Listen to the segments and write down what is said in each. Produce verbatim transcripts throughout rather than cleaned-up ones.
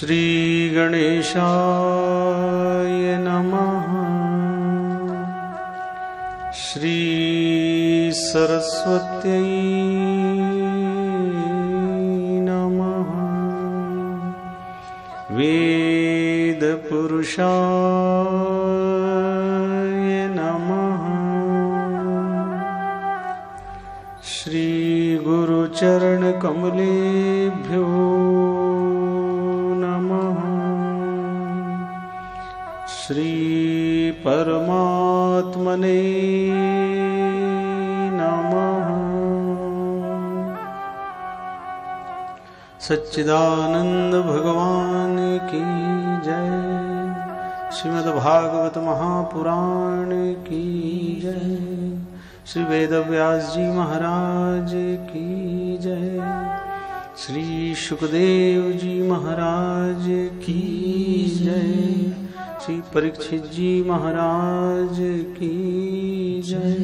श्री गणेशाय नमः। श्री सरस्वत्यै नमः। वेद पुरुषाय नमः। श्री गुरुचरण कमलेभ्यो नमः। श्री परमात्मने नमः। सच्चिदानंद भगवान की जय। श्रीमद्भागवत महापुराण की जय। श्री वेदव्यास जी महाराज की जय। श्री सुखदेव जी महाराज की जय। श्री परीक्षित जी महाराज की जय।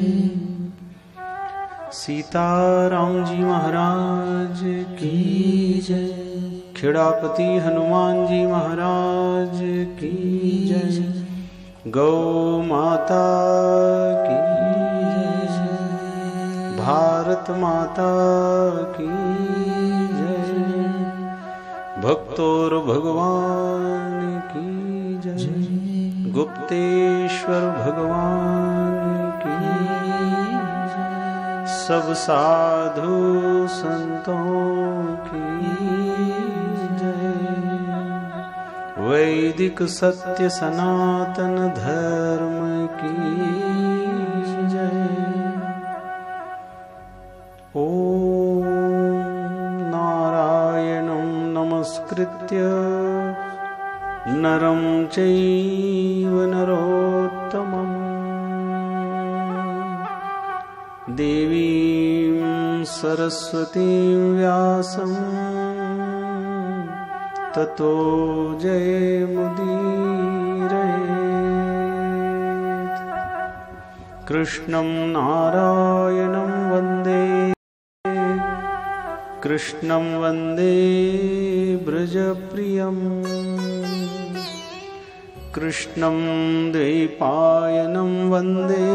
सीताराम जी महाराज की जय। खेड़ापति हनुमान जी महाराज की जय। गौ माता की जय। भारत माता की जय। भक्तों भगवान की जय। गुप्तेश्वर भगवान की जय। सब साधु संतों की जय। वैदिक सत्य सनातन धर्म की जय। ओम नारायणं नमस्कृत्य नरं चैव नरोत्तमं देवीं सरस्वतीं व्यासं ततो जयमुदीरयेत्। कृष्णं नारायणं वन्दे कृष्णं वन्दे ब्रजप्रियम्। कृष्णं द्वैपायनं वन्दे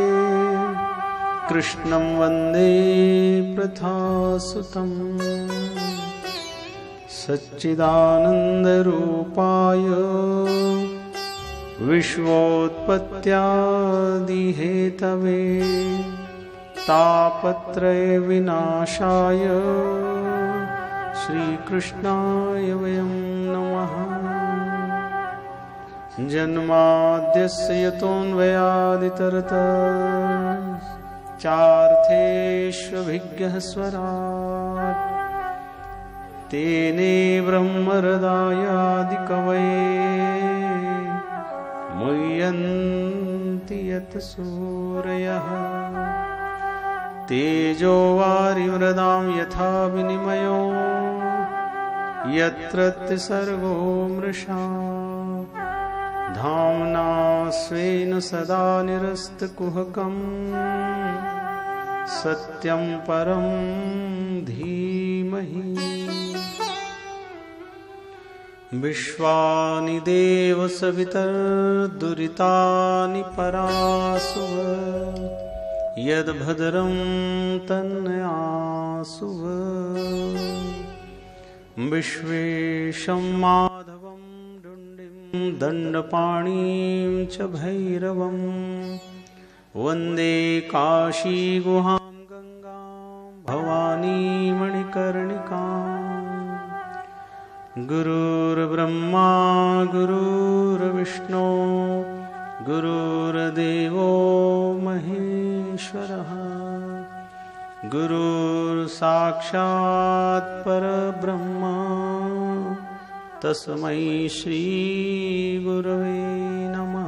कृष्णं वन्दे प्रथासुतम्। सच्चिदानन्दरूपाय विश्वोत्पत्त्यादिहेतवे तापत्रय विनाशाय श्रीकृष्णाय वयं नमः। जन्माद्यस्य यतोऽन्वयादितरतश्चार्थेष्वभिज्ञः स्वराट् तेने ब्रह्महृदायादिकवये मुह्यन्ति यत् सूरयः। तेजो वारिमृदां यथा विनिमयो यत्र त्रिसर्गो मृषा। धाम्ना स्वेन सदा निरस्तकुहकं सत्यं परं धीमहि। विश्वानि देव सवितर्दुरितानि परासुव यद्भद्रं तन्नयासुव। विश्वेशं माधवं दण्डपाणिं च भैरवं वन्दे काशीगुहां गंगां भवानी मणिकर्णिकाम्। गुरुर्ब्रह्मा गुरुर्विष्णु गुरुर्देवो महेश्वरः। गुरुर्साक्षात् परब्रह्म तस्मै श्री गुरवे नमः।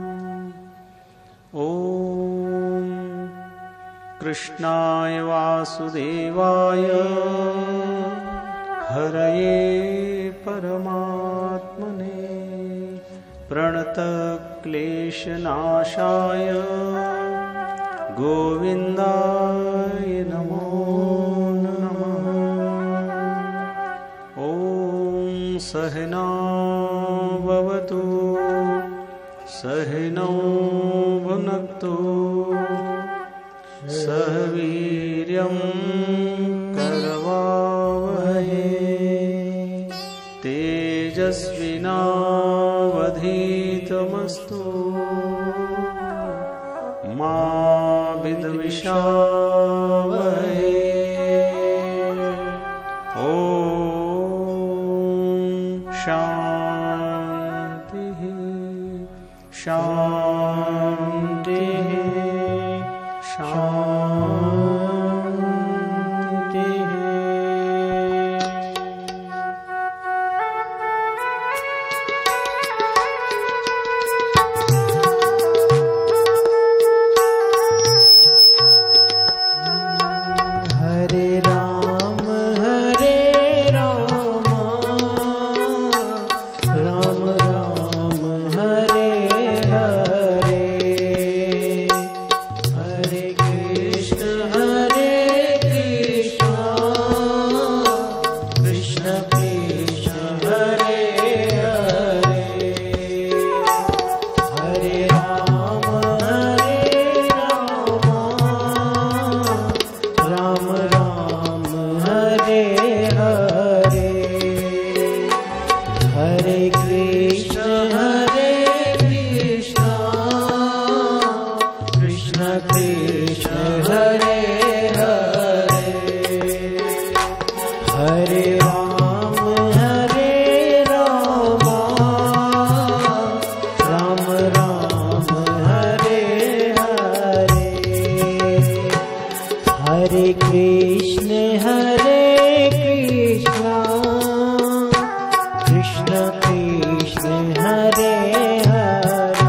ओम कृष्णाय वासुदेवाय हरये परमात्मने प्रणतक्लेशनाशाय गोविन्दाय नमो नमः। ॐ सहना भवतु सहनौ भुनक्तु सह वीर्यं करवावहै तेजस्विनावधीतमस्तु मा विद्विषावहै। ॐ शान्तिः शान्तिः शान्तिः। हरे राम हरे राम राम राम हरे हरे हरे कृष्ण हरे कृष्ण कृष्ण कृष्ण हरे हरे हरे राम हरे राम राम राम हरे हरे हरे कृष्ण हरे कृष्ण कृष्ण कृष्ण हरे हरे हरे राम हरे राम राम राम हरे हरे हरे कृष्ण हरे कृष्ण कृष्ण कृष्ण हरे हरे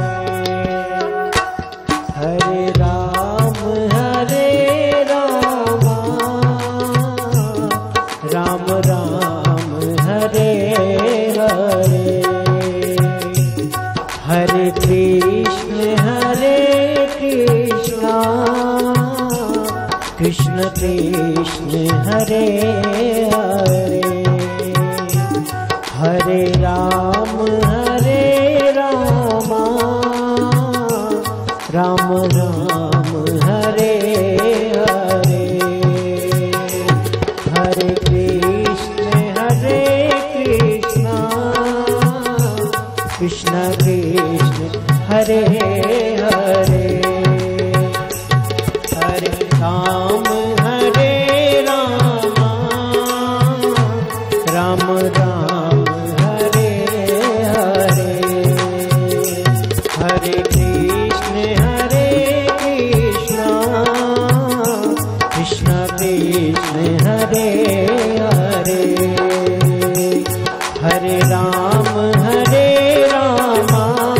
हरे राम हरे राम राम राम हरे हरे हरे कृष्ण हरे कृष्ण कृष्ण कृष्ण हरे हरे हरे राम हरे राम राम राम हरे हरे हरे कृष्ण हरे कृष्ण कृष्ण कृष्ण हरे हरे हरे राम हरे राम राम राम हरे हरे हरे कृष्ण हरे कृष्ण कृष्ण कृष्ण हरे हरे हरे राम हरे राम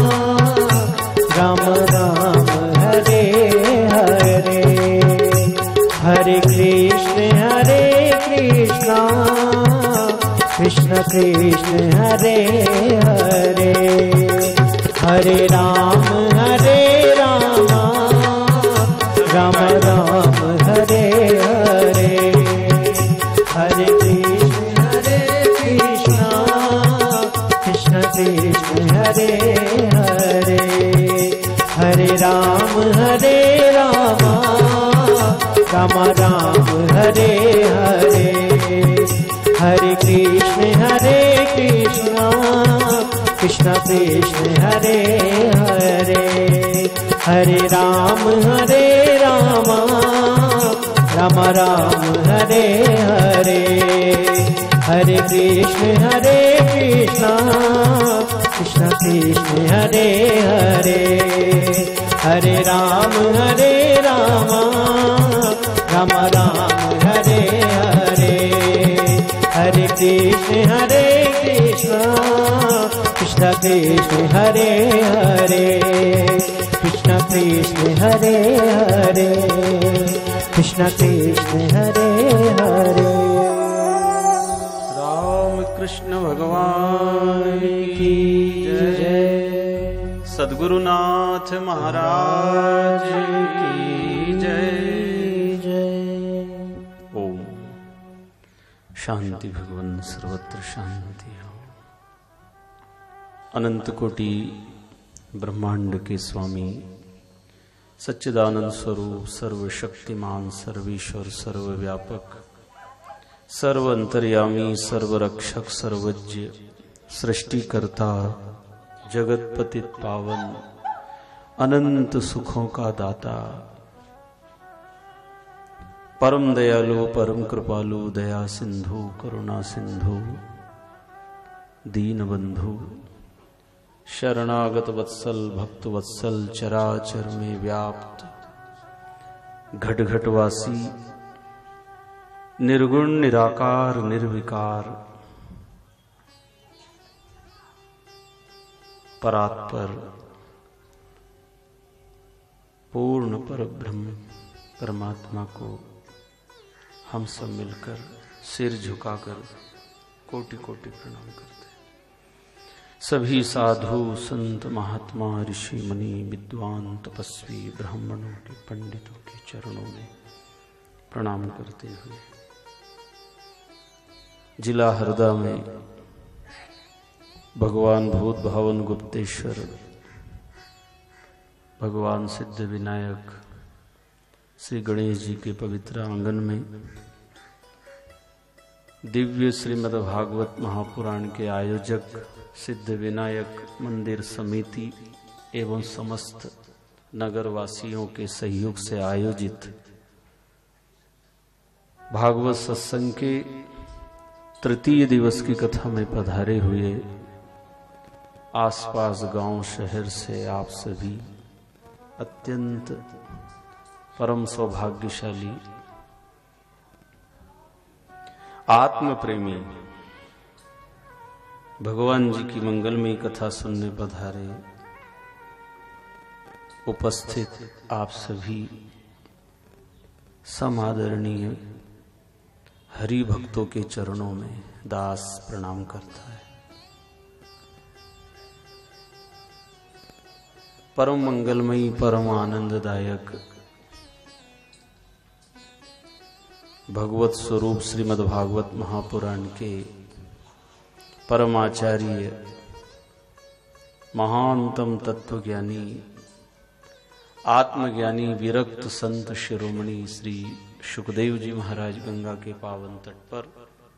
राम राम हरे हरे हरे कृष्ण हरे कृष्ण कृष्ण कृष्ण हरे हरे हरे राम हरे राम राम राम हरे हरे हरे कृष्ण हरे कृष्ण कृष्ण कृष्ण हरे हरे हरे राम हरे राम राम राम हरे हरे हरे कृष्ण हरे कृष्ण कृष्ण कृष्ण हरे हरे हरे राम हरे राम राम राम हरे हरे हरे कृष्ण हरे कृष्ण कृष्ण कृष्ण हरे हरे हरे राम हरे राम राम राम हरे हरे हरे कृष्ण हरे कृष्ण कृष्ण कृष्ण हरे हरे कृष्ण कृष्ण हरे हरे कृष्ण कृष्ण हरे हरे। राम कृष्ण भगवान की जय। सद्गुरुनाथ महाराज की जय जय। ओम शांति भगवान सर्वत्र शांति हो। अनंत कोटि ब्रह्मांड के स्वामी सच्चिदानंद स्वरूप सर्वशक्तिमान सर्वेश्वर सर्वव्यापक सर्व अंतर्यामी सर्वरक्षक सर्वज्ञ सृष्टिकर्ता जगतपति पावन अनंत सुखों का दाता परम दयालु परम कृपालु दया सिंधु करुणा सिंधु दीन बंधु शरणागत वत्सल भक्त वत्सल चराचर में व्याप्त घट घटवासी निर्गुण निराकार निर्विकार परात्पर पूर्ण परब्रह्म परमात्मा को हम सब मिलकर सिर झुकाकर कोटि कोटि प्रणाम करते हैं। सभी साधु संत महात्मा ऋषि मुनि विद्वान तपस्वी ब्राह्मणों के पंडितों के चरणों में प्रणाम करते हुए जिला हरदा में भगवान भूत भावन गुप्तेश्वर भगवान सिद्ध विनायक श्री गणेश जी के पवित्र आंगन में दिव्य श्रीमद् भागवत महापुराण के आयोजक सिद्ध विनायक मंदिर समिति एवं समस्त नगरवासियों के सहयोग से आयोजित भागवत सत्संग के तृतीय दिवस की कथा में पधारे हुए आसपास गांव शहर से आप सभी अत्यंत परम सौभाग्यशाली आत्म प्रेमी भगवान जी की मंगलमयी कथा सुनने पधारे उपस्थित आप सभी समादरणीय हरि भक्तों के चरणों में दास प्रणाम करता है। परम मंगलमयी परम आनंददायक भगवत स्वरूप श्रीमद् भागवत महापुराण के परमाचार्य महानतम तत्वज्ञानी आत्मज्ञानी विरक्त संत शिरोमणि श्री सुखदेव जी महाराज गंगा के पावन तट पर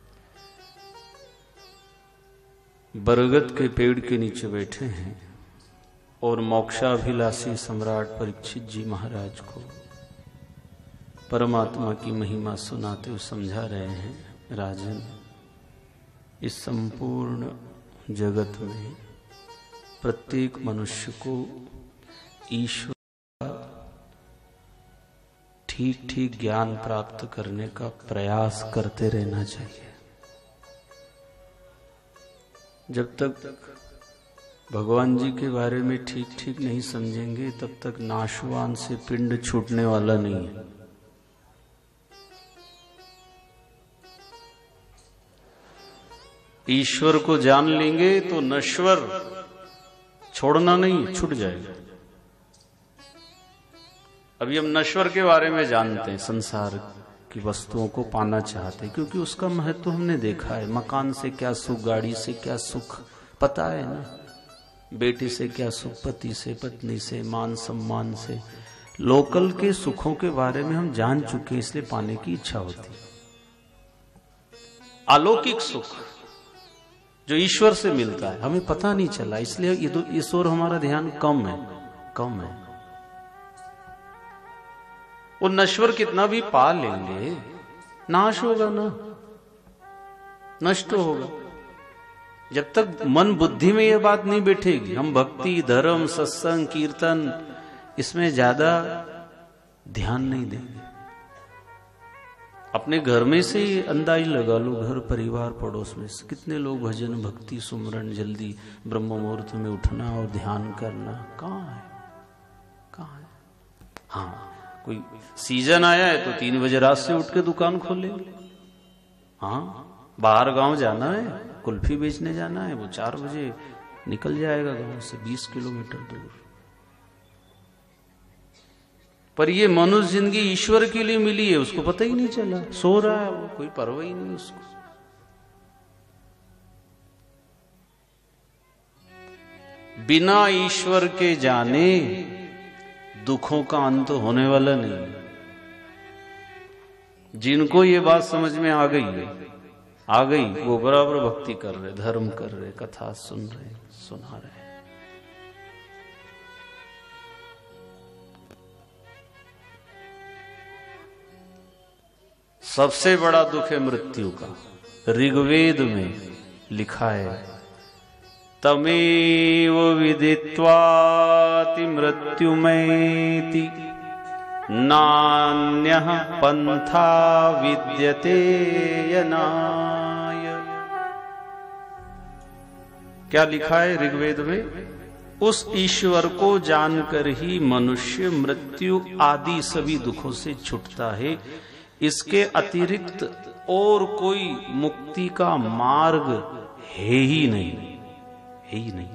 बरगद के पेड़ के नीचे बैठे हैं और मोक्षाभिलाषी सम्राट परीक्षित जी महाराज को परमात्मा की महिमा सुनाते हुए समझा रहे हैं। राजन, इस संपूर्ण जगत में प्रत्येक मनुष्य को ईश्वर का ठीक ठीक ज्ञान प्राप्त करने का प्रयास करते रहना चाहिए। जब तक भगवान जी के बारे में ठीक ठीक नहीं समझेंगे तब तक नाशवान से पिंड छूटने वाला नहीं है। ईश्वर को जान लेंगे तो नश्वर छोड़ना नहीं, छूट जाएगा। अभी हम नश्वर के बारे में जानते हैं, संसार की वस्तुओं को पाना चाहते हैं क्योंकि उसका महत्व हमने देखा है। मकान से क्या सुख, गाड़ी से क्या सुख पता है ना, बेटे से क्या सुख, पति से पत्नी से मान सम्मान से, लोकल के सुखों के बारे में हम जान चुके हैं, इसलिए पाने की इच्छा होती। अलौकिक सुख जो ईश्वर से मिलता है हमें पता नहीं चला, इसलिए ये तो इस ओर हमारा ध्यान कम है कम है। वो नश्वर कितना भी पा लेंगे नाश होगा ना, नष्ट होगा। जब तक मन बुद्धि में ये बात नहीं बैठेगी, हम भक्ति धर्म सत्संग कीर्तन इसमें ज्यादा ध्यान नहीं देंगे। अपने घर में से ही अंदाज लगा लो, घर परिवार पड़ोस में से कितने लोग भजन भक्ति सुमरन जल्दी ब्रह्म मुहूर्त में उठना और ध्यान करना कहाँ है कहाँ है। हाँ, कोई सीजन आया है तो तीन बजे रात से उठ के दुकान खोलेंगे। हाँ, बाहर गांव जाना है, कुल्फी बेचने जाना है, वो चार बजे निकल जाएगा गांव से बीस किलोमीटर दूर। पर ये मनुष्य जिंदगी ईश्वर के लिए मिली है, उसको पता ही नहीं चला, सो रहा है वो, कोई परवाह ही नहीं उसको। बिना ईश्वर के जाने दुखों का अंत होने वाला नहीं। जिनको ये बात समझ में आ गई है आ गई वो बराबर भक्ति कर रहे, धर्म कर रहे, कथा सुन रहे, सुना रहे। सबसे बड़ा दुख है मृत्यु का। ऋग्वेद में लिखा है, तमेव विदित्वाति मृत्युमेति नान्यः पंथा विद्यते यनाय। क्या लिखा है ऋग्वेद में? उस ईश्वर को जानकर ही मनुष्य मृत्यु आदि सभी दुखों से छूटता है। इसके अतिरिक्त और कोई मुक्ति का मार्ग है ही नहीं, है ही नहीं।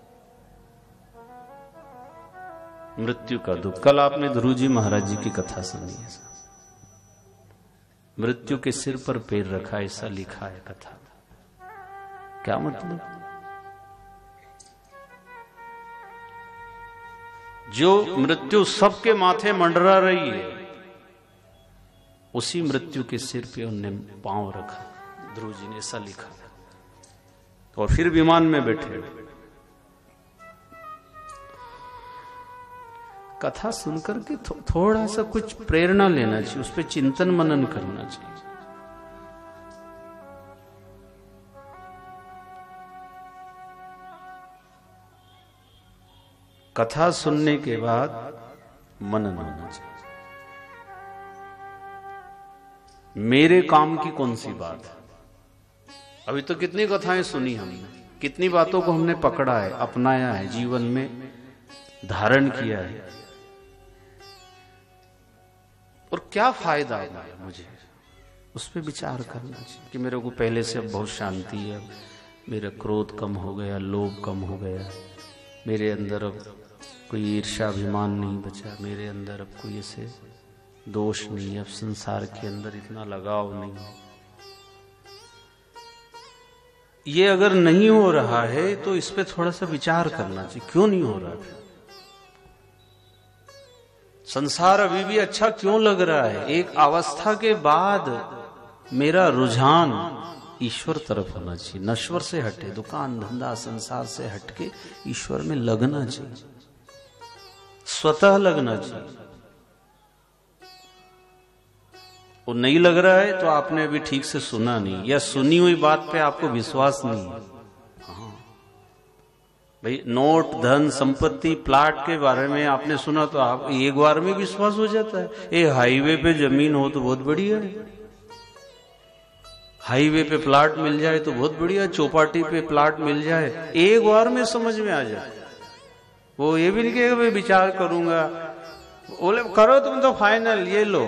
मृत्यु का दुख। कल आपने ध्रुव जी महाराज जी की कथा सुनी है। मृत्यु के सिर पर पैर रखा, ऐसा लिखा है कथा। क्या मतलब? जो मृत्यु सबके माथे मंडरा रही है, उसी मृत्यु के सिर पे उनने पांव रखा। ध्रुव जी ने ऐसा लिखा। और फिर विमान में बैठे। कथा सुनकर के थो, थोड़ा सा कुछ प्रेरणा लेना चाहिए, उस पर चिंतन मनन करना चाहिए। कथा सुनने के बाद मनन होना चाहिए। मेरे काम की कौन सी बात है? अभी तो कितनी कथाएं सुनी हमने, कितनी बातों को हमने पकड़ा है, अपनाया है, जीवन में धारण किया है, और क्या फायदा है मुझे? उस पर विचार करना चाहिए कि मेरे को पहले से अब बहुत शांति है, मेरा क्रोध कम हो गया, लोभ कम हो गया, मेरे अंदर अब कोई ईर्ष्या अभिमान नहीं बचा, मेरे अंदर अब कोई ऐसे दोष नहीं, अब संसार के अंदर इतना लगाव नहीं। ये अगर नहीं हो रहा है तो इस पे थोड़ा सा विचार करना चाहिए, क्यों नहीं हो रहा है? संसार अभी भी अच्छा क्यों लग रहा है? एक अवस्था के बाद मेरा रुझान ईश्वर तरफ होना चाहिए, नश्वर से हटे, दुकान धंधा संसार से हटके ईश्वर में लगना चाहिए, स्वतः लगना चाहिए। वो नहीं लग रहा है तो आपने अभी ठीक से सुना नहीं, या सुनी हुई बात पे आपको विश्वास नहीं है। हाँ भाई, नोट, धन, संपत्ति, प्लाट के बारे में आपने सुना तो आप एक बार में विश्वास हो जाता है। ये हाईवे पे जमीन हो तो बहुत बढ़िया है, हाईवे पे प्लाट मिल जाए तो बहुत बढ़िया, चौपाटी पे प्लाट मिल जाए, एक बार में समझ में आ जाए। वो ये भी नहीं कहेगा मैं विचार करूंगा, बोले करो तुम तो फाइनल ये लो।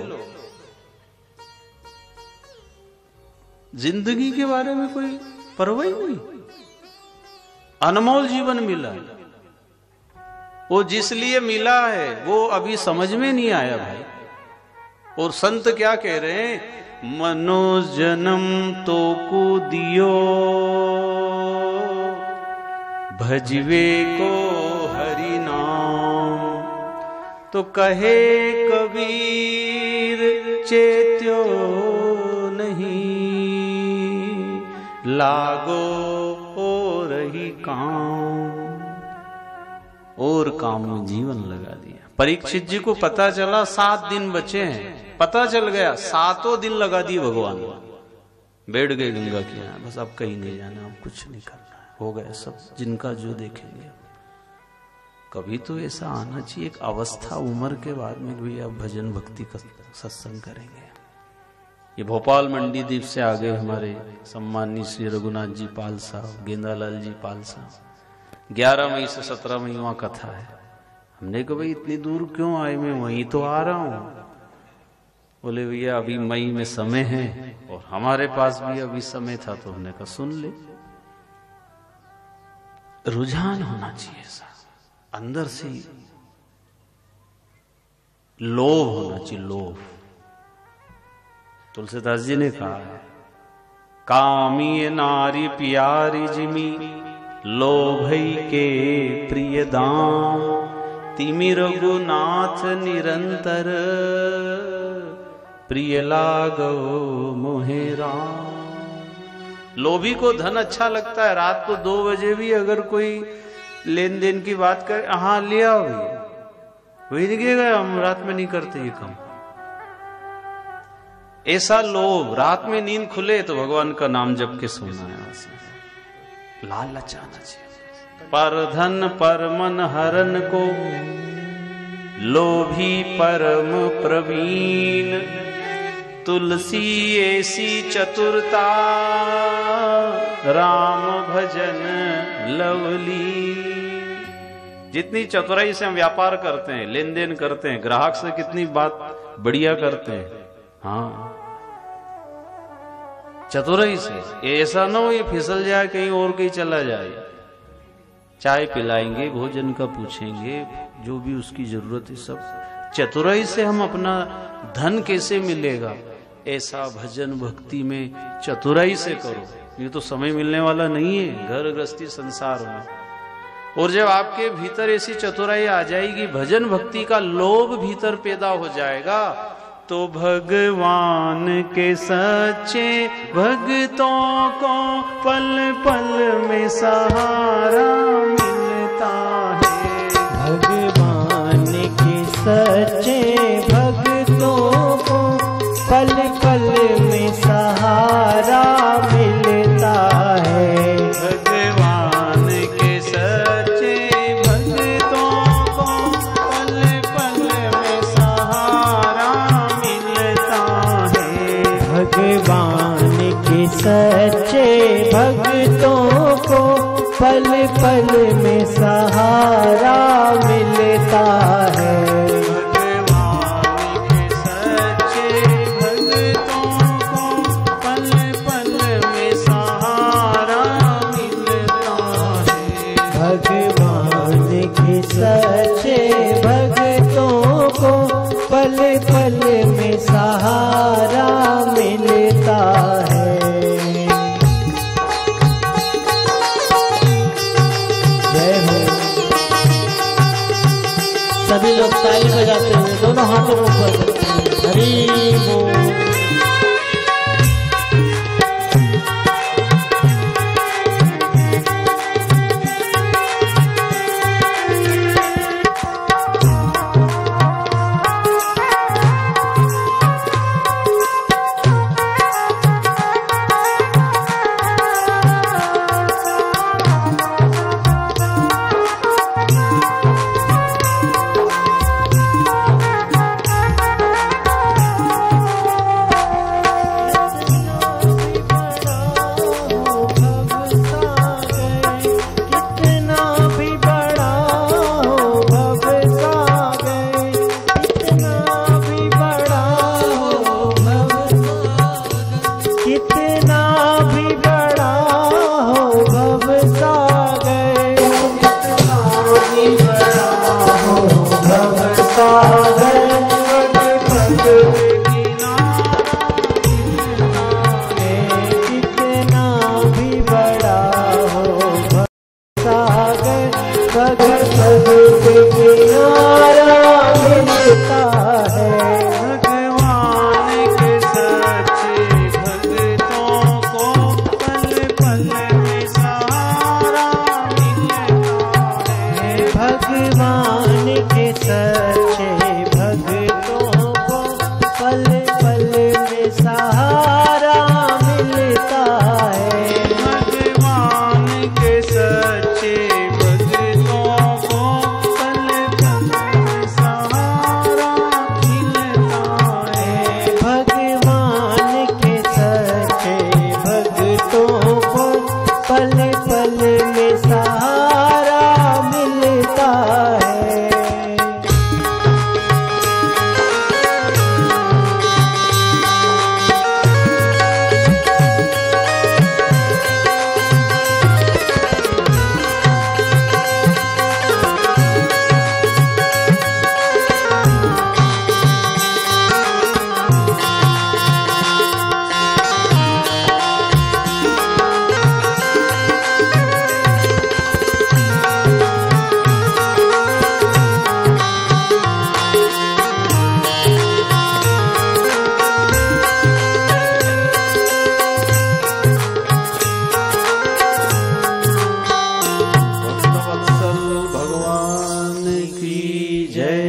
जिंदगी के बारे में कोई परवाह ही नहीं। अनमोल जीवन मिला, वो जिस लिए मिला है वो अभी समझ में नहीं आया भाई। और संत क्या कह रहे हैं? मनोजन्म तो को दियो, भजवे को हरि नाम। तो कहे कबीर चेत्यो नहीं, लागो हो रही काम। और काम में जीवन लगा दिया। परीक्षित जी को पता चला सात दिन बचे हैं, पता चल गया, सातों दिन लगा दिए भगवान। बैठ गए गंगा के यहाँ, बस अब कहीं नहीं जाना, अब कुछ नहीं करना है, हो गया सब, जिनका जो देखेंगे। कभी तो ऐसा आना चाहिए एक अवस्था, उम्र के बाद में भी अब भजन भक्ति का सत्संग करेंगे। ये भोपाल मंडी द्वीप से आ गए हमारे सम्मानी श्री रघुनाथ जी पाल साहब, गेंदालाल जी पाल साहब। ग्यारह मई से सत्रह मई वहां कथा है। हमने कहा भाई इतनी दूर क्यों आए, मैं वहीं तो आ रहा हूं। बोले भैया अभी मई में समय है और हमारे पास भी अभी समय था, तो हमने कहा सुन ले। रुझान होना चाहिए ऐसा, अंदर से लोभ होना चाहिए, लोभ। तुलसीदास जी ने कहा है, कामी नारी प्यारी जिमी लोभई के प्रिय दाम, तिमि रघुनाथ निरंतर, प्रिय लागो मोहे राम। लोभी को धन अच्छा लगता है, रात को दो बजे भी अगर कोई लेन देन की बात करे, हाँ लिया भैया, वही निकलेगा, हम रात में नहीं करते ये काम। ऐसा लोभ, रात में नींद खुले तो भगवान का नाम जप के सोना है, लालच आना चाहिए। पर धन पर मन हरन को, लोभी परम प्रवीण, तुलसी ऐसी चतुरता, राम भजन लवली। जितनी चतुराई से हम व्यापार करते हैं, लेन देन करते हैं, ग्राहक से कितनी बात बढ़िया करते हैं, हाँ चतुराई से। ऐसा ना हो ये फिसल जाए कहीं और कहीं चला जाए। चाय पिलाएंगे, भोजन का पूछेंगे, जो भी उसकी जरूरत है सब चतुराई से। हम अपना धन कैसे मिलेगा, ऐसा भजन भक्ति में चतुराई से करो। ये तो समय मिलने वाला नहीं है घर गृहस्थी संसार में। और जब आपके भीतर ऐसी चतुराई आ जाएगी, भजन भक्ति का लोभ भीतर पैदा हो जाएगा, तो भगवान के सच्चे भक्तों को पल पल में सहारा मिलता है। भगवान के सच्चे भक्तों को पल पल में सहारा मिलता है। भगवान के सच्चे भक्तों को पल पल में सहारा मिलता है। भगवान के सच्चे भक्तों को पल पल में सहारा मिलता है। सच्चे भक्तों को पल पल में सहारा मिलता है। जय हो। सभी लोग ताली बजाते हैं, दोनों हाथों को ऊपर करते हैं। हरि बोल।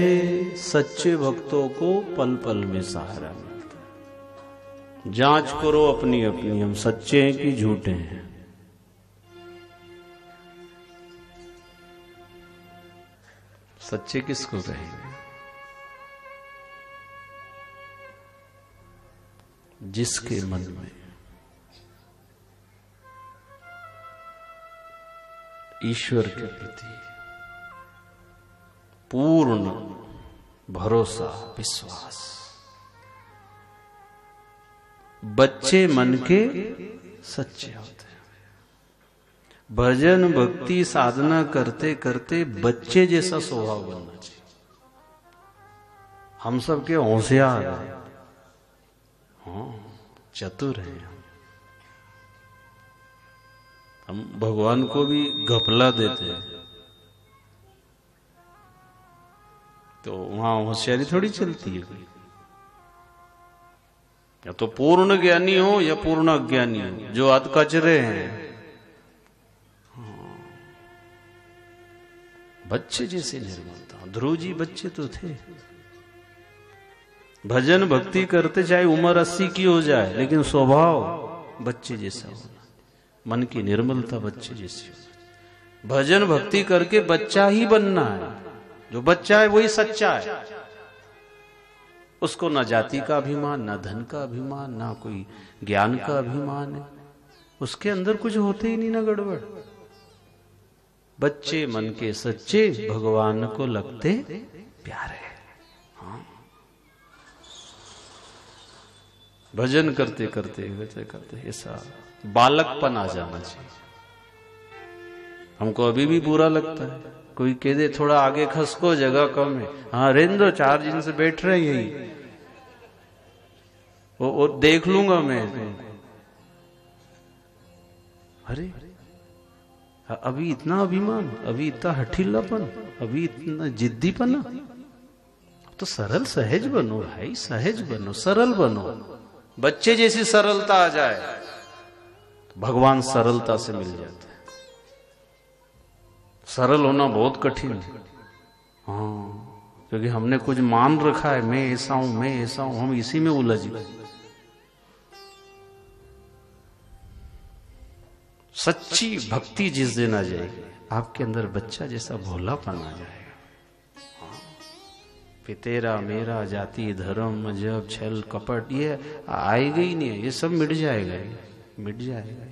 सच्चे भक्तों को पल पल में सहारा मिलता है। जांच करो अपनी अपनी, हम सच्चे हैं कि झूठे हैं। सच्चे किसको कहेंगे? जिसके मन में ईश्वर के प्रति पूर्ण भरोसा, विश्वास। बच्चे मन के सच्चे होते हैं। भजन भक्ति साधना करते करते बच्चे जैसा स्वभाव बनना चाहिए। हम सब के होशियार हैं, हाँ, चतुर हैं। हम भगवान को भी घपला देते हैं, तो वहां होशियारी थोड़ी चलती है। या तो पूर्ण ज्ञानी हो या पूर्ण अज्ञानी हो, जो अध कचरे हैं। हाँ। बच्चे जैसे निर्मलता। ध्रुव जी बच्चे तो थे। भजन भक्ति करते चाहे उम्र अस्सी की हो जाए, लेकिन स्वभाव बच्चे जैसा होना। मन की निर्मलता बच्चे जैसी हो। भजन भक्ति करके बच्चा ही बनना है। जो बच्चा है वही सच्चा है। उसको ना जाति का अभिमान, ना धन का अभिमान, ना कोई ज्ञान का अभिमान है। उसके अंदर कुछ होते ही नहीं, ना गड़बड़। बच्चे मन के सच्चे, भगवान को लगते प्यारे। हाँ। भजन करते करते करते करते ऐसा बालकपन आ जाना चाहिए। हमको अभी भी बुरा लगता है, कोई कह दे थोड़ा आगे खसको, जगह कम है। हाँ रेन दो, चार दिन से बैठ रहे यही, वो, वो देख लूंगा मैं। अरे अभी इतना अभिमान, अभी इतना हठीलापन, अभी इतना जिद्दीपना। तो सरल सहज बनो भाई, सहज बनो, सरल बनो। बच्चे जैसी सरलता आ जाए तो भगवान सरलता से मिल जाते हैं। सरल होना बहुत कठिन है। हाँ, क्योंकि हमने कुछ मान रखा है, मैं ऐसा हूं, मैं ऐसा हूं, हम इसी में उलझ गए। सच्ची भक्ति जिस दिन आ जाएगी, आपके अंदर बच्चा जैसा भोलापन आ जाएगा। फिर तेरा मेरा जाति धर्म मजहब छल कपट ये आएगा ही नहीं, ये सब मिट जाएगा, मिट जाएगा।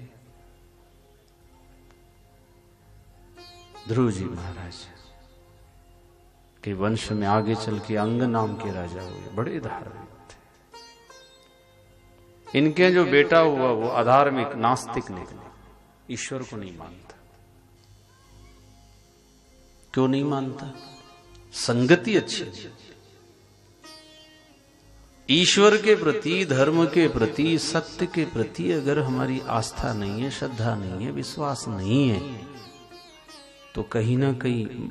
ध्रुव जी महाराज के वंश में आगे चल के अंग नाम के राजा हुए, बड़े धार्मिक थे। इनके जो बेटा हुआ वो अधार्मिक नास्तिक निकला, ईश्वर को नहीं मानता। क्यों नहीं मानता? संगति अच्छी नहीं। ईश्वर के प्रति, धर्म के प्रति, सत्य के प्रति अगर हमारी आस्था नहीं है, श्रद्धा नहीं है, विश्वास नहीं है, तो कहीं ना कहीं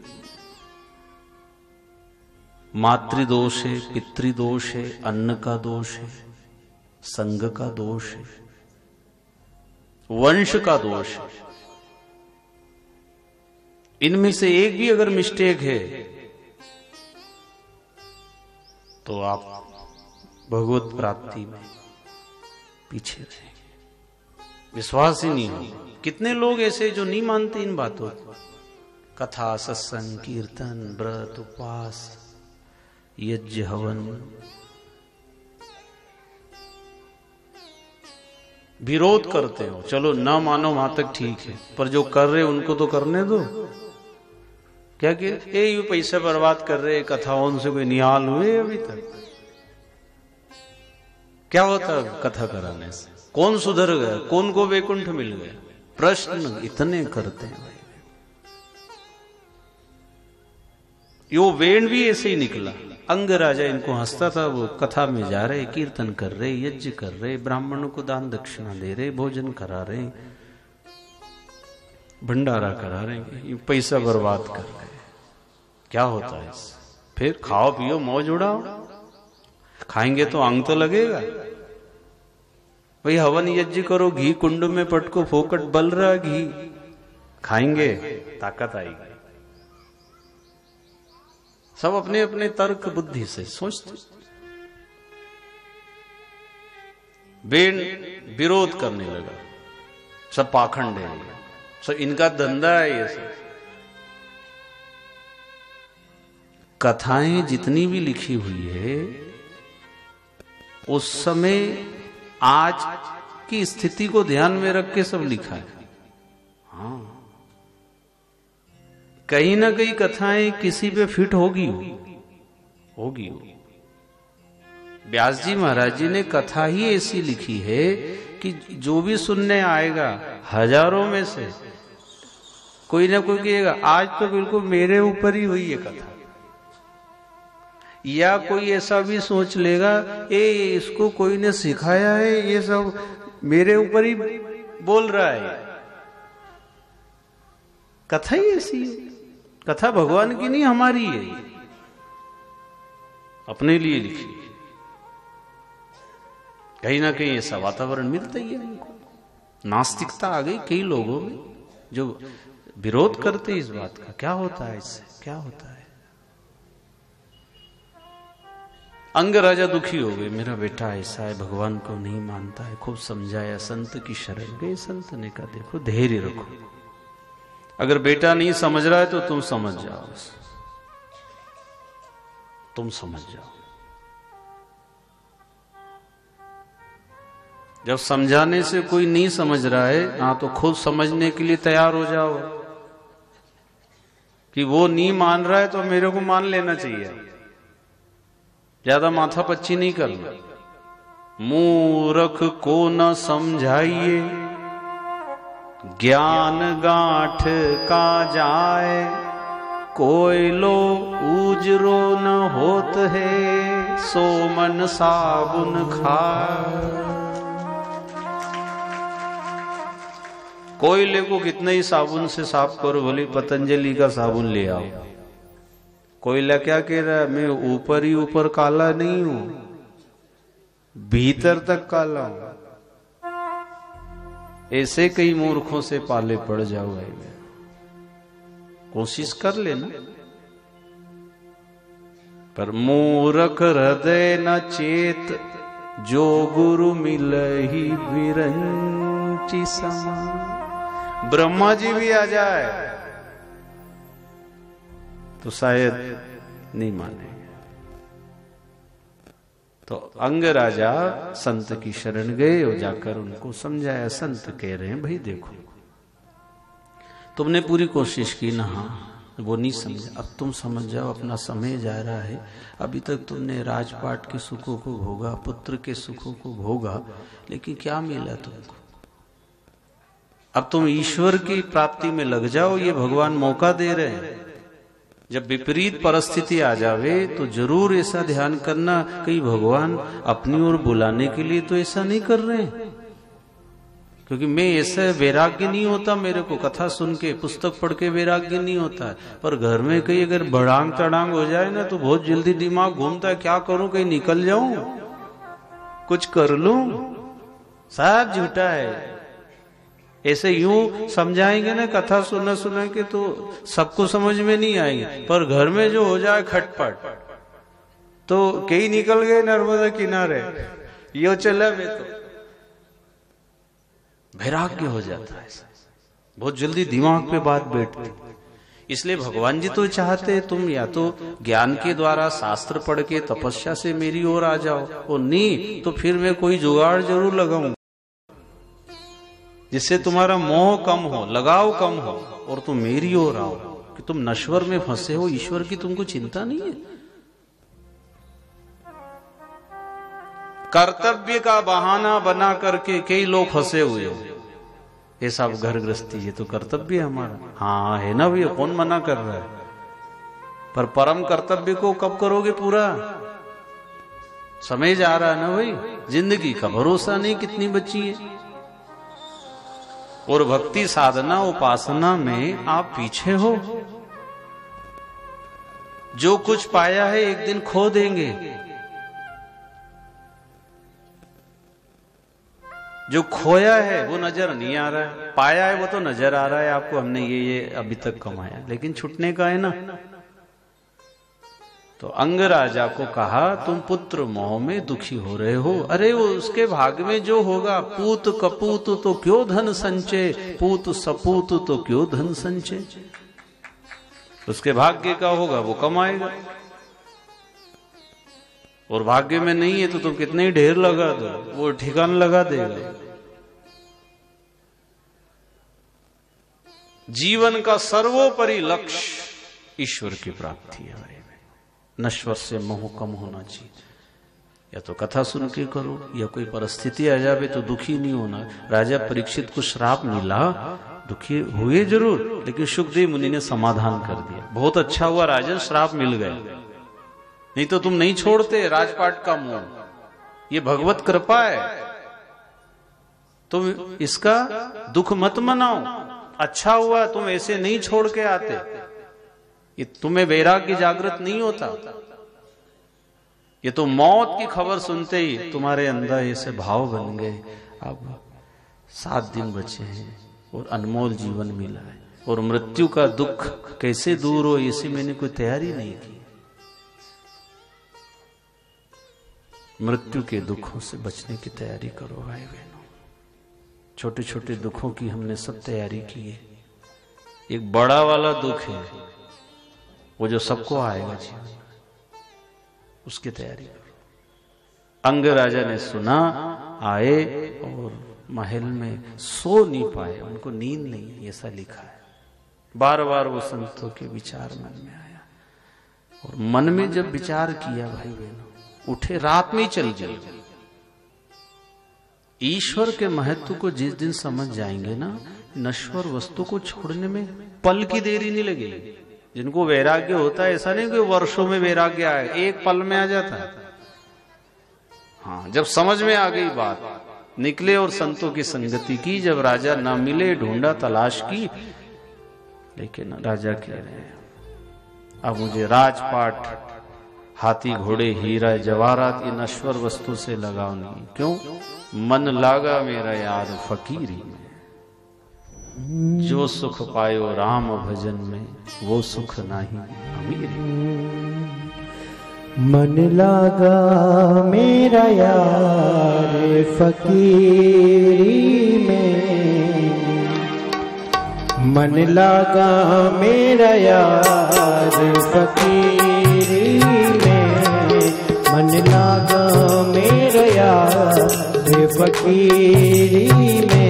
मातृदोष है, पितृदोष है, अन्न का दोष है, संग का दोष है, वंश का दोष है। इनमें से एक भी अगर मिस्टेक है तो आप भगवत प्राप्ति में पीछे रहेंगे, विश्वास ही नहीं होगा। कितने लोग ऐसे जो नहीं मानते इन बातों को। कथा, सत्संग, कीर्तन, व्रत, उपवास, यज्ञ, हवन, विरोध करते हो। चलो ना मानो वहां तक ठीक है, पर जो कर रहे उनको तो करने दो। क्या कि ये पैसे बर्बाद कर रहे, कथाओं से कोई निहाल हुए अभी तक? क्या होता है कथा कराने से? कौन सुधर गया? कौन को वैकुंठ मिल गया? प्रश्न इतने करते हैं भाई। यो वेण भी ऐसे ही निकला। अंग राजा इनको हंसता था, वो कथा में जा रहे, कीर्तन कर रहे, यज्ञ कर रहे, ब्राह्मणों को दान दक्षिणा दे रहे, भोजन करा रहे, भंडारा करा रहे, ये पैसा बर्बाद कर रहे। क्या होता है इससे? फिर खाओ पियो मौज उड़ाओ। खाएंगे तो अंग तो लगेगा भाई। हवन यज्ञ करो, घी कुंड में पटको, फोकट बल रहा घी, खाएंगे ताकत आएगी। सब अपने अपने तर्क बुद्धि से सोचते, बेन विरोध करने लगा, सब पाखंड है, सब इनका धंधा है ये सब। कथाएं जितनी भी लिखी हुई है उस समय आज की स्थिति को ध्यान में रख के सब लिखा है। हाँ, कहीं ना कहीं कथाएं किसी पे फिट होगी होगी हो। व्यास जी महाराज जी ने कथा ही ऐसी लिखी है कि जो भी सुनने आएगा हजारों में से कोई ना कोई कहेगा आज तो बिल्कुल मेरे ऊपर ही हुई है कथा, या कोई ऐसा भी सोच लेगा ए इसको कोई ने सिखाया है, ये सब मेरे ऊपर ही बोल रहा है। कथा ही ऐसी है, कथा भगवान की नहीं हमारी है, अपने लिए लिखी है। कहीं ना कहीं ऐसा वातावरण मिलता ही है हमको। नास्तिकता आ गई कई लोगों में जो विरोध करते इस बात का, क्या होता है इससे, क्या होता है। अंग राजा दुखी हो गए, मेरा बेटा ऐसा है, भगवान को नहीं मानता है, खूब समझाया, संत की शरण गए। संत ने कहा देखो धैर्य रखो, अगर बेटा नहीं समझ रहा है तो तुम समझ जाओ, तुम समझ जाओ। जब समझाने से कोई नहीं समझ रहा है, हाँ, तो खुद समझने के लिए तैयार हो जाओ कि वो नहीं मान रहा है तो मेरे को मान लेना चाहिए। ज्यादा माथा पच्ची नहीं करना। मूर्ख को न समझाइए, ज्ञान गांठ का जाए, कोयलो उजरो न होत है, सो मन साबुन खाए। कोयले को कितने ही साबुन से साफ करो, भले पतंजलि का साबुन ले आओ, कोयला क्या कह रहा है, मैं ऊपर ही ऊपर काला नहीं हूं, भीतर तक काला हूं। ऐसे कई मूर्खों से पाले पड़ जाओ। कोशिश कर लेना। पर मूर्ख हृदय न चेत, जो गुरु मिलहि विरंचि समा। ब्रह्मा जी भी आ जाए तो शायद नहीं मानेंगे। तो अंग राजा संत की शरण गए और जाकर उनको समझाया। संत कह रहे हैं भाई देखो, तुमने पूरी कोशिश की ना, हाँ वो नहीं समझा, अब तुम समझ जाओ, अपना समय जा रहा है। अभी तक तुमने राजपाट के सुखों को भोगा, पुत्र के सुखों को भोगा, लेकिन क्या मिला तुमको? अब तुम ईश्वर की प्राप्ति में लग जाओ, ये भगवान मौका दे रहे हैं। जब विपरीत परिस्थिति आ जावे तो जरूर ऐसा ध्यान करना, कहीं भगवान अपनी ओर बुलाने के लिए तो ऐसा नहीं कर रहे हैं। क्योंकि मैं ऐसा वैराग्य नहीं होता, मेरे को कथा सुन के पुस्तक पढ़ के वैराग्य नहीं होता है, पर घर में कहीं अगर बड़ांग तड़ांग हो जाए ना तो बहुत जल्दी दिमाग घूमता है, क्या करूं, कहीं निकल जाऊं, कुछ कर लूं। सब झूठा है। ऐसे यूं समझाएंगे ना, कथा सुना सुना के तो सबको समझ में नहीं आएंगे, पर घर में जो हो जाए खटपट तो कई निकल गए नर्मदा किनारे, यो चला में तो वैराग्य हो जाता है। बहुत जल्दी दिमाग पे बात बैठती। इसलिए भगवान जी तो चाहते हैं तुम या तो ज्ञान के द्वारा शास्त्र पढ़ के तपस्या से मेरी ओर आ जाओ, और नहीं तो फिर मैं कोई जुगाड़ जरूर लगाऊं जिससे तुम्हारा मोह कम हो, लगाव कम हो, और तुम मेरी ओर आओ। कि तुम नश्वर में फंसे हो, ईश्वर की तुमको चिंता नहीं है। कर्तव्य का बहाना बना करके कई लोग फंसे हुए हो। ये सब घर गृहस्थी, ये तो कर्तव्य है हमारा। हाँ है ना भैया, कौन मना कर रहा है, पर परम कर्तव्य को कब करोगे पूरा? समय जा रहा है ना भाई, जिंदगी का भरोसा नहीं कितनी बची है। और भक्ति साधना उपासना में आप पीछे हो। जो कुछ पाया है एक दिन खो देंगे। जो खोया है वो नजर नहीं आ रहा है, पाया है वो तो नजर आ रहा है आपको, हमने ये ये अभी तक कमाया, लेकिन छुटने का है ना। तो अंग राजा को कहा तुम पुत्र मोह में दुखी हो रहे हो। अरे वो उसके भाग में जो होगा, पूत कपूत तो क्यों धन संचय, पूत सपूत तो क्यों धन संचय। उसके भाग्य का होगा वो कमाएगा, और भाग्य में नहीं है तो तुम कितने ही ढेर लगा दो वो ठिकाना लगा देगा। जीवन का सर्वोपरि लक्ष्य ईश्वर की प्राप्ति है भाई। नश्वर से मोह कम होना चाहिए। या तो कथा सुन के करो, या कोई परिस्थिति आ जावे तो दुखी नहीं होना। राजा परीक्षित को श्राप मिला, दुखी हुए जरूर, लेकिन सुखदेव मुनि ने समाधान कर दिया। बहुत अच्छा हुआ राजन श्राप मिल गया, नहीं तो तुम नहीं छोड़ते राजपाट का मोह। ये भगवत कृपा है, तुम इसका दुख मत मनाओ। अच्छा हुआ तुम ऐसे नहीं छोड़ के आते, ये तुम्हें वैराग्य जागृत नहीं होता। ये तो मौत की खबर सुनते ही तुम्हारे अंदर ऐसे भाव बन गए। अब सात दिन बचे हैं और अनमोल जीवन मिला है, और मृत्यु का दुख कैसे दूर हो इसी मैंने कोई तैयारी नहीं की। मृत्यु के दुखों से बचने की तैयारी करो भाई बहनों। छोटे छोटे दुखों की हमने सब तैयारी की है। एक बड़ा वाला दुख है वो जो सबको आएगा जीवन, उसकी तैयारी करो। अंग राजा ने सुना, आए और महल में सो नहीं पाए, उनको नींद नहीं, ऐसा लिखा है। बार बार वो संतों के विचार मन में आया, और मन में जब विचार किया भाई बहनों, उठे रात में ही चल गए। ईश्वर के महत्व को जिस दिन समझ जाएंगे ना, नश्वर वस्तु को छोड़ने में पल की देरी नहीं लगेगी। जिनको वैराग्य होता है, ऐसा नहीं कि वर्षों में वैराग्य आए, एक पल में आ जाता है। हाँ, जब समझ में आ गई बात, निकले और संतों की संगति की। जब राजा ना मिले, ढूंढा, तलाश की, लेकिन राजा कह रहे हैं अब मुझे राजपाट, हाथी घोड़े हीरा जवाहरात ये नश्वर वस्तु से लगाव नहीं। क्यों? मन लागा मेरा यार फकीरी में, जो सुख पायो राम भजन में, वो सुख नहीं अमीरी। मन लागा मेरा यार फकीरी में, मन लागा मेरा यार फकीरी में, मन लागा मेरा यार फकीरी में,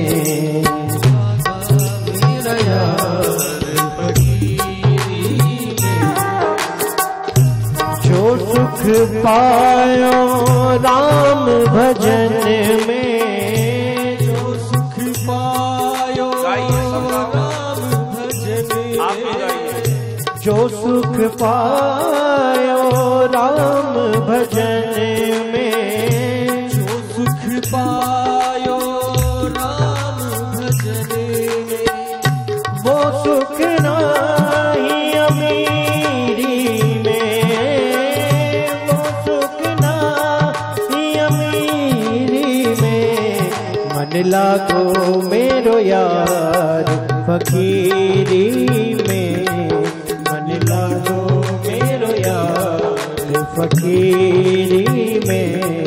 सुख पायो राम भजन में, जो सुख पायो राम भजन में, जो सुख पायो राम भजन में, जो सुख पायो राम भजन में, वो सुख नहीं अमीरी में, मन लागो मेरो यार फकीरी में, मन लागो मेरो यार फकीरी में।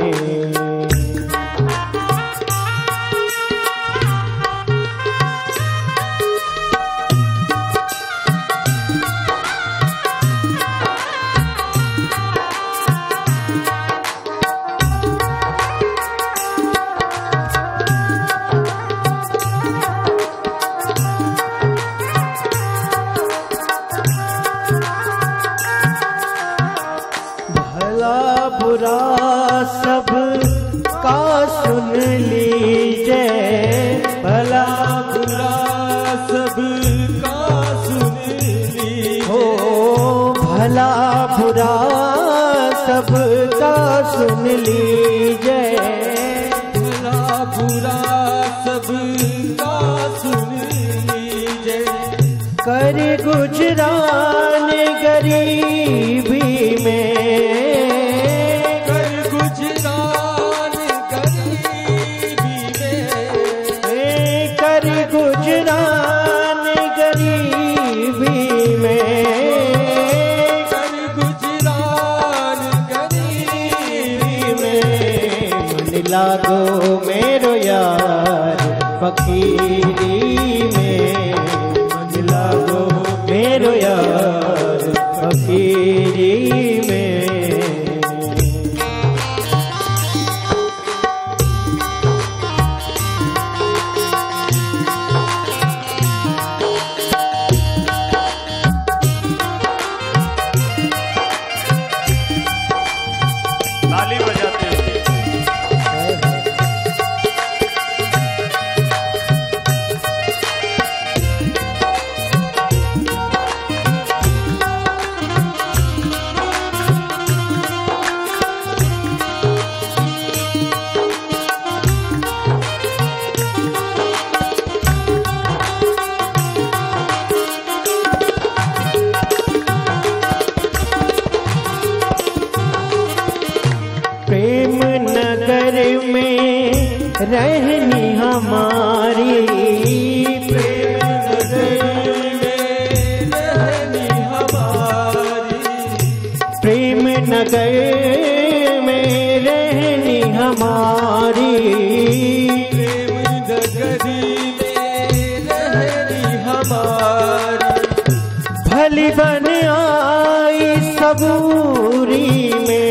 सब का सुन लीजिए, भला बुरा सब का सुन लीजिए, हो भला बुरा सब का सुन लीजिए, भला बुरा सब का सुन लीजिए, कर गुजरान गरीबी में, गुजरान गरीबी में, कर गुजरान लागो मेरो यार फकीरी में, मन लागो मेरो यार फकीरी में। ताली बजाते हुए प्रेम नगर में रहनी हमारी, प्रेम नगर में रहनी हमारी, प्रेम नगर में रहनी हमारी, प्रेम नगर में रहनी हमारी। भली बन आई सबूरी में,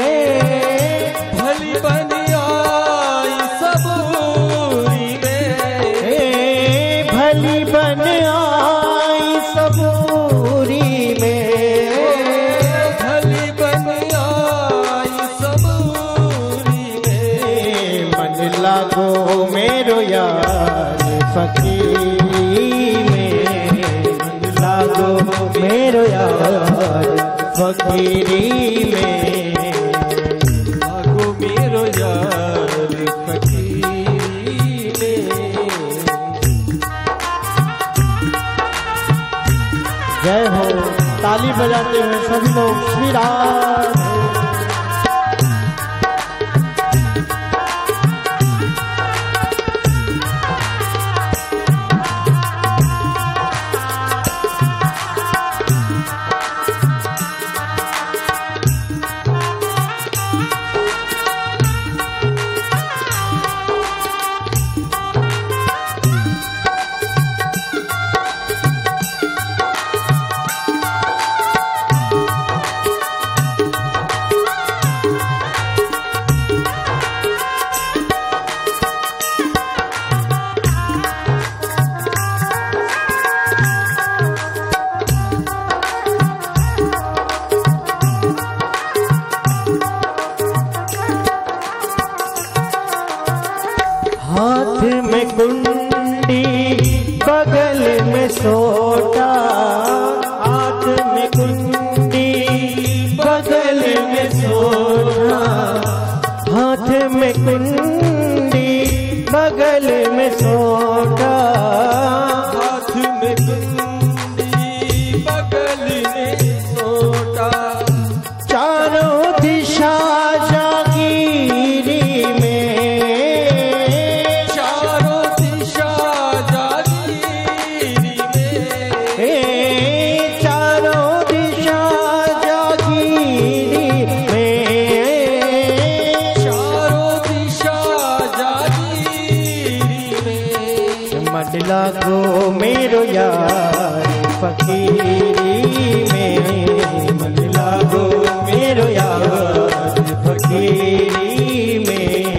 लागो मेरो यार फकीरी में, मन लागो मेरो यार फकीरी में, लागो मेरो यार फकीरी में। जय हो। ताली बजाते हुए सभी लोग श्री राम। हाथ में कुंडी बगल में सोटा, हाथ में कुंडी बगल में सोटा, हाथ में कुंडी बगल में सोटा, हाथ में कुंडी बगल में सोटा। चारों दिशा जागीरी में, मन लागो मेरो यार फकीरी में, मन लागो मेरो यार फकीरी में।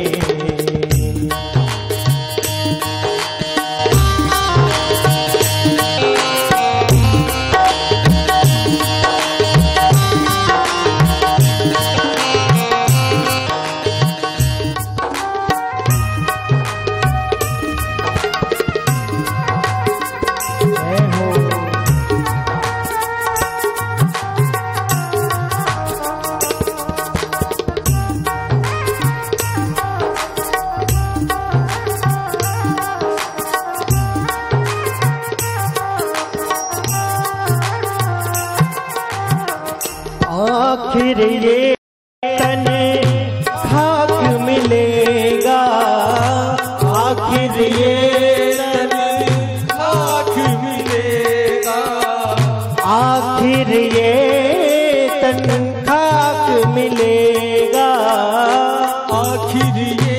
आखिर ये तन खाक मिलेगा, आखिर ये तन खाक मिलेगा, आखिर ये तन खाक मिलेगा, आखिर ये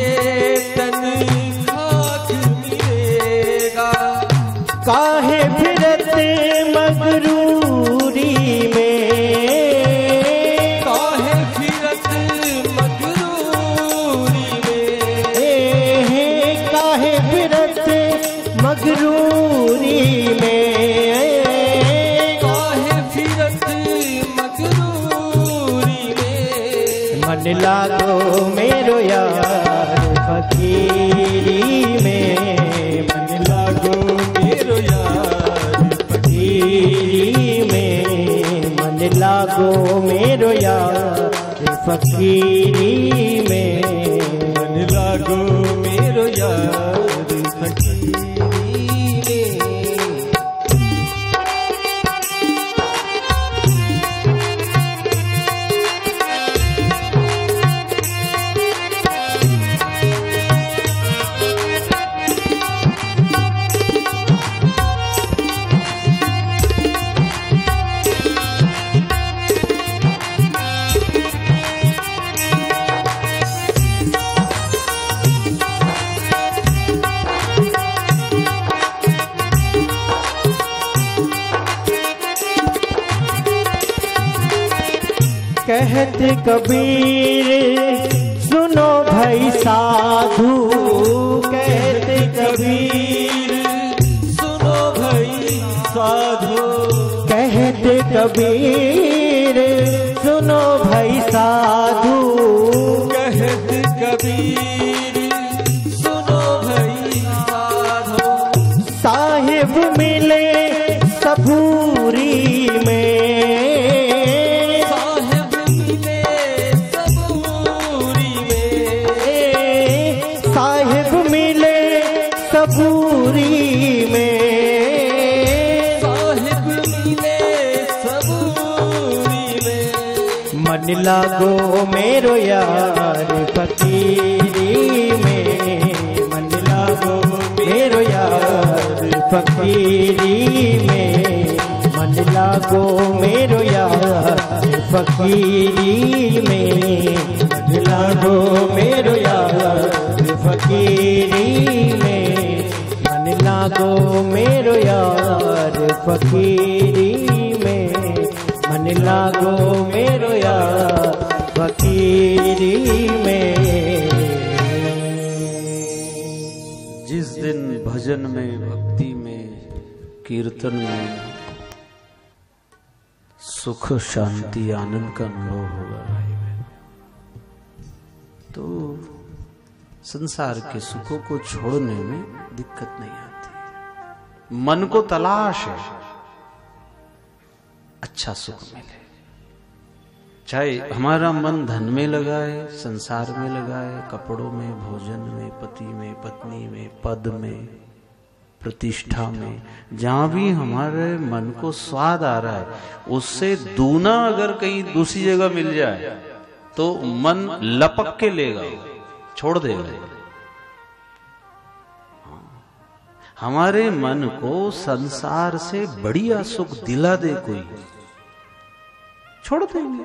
मन लागो मेरो यार फकीरी में, मन लागो मेरो यार फकीरी में, मन लागो मेरो यार फकीरी में, मन लागो मेरो यार फकीरी में। कहते कबीर सुनो भाई साधु, कहते कबीर सुनो भाई साधु, कहते कबीर सुनो भाई साधु, कहते कबीर सुनो भाई साधु, साहिब मिले सबूरी में, सबूरी में, साहिब मिले सबूरी में, मन लागो मेरो यार फकीरी में, मन लागो मेरो यार फकीरी में, मन लागो मेरो यार फकीरी में, मन लागो मेरो यार फकीरी में, लागो मेरो यार फकीरी में, मन लागो मेरो यार फकीरी में। जिस दिन भजन में, भक्ति में, कीर्तन में सुख, शांति, आनंद का अनुभव होगा तो संसार के सुखों को छोड़ने में दिक्कत नहीं आती। मन को तलाश है अच्छा सुख मिले, चाहे हमारा मन धन में लगाए, संसार में लगाए, कपड़ों में, भोजन में, पति में, पत्नी में, पद में, प्रतिष्ठा में, जहां भी हमारे मन को स्वाद आ रहा है उससे दूना अगर कहीं दूसरी जगह मिल जाए तो मन लपक के लेगा, छोड़ देगा। हमारे मन को संसार से बढ़िया सुख दिला दे कोई, छोड़ देंगे,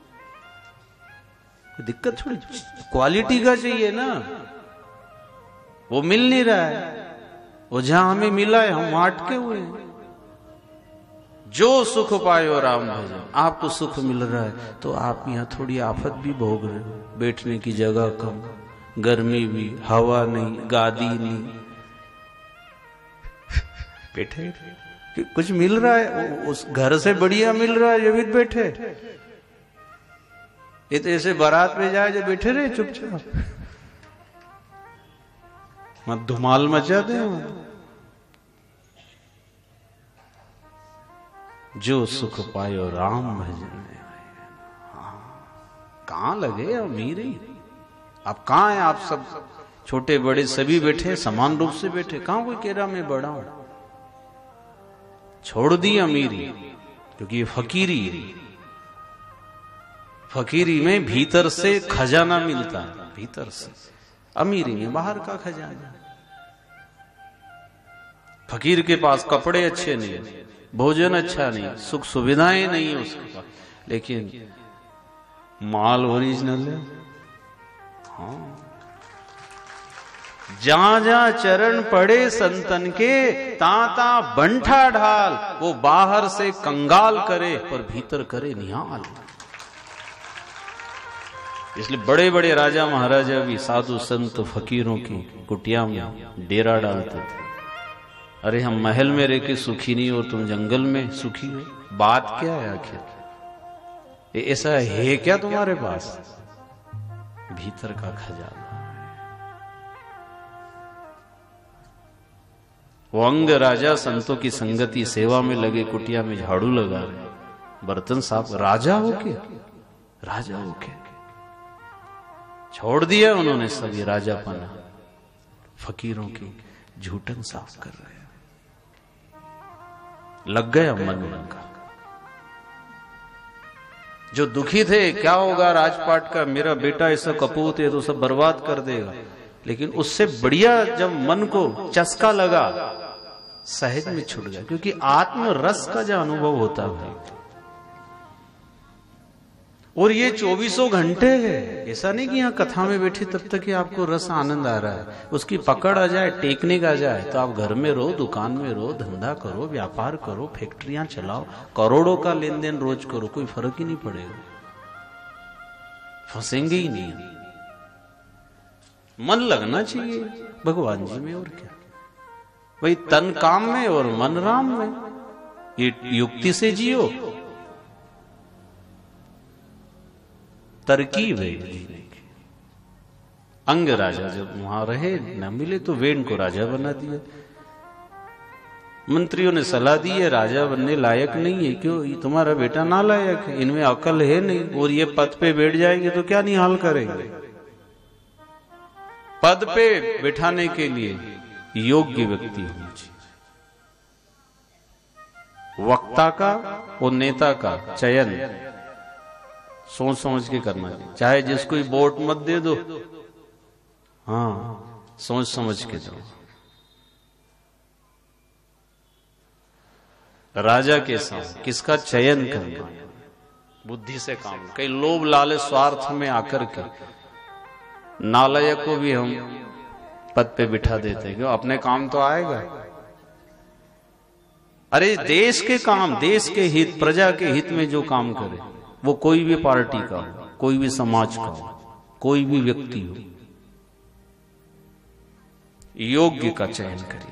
दिक्कत थोड़ी। क्वालिटी का चाहिए ना, वो मिल नहीं रहा है, वो जहां हमें मिला है हम अटके हुए हैं। जो सुख पायो राम भजन, आपको सुख मिल रहा है तो आप यहाँ थोड़ी आफत भी भोग रहे हो, बैठने की जगह कम, गर्मी भी, हवा नहीं, गादी नहीं, बैठे कुछ मिल रहा है, उस घर से बढ़िया मिल रहा है, ये भी बैठे। ये तो ऐसे बारात में जाए जो बैठे रहे चुपचाप, मत धुमाल मचा दे। जो सुख पायो राम भजन में, कहां लगे अमीर ही। आप कहां हैं? आप सब छोटे बड़े सभी बैठे, समान रूप से बैठे, कहां कोई कह रहा मैं बड़ा हूं। छोड़ दी अमीरी, क्योंकि ये फकीरी है। फकीरी में भीतर से खजाना मिलता है, भीतर से। अमीरी में बाहर का खजाना। फकीर के पास कपड़े अच्छे नहीं, भोजन अच्छा नहीं, सुख सुविधाएं नहीं है उसके पास, लेकिन माल ओरिजिनल है। हाँ, जहां जहां चरण पड़े संतन के, ताता बंठा ढाल, वो बाहर से कंगाल करे पर भीतर करे निहाल। इसलिए बड़े बड़े राजा महाराजा भी साधु संत फकीरों की कुटिया में डेरा डालते थे। अरे हम महल में रह के सुखी नहीं और तुम जंगल में सुखी हो, बात क्या है आखिर? ऐसा है क्या तुम्हारे पास? भीतर का खजाना है। वो अंग राजा संतों की संगति सेवा में लगे, कुटिया में झाड़ू लगा रहे, बर्तन साफ। राजा हो के राजा हो के छोड़ दिया उन्होंने सभी राजापना, फकीरों की झूठन साफ कर रहे हैं। लग गया मन उनका। जो दुखी थे, क्या होगा राजपाट का, मेरा बेटा ऐसा कपूत है तो सब बर्बाद कर देगा, लेकिन उससे बढ़िया जब मन को चस्का लगा, सहज में छूट गया। क्योंकि आत्म रस का जो अनुभव होता है, और ये चौबीसों घंटे है। ऐसा नहीं कि यहाँ कथा में बैठे तब तक ही आपको रस आनंद आ रहा है। उसकी पकड़ आ जाए, टेक्निक आ जाए, तो आप घर में रहो, दुकान में रहो, धंधा करो, व्यापार करो, फैक्ट्रियां चलाओ, करोड़ों का लेन देन रोज करो, कोई फर्क ही नहीं पड़ेगा, फंसेंगे ही नहीं। मन लगना चाहिए भगवान जी में, और क्या भाई, तन काम में और मन राम में। ये युक्ति से जियो, तरकीब है जीने की। अंग राजा जब वहां रहे, न मिले तो वेण को राजा बना दिया। मंत्रियों ने सलाह दी है, राजा बनने लायक नहीं है। क्यों? ये तुम्हारा बेटा नालायक है, इनमें अकल है नहीं, और ये पद पे बैठ जाएंगे तो क्या निहाल करेंगे। पद पे बिठाने के लिए योग्य व्यक्ति होना चाहिए। वक्ता का और नेता का चयन सोच समझ के करना चाहिए। चाहे जिसको ही वोट मत दे दो, हाँ सोच समझ के दो। राजा के साथ किसका चयन करना, बुद्धि से काम। कई लोभ लालच स्वार्थ में आकर के नालायक को भी हम पद पे बिठा देते हैं। क्यों? अपने काम तो आएगा। अरे देश के काम, देश के हित, प्रजा के हित में जो काम करे, वो कोई भी पार्टी का हो, कोई भी समाज का हो, कोई भी व्यक्ति हो, योग्य का चयन करिए।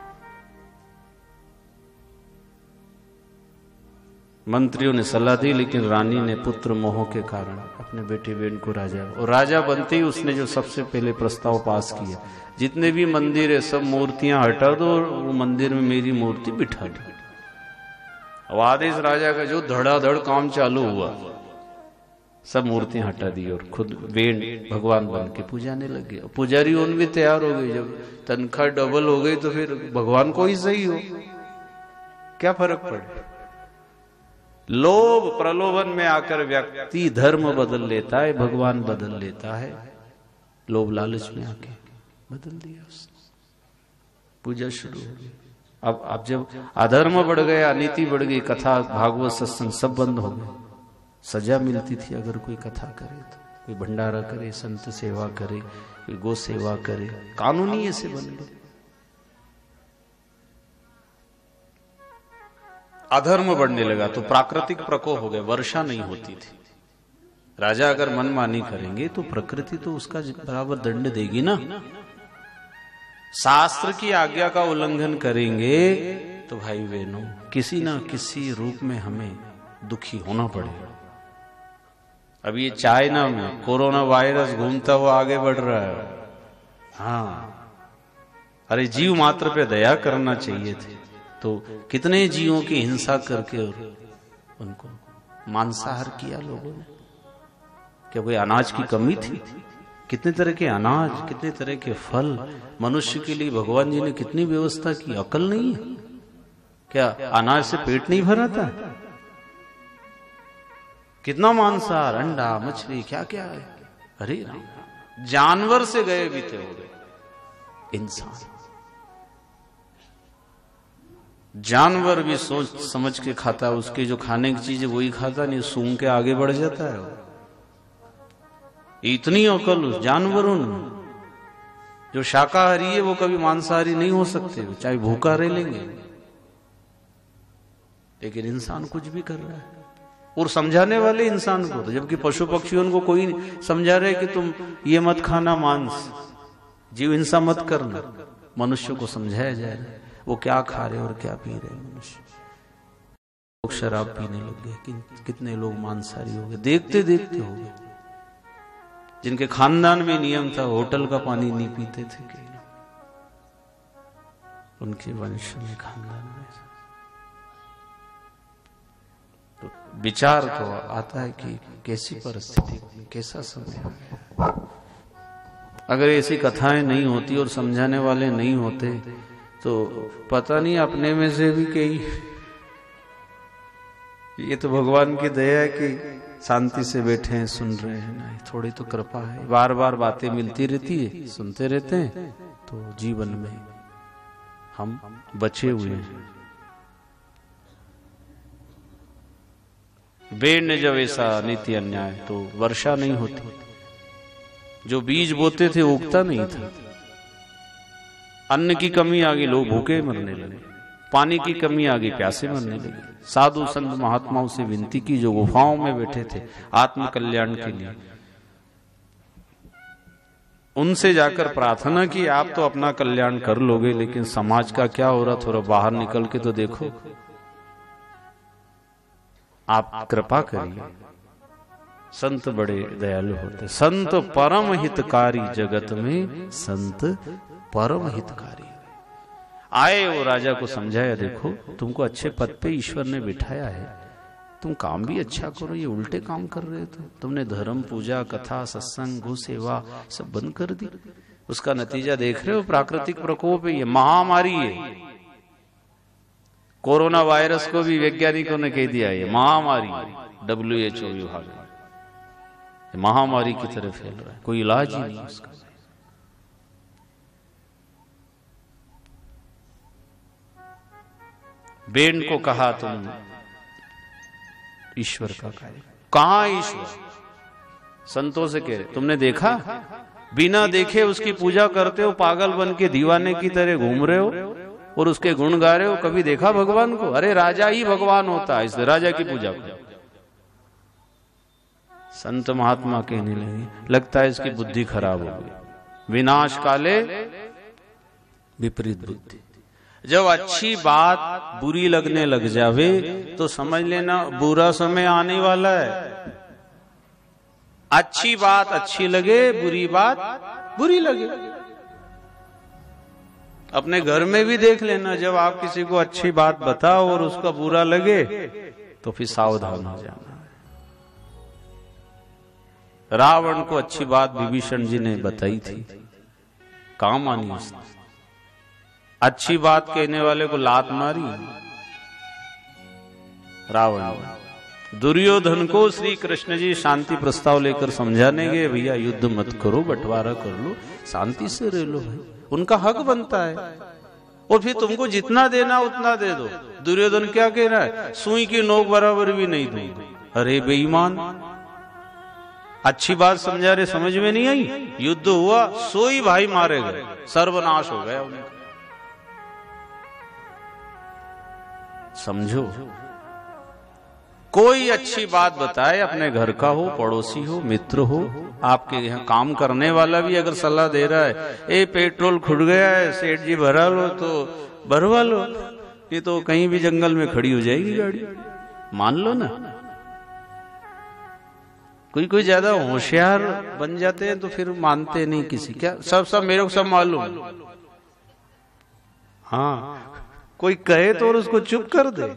मंत्रियों ने सलाह दी, लेकिन रानी ने पुत्र मोह के कारण अपने बेटे बेन को राजा, और राजा बनते ही उसने जो सबसे पहले प्रस्ताव पास किया, जितने भी मंदिर है सब मूर्तियां हटा दो और वो मंदिर में मेरी मूर्ति बिठा दो। अब आदेश राजा का जो धड़ाधड़ काम चालू हुआ, सब मूर्तियां हटा दी और खुद वेण भगवान बन के पूजाने लगे। पुजारी उन भी तैयार हो गई। जब तनख्वाह डबल हो गई तो फिर भगवान को ही सही हो, क्या फर्क पड़े। लोभ प्रलोभन में आकर व्यक्ति धर्म बदल लेता है, भगवान बदल लेता है। लोभ लालच में आके बदल दिया उसने, पूजा शुरू हो गई। अब अब जब अधर्म बढ़ गया, नीति बढ़ गई, कथा भागवत सत्संग सब बंद हो गए। सजा मिलती थी अगर कोई कथा करे तो, कोई भंडारा करे, संत सेवा करे, कोई गो सेवा करे, कानूनी ऐसे बन गए। अधर्म बढ़ने लगा तो प्राकृतिक प्रकोप हो गए, वर्षा नहीं होती थी। राजा अगर मनमानी करेंगे तो प्रकृति तो उसका बराबर दंड देगी ना। शास्त्र की आज्ञा का उल्लंघन करेंगे तो भाई बहनों किसी ना किसी रूप में हमें दुखी होना पड़ेगा। अब ये चाइना में कोरोना वायरस घूमता हुआ आगे बढ़ रहा है। हाँ, अरे जीव मात्र पे दया करना चाहिए थे, तो कितने जीवों की हिंसा करके और उनको मांसाहार किया लोगों ने। क्या कोई अनाज की कमी थी? कितने तरह के अनाज, कितने तरह के फल मनुष्य के लिए भगवान जी ने कितनी व्यवस्था की। अकल नहीं है क्या? अनाज से पेट नहीं भरा था? कितना मांसाहार, अंडा, मछली, क्या क्या है। अरे जानवर से गए बीते हो गए इंसान। जानवर भी सोच समझ के खाता, उसके जो खाने की चीज है वही खाता, नहीं सूंघ के आगे बढ़ जाता है। इतनी अकल उस जानवरों में। जो शाकाहारी है वो कभी मांसाहारी नहीं हो सकते, चाहे भूखा रह लेंगे। लेकिन इंसान कुछ भी कर रहा है, और समझाने वाले इंसान को तो, जबकि पशु पक्षियों को कोई समझा रहे कि तुम ये मत खाना मांस, जीव हिंसा मत करना। मनुष्य को समझाया जाए वो क्या खा रहे और क्या पी रहे। मनुष्य लोग शराब पीने लग गए, कितने लोग मांसाहारी हो गए, देखते देखते हो गए। जिनके खानदान में नियम था होटल का पानी नहीं पीते थे कई लोग, उनके वंश में खानदान में। तो विचार तो आता है कि कैसी परिस्थिति, कैसा समय आ गया। अगर ऐसी कथाएं नहीं होती और समझाने वाले नहीं होते तो पता नहीं अपने में से भी कई, ये तो भगवान की दया है कि शांति से बैठे हैं, सुन रहे हैं। नहीं, थोड़ी तो कृपा है, बार बार बातें मिलती रहती है, सुनते रहते हैं, तो जीवन में हम बचे हुए हैं। बेड़ ने जब ऐसा नीति अन्याय, तो वर्षा नहीं होती, जो बीज बोते थे उगता नहीं था, अन्न की कमी आ गई, लोग भूखे मरने लगे, पानी की कमी आ गई, प्यासे मरने लगे। साधु संत महात्माओं से विनती की जो गुफाओं में बैठे थे आत्म कल्याण के लिए, उनसे जाकर प्रार्थना की, आप तो अपना कल्याण कर लोगे लेकिन समाज का क्या हो रहा, थोड़ा बाहर निकल के तो देखो, आप कृपा करिए। संत बड़े दयालु होते, संत परम हितकारी, जगत में संत परम हितकारी। आए वो राजा को समझाया, देखो तुमको अच्छे पद पे ईश्वर ने बिठाया है, तुम काम भी अच्छा करो, ये उल्टे काम कर रहे थे, तुमने धर्म, पूजा, कथा, सत्संग, गौ सेवा सब बंद कर दी। उसका नतीजा देख रहे हो, प्राकृतिक प्रकोप है, ये महामारी है। कोरोना वायरस को भी वैज्ञानिकों ने कह दिया ये महामारी, डब्ल्यू एच ओ विभाग, महामारी की तरह फैल रहा है, कोई इलाज ही नहीं उसका। बेन को कहा, तुम ईश्वर का कार्य, कहां ईश्वर? संतों से कह रहे, तुमने देखा? बिना देखे उसकी पूजा करते हो, पागल बन के दीवाने की तरह घूम रहे हो और उसके गुण गा रहे हो, कभी देखा भगवान को? अरे राजा ही भगवान होता है, इसलिए राजा की पूजा करो। संत महात्मा कहने लगे, लगता है इसकी बुद्धि खराब हो गई, विनाश काले विपरीत बुद्धि। जब अच्छी बात बुरी लगने लग जावे तो समझ लेना बुरा समय आने वाला है। अच्छी बात अच्छी लगे, बुरी बात बुरी लगे। अपने घर में भी देख लेना, जब आप किसी को अच्छी बात बताओ और उसका बुरा लगे तो फिर सावधान हो जाना। रावण को अच्छी बात विभीषण जी ने बताई थी, काम मानी उसने। अच्छी बात कहने वाले को लात मारी रावण। दुर्योधन को श्री कृष्ण जी शांति प्रस्ताव लेकर समझाने गए, भैया युद्ध मत करो, बंटवारा कर लो, शांति से रह लो भाई, उनका हक बनता है, और फिर तुमको जितना देना उतना दे दो। दुर्योधन क्या कह रहा है, सुई की नोक बराबर भी नहीं दूंगी। अरे बेईमान, अच्छी बात समझा रहे, समझ में नहीं आई। युद्ध हुआ, सोई भाई मारे गए, सर्वनाश हो गया उनका। समझो, कोई अच्छी बात बताए, अपने घर का हो, पड़ोसी हो, मित्र हो, आपके यहाँ काम करने वाला भी अगर सलाह दे रहा है, ए पेट्रोल खुद गया है, सेठ जी भरा लो तो भरवा लो, ये तो कहीं भी जंगल में खड़ी हो जाएगी गाड़ी, मान लो ना। कोई कोई ज्यादा होशियार बन जाते हैं तो फिर मानते नहीं किसी, क्या सब सब मेरे को सब मालूम। हाँ, कोई कहे तो और उसको चुप कर दे।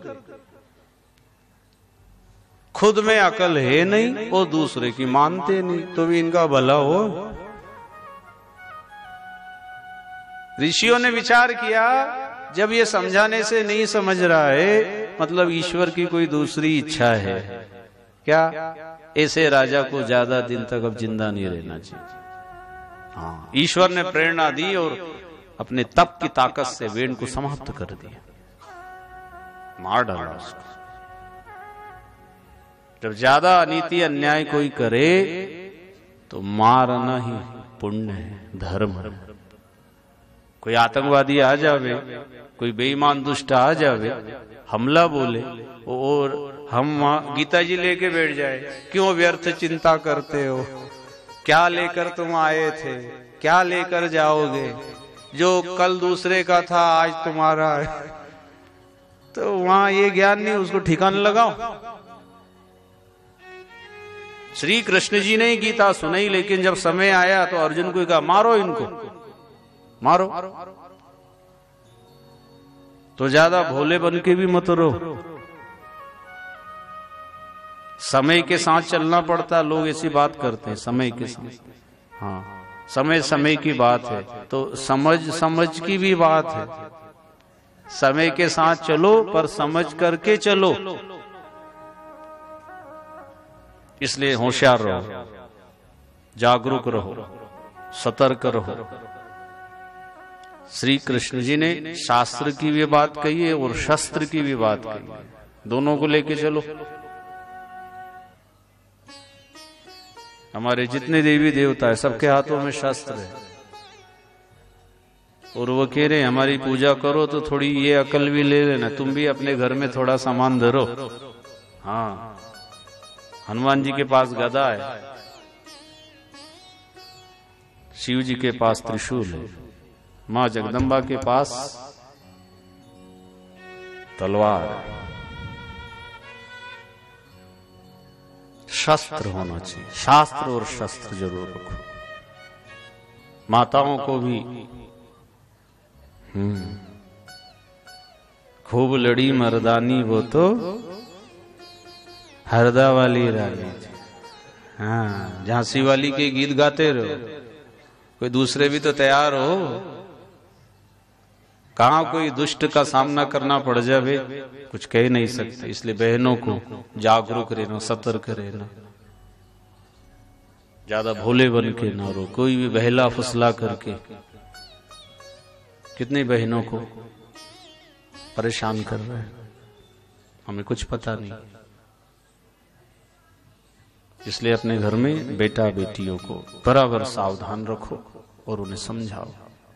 खुद में अकल है नहीं और दूसरे की मानते नहीं, तो भी इनका भला हो। ऋषियों ने विचार किया, जब ये समझाने से नहीं समझ रहा है, मतलब ईश्वर की कोई दूसरी इच्छा है क्या? ऐसे राजा को ज्यादा दिन तक अब जिंदा नहीं रहना चाहिए। हाँ, ईश्वर ने प्रेरणा दी और अपने तप की ताकत से वेन को समाप्त कर दिया, मार डाला उसको। जब ज्यादा अनीति अन्याय कोई करे तो मारना ही पुण्य है, धर्म है। कोई आतंकवादी आ जावे, कोई बेईमान दुष्ट आ जावे, हमला बोले और हम गीता जी लेके बैठ जाए, क्यों व्यर्थ चिंता करते हो, क्या लेकर तुम आए थे, क्या लेकर जाओगे, जो कल दूसरे का था आज तुम्हारा है। तो वहां ये ज्ञान नहीं, उसको ठिकाना लगाओ। श्री कृष्ण जी ने गीता सुनाई, लेकिन जब समय आया तो अर्जुन को कहा मारो इनको, मारो। तो ज्यादा भोले बन के भी मत रहो, समय के साथ चलना पड़ता। लोग ऐसी बात करते हैं समय के साथ। हाँ, समय समय की बात है, तो समझ समझ की भी बात है। समय के साथ चलो पर समझ करके चलो, इसलिए होशियार रहो, जागरूक रहो, सतर्क रहो। श्री कृष्ण जी ने शास्त्र की भी बात कही है और शस्त्र की भी बात कही है, दोनों को लेके चलो। हमारे जितने देवी देवता है सबके हाथों में शस्त्र है, और वो कह रहे हमारी पूजा करो तो थोड़ी ये अकल भी ले लेना, तुम भी अपने घर में थोड़ा सामान धरो। हाँ, हनुमान जी के पास गदा है, शिव जी के पास त्रिशूल है, मां जगदम्बा के पास तलवार है। शस्त्र होना चाहिए, शास्त्र और शस्त्र जरूर रखो। माताओं को भी हम्म खूब लड़ी मर्दानी वो तो हरदा वाली रानी थी। हाँ, झांसी वाली के गीत गाते रहो, कोई दूसरे भी तो तैयार हो। कहां कोई दुष्ट का सामना करना पड़ जावे, कुछ कह नहीं सकते। इसलिए बहनों को जागरूक रहना, सतर्क रहना, ज्यादा भोले बन के ना रो। कोई भी बहला फुसला करके कितनी बहनों को परेशान कर रहे हैं, हमें कुछ पता नहीं। इसलिए अपने घर में बेटा बेटियों को बराबर सावधान रखो और उन्हें समझाओ।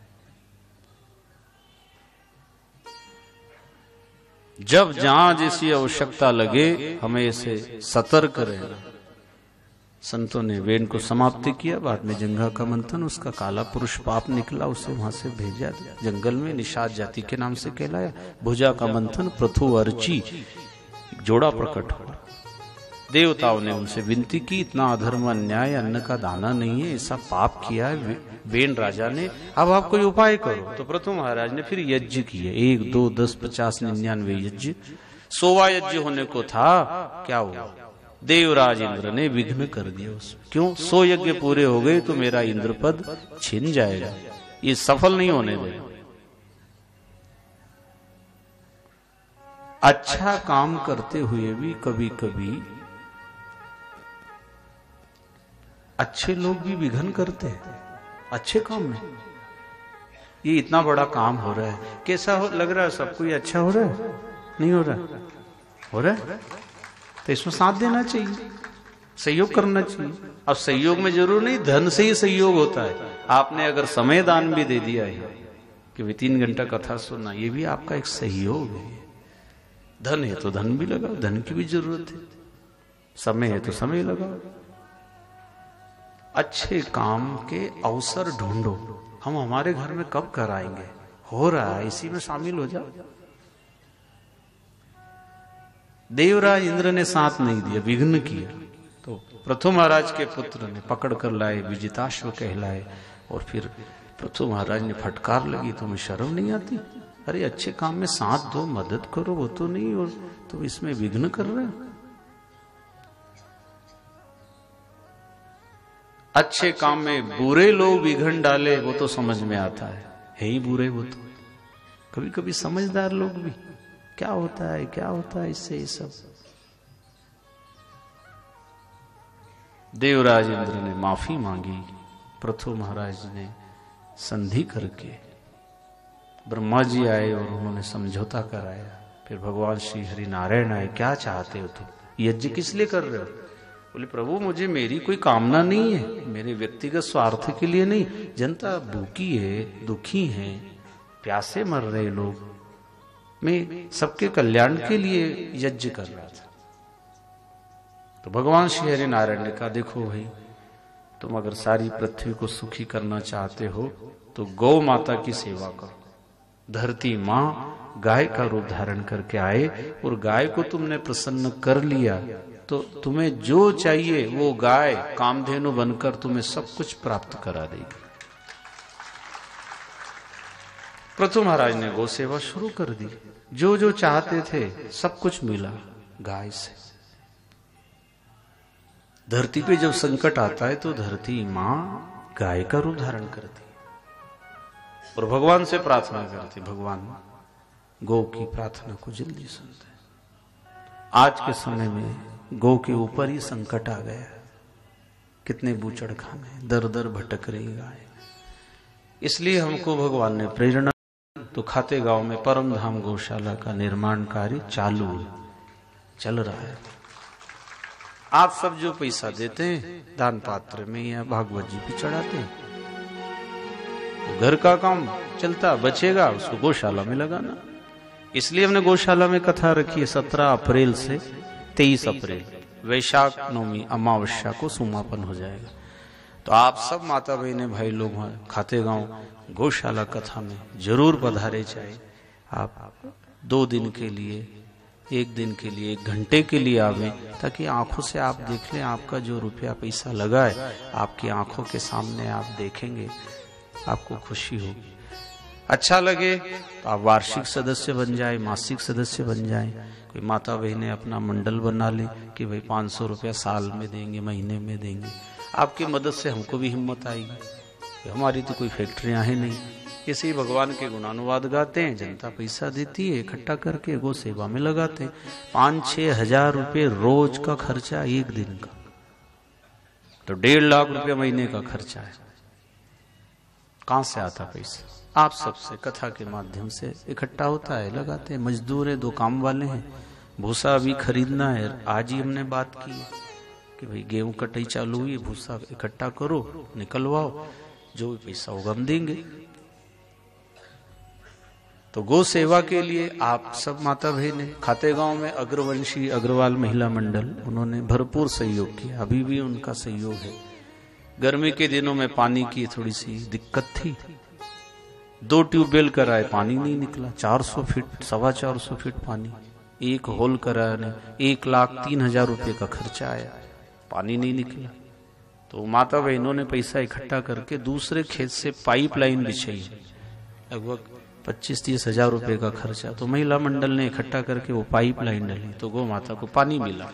जब जहां जैसी आवश्यकता लगे हमें इसे सतर्क रहना। संतों ने वेद को समाप्त किया, बाद में जंघा का मंथन, उसका काला पुरुष पाप निकला, उसे वहां से भेजा जंगल में, निषाद जाति के नाम से कहलाया। भुजा का मंथन, पृथु अर्ची, जोड़ा प्रकट हुआ। देवताओं ने उनसे विनती की, इतना अधर्म अन्याय, अन्न का दाना नहीं है, ऐसा पाप किया है बेन राजा ने, अब आप कोई उपाय करो। तो पृथु महाराज ने फिर यज्ञ किए, एक दो दस पचास निन्यानवे यज्ञ, सोवा यज्ञ होने को था। क्या हुआ? देवराज इंद्र ने विघ्न कर दिया उसमें। क्यों? सौ यज्ञ पूरे हो गए तो मेरा इंद्र पद छिन जाएगा, ये सफल नहीं होने देगा। अच्छा काम करते हुए भी कभी कभी अच्छे लोग भी विघ्न करते हैं अच्छे काम में। ये इतना बड़ा काम हो रहा है, कैसा हो लग रहा है सबको? ये अच्छा हो रहा है? नहीं हो रहा? हो रहा है तो इसमें साथ देना चाहिए, सहयोग करना चाहिए। अब सहयोग में जरूर नहीं धन से ही सहयोग होता है। आपने अगर समय दान भी दे दिया है कि वे तीन घंटा कथा सुनना, ये भी आपका एक सहयोग है। धन है तो धन भी लगाओ, धन की भी जरूरत है। समय है तो समय लगाओ। अच्छे काम के अवसर ढूंढो। हम हमारे घर में कब कराएंगे? हो रहा है, इसी में शामिल हो जाओ। देवराज इंद्र ने साथ नहीं दिया, विघ्न किया, तो पृथु महाराज के पुत्र ने पकड़ कर लाए, विजिताश्व कहलाए। और फिर पृथु महाराज ने फटकार लगी, तुम्हें शर्म नहीं आती? अरे अच्छे काम में साथ दो, मदद करो, वो तो नहीं, और तुम इसमें विघ्न कर रहे हो। अच्छे काम में बुरे लोग विघ्न डाले, वो तो समझ में आता है, है ही बुरे वो तो। कभी कभी समझदार लोग भी क्या होता है क्या होता है इससे ये सब। देवराज इंद्र ने माफी मांगी, पृथु महाराज ने संधि करके, ब्रह्मा जी आए और उन्होंने समझौता कराया। फिर भगवान श्री हरि नारायण आए, क्या चाहते हो तुम? यज्ञ किस लिए कर रहे हो? बोले प्रभु मुझे मेरी कोई कामना नहीं है, मेरे व्यक्तिगत स्वार्थ के लिए नहीं। जनता भूखी है, दुखी है, प्यासे मर रहे लोग, मैं सबके कल्याण के लिए यज्ञ कर रहा था। तो भगवान श्री हरि नारायण ने कहा, देखो भाई, तुम अगर सारी पृथ्वी को सुखी करना चाहते हो तो गौ माता की सेवा करो। धरती माँ गाय का रूप धारण करके आए और गाय को तुमने प्रसन्न कर लिया तो तुम्हें जो चाहिए वो गाय कामधेनु बनकर तुम्हें सब कुछ प्राप्त करा देगी। पृथु महाराज ने गौ सेवा शुरू कर दी, जो जो चाहते थे सब कुछ मिला गाय से। धरती पे जब संकट आता है तो धरती मां गाय का रूप धारण करती और भगवान से प्रार्थना करती, भगवान गौ की प्रार्थना को जल्दी सुनते। आज के समय में गौ के ऊपर ही संकट आ गया, कितने बूचड़ खाने, दर दर भटक रही गाय। इसलिए हमको भगवान ने प्रेरणा तो खाते गांव में परम धाम गौशाला का निर्माण कार्य चालू चल रहा है। आप सब जो पैसा देते हैं दान पात्र में या भागवत जी भी चढ़ाते हैं, तो घर का काम चलता, बचेगा उसको गौशाला में लगाना। इसलिए हमने गौशाला में कथा रखी है सत्रह अप्रैल से तेईस अप्रैल, वैशाख नवमी अमावस्या को समापन हो जाएगा। तो आप सब माता बहने भाई लोग खाते गांव गौशाला कथा में जरूर पधारे। चाहे आप दो दिन के लिए, एक दिन के लिए, एक घंटे के लिए आवे, ताकि आंखों से आप देख लें आपका जो रुपया पैसा लगा है आपकी आंखों के सामने आप देखेंगे, आपको खुशी होगी। अच्छा लगे तो आप वार्षिक सदस्य बन जाए, मासिक सदस्य बन जाए। कोई माता बहने अपना मंडल बना ले कि भाई पाँच सौ रुपया साल में देंगे, महीने में देंगे। आपकी मदद से हमको भी हिम्मत आएगी। हमारी तो कोई फैक्ट्रियां हैं नहीं, इसी भगवान के गुणानुवाद गाते हैं, जनता पैसा देती है, इकट्ठा करके गो सेवा में लगाते हैं। पाँच छह हजार रुपये रोज का खर्चा एक दिन का, तो डेढ़ लाख रुपया महीने का खर्चा है। कहां से आता पैसा? आप सबसे कथा के माध्यम से इकट्ठा होता है, लगाते हैं। मजदूर है, दो काम वाले हैं, भूसा भी खरीदना है। आज ही हमने बात की कि भाई गेहूं कटाई चालू हुई, भूसा इकट्ठा करो, निकलवाओ, जो भी पैसा होगा हम देंगे। तो गौ सेवा के लिए आप सब माता बहने खाते गांव में अग्रवंशी अग्रवाल महिला मंडल, उन्होंने भरपूर सहयोग किया, अभी भी उनका सहयोग है। गर्मी के दिनों में पानी की थोड़ी सी दिक्कत थी, दो ट्यूबवेल कराए, पानी नहीं निकला। चार सौ फीट सवा चार सौ फीट पानी, एक होल कराने एक लाख तीन हजार रुपये का खर्चा आया, पानी नहीं निकला। तो माता बहनों ने पैसा इकट्ठा करके दूसरे खेत से पाइपलाइन बिछाई, लगभग पच्चीस तीस हजार रुपये का खर्चा। तो महिला मंडल ने इकट्ठा करके वो पाइपलाइन डाली, तो गौ माता को पानी मिला।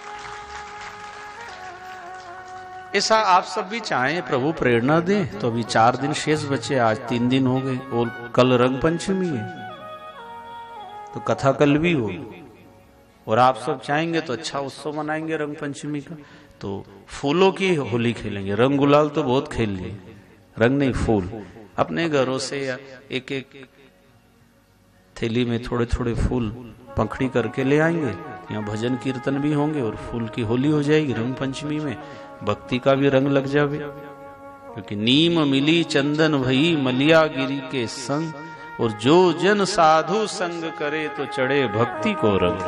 ऐसा आप सब भी चाहें, प्रभु प्रेरणा दे। तो अभी चार दिन शेष बचे, आज तीन दिन हो गए और कल रंग पंचमी है, तो कथा कल भी होगी। और आप सब चाहेंगे तो अच्छा उत्सव मनाएंगे रंग पंचमी का। तो फूलों की होली खेलेंगे, रंग गुलाल तो बहुत खेल लिए, रंग नहीं फूल। अपने घरों से या एक एक थैली में थोड़े थोड़े फूल पंखड़ी करके ले आएंगे, यहाँ भजन कीर्तन भी होंगे और फूल की होली हो जाएगी। रंग पंचमी में भक्ति का भी रंग लग जावे, क्योंकि नीम मिली चंदन भई मलिया गिरी के संग, और जो जन साधु संग करे तो चढ़े भक्ति को रंग।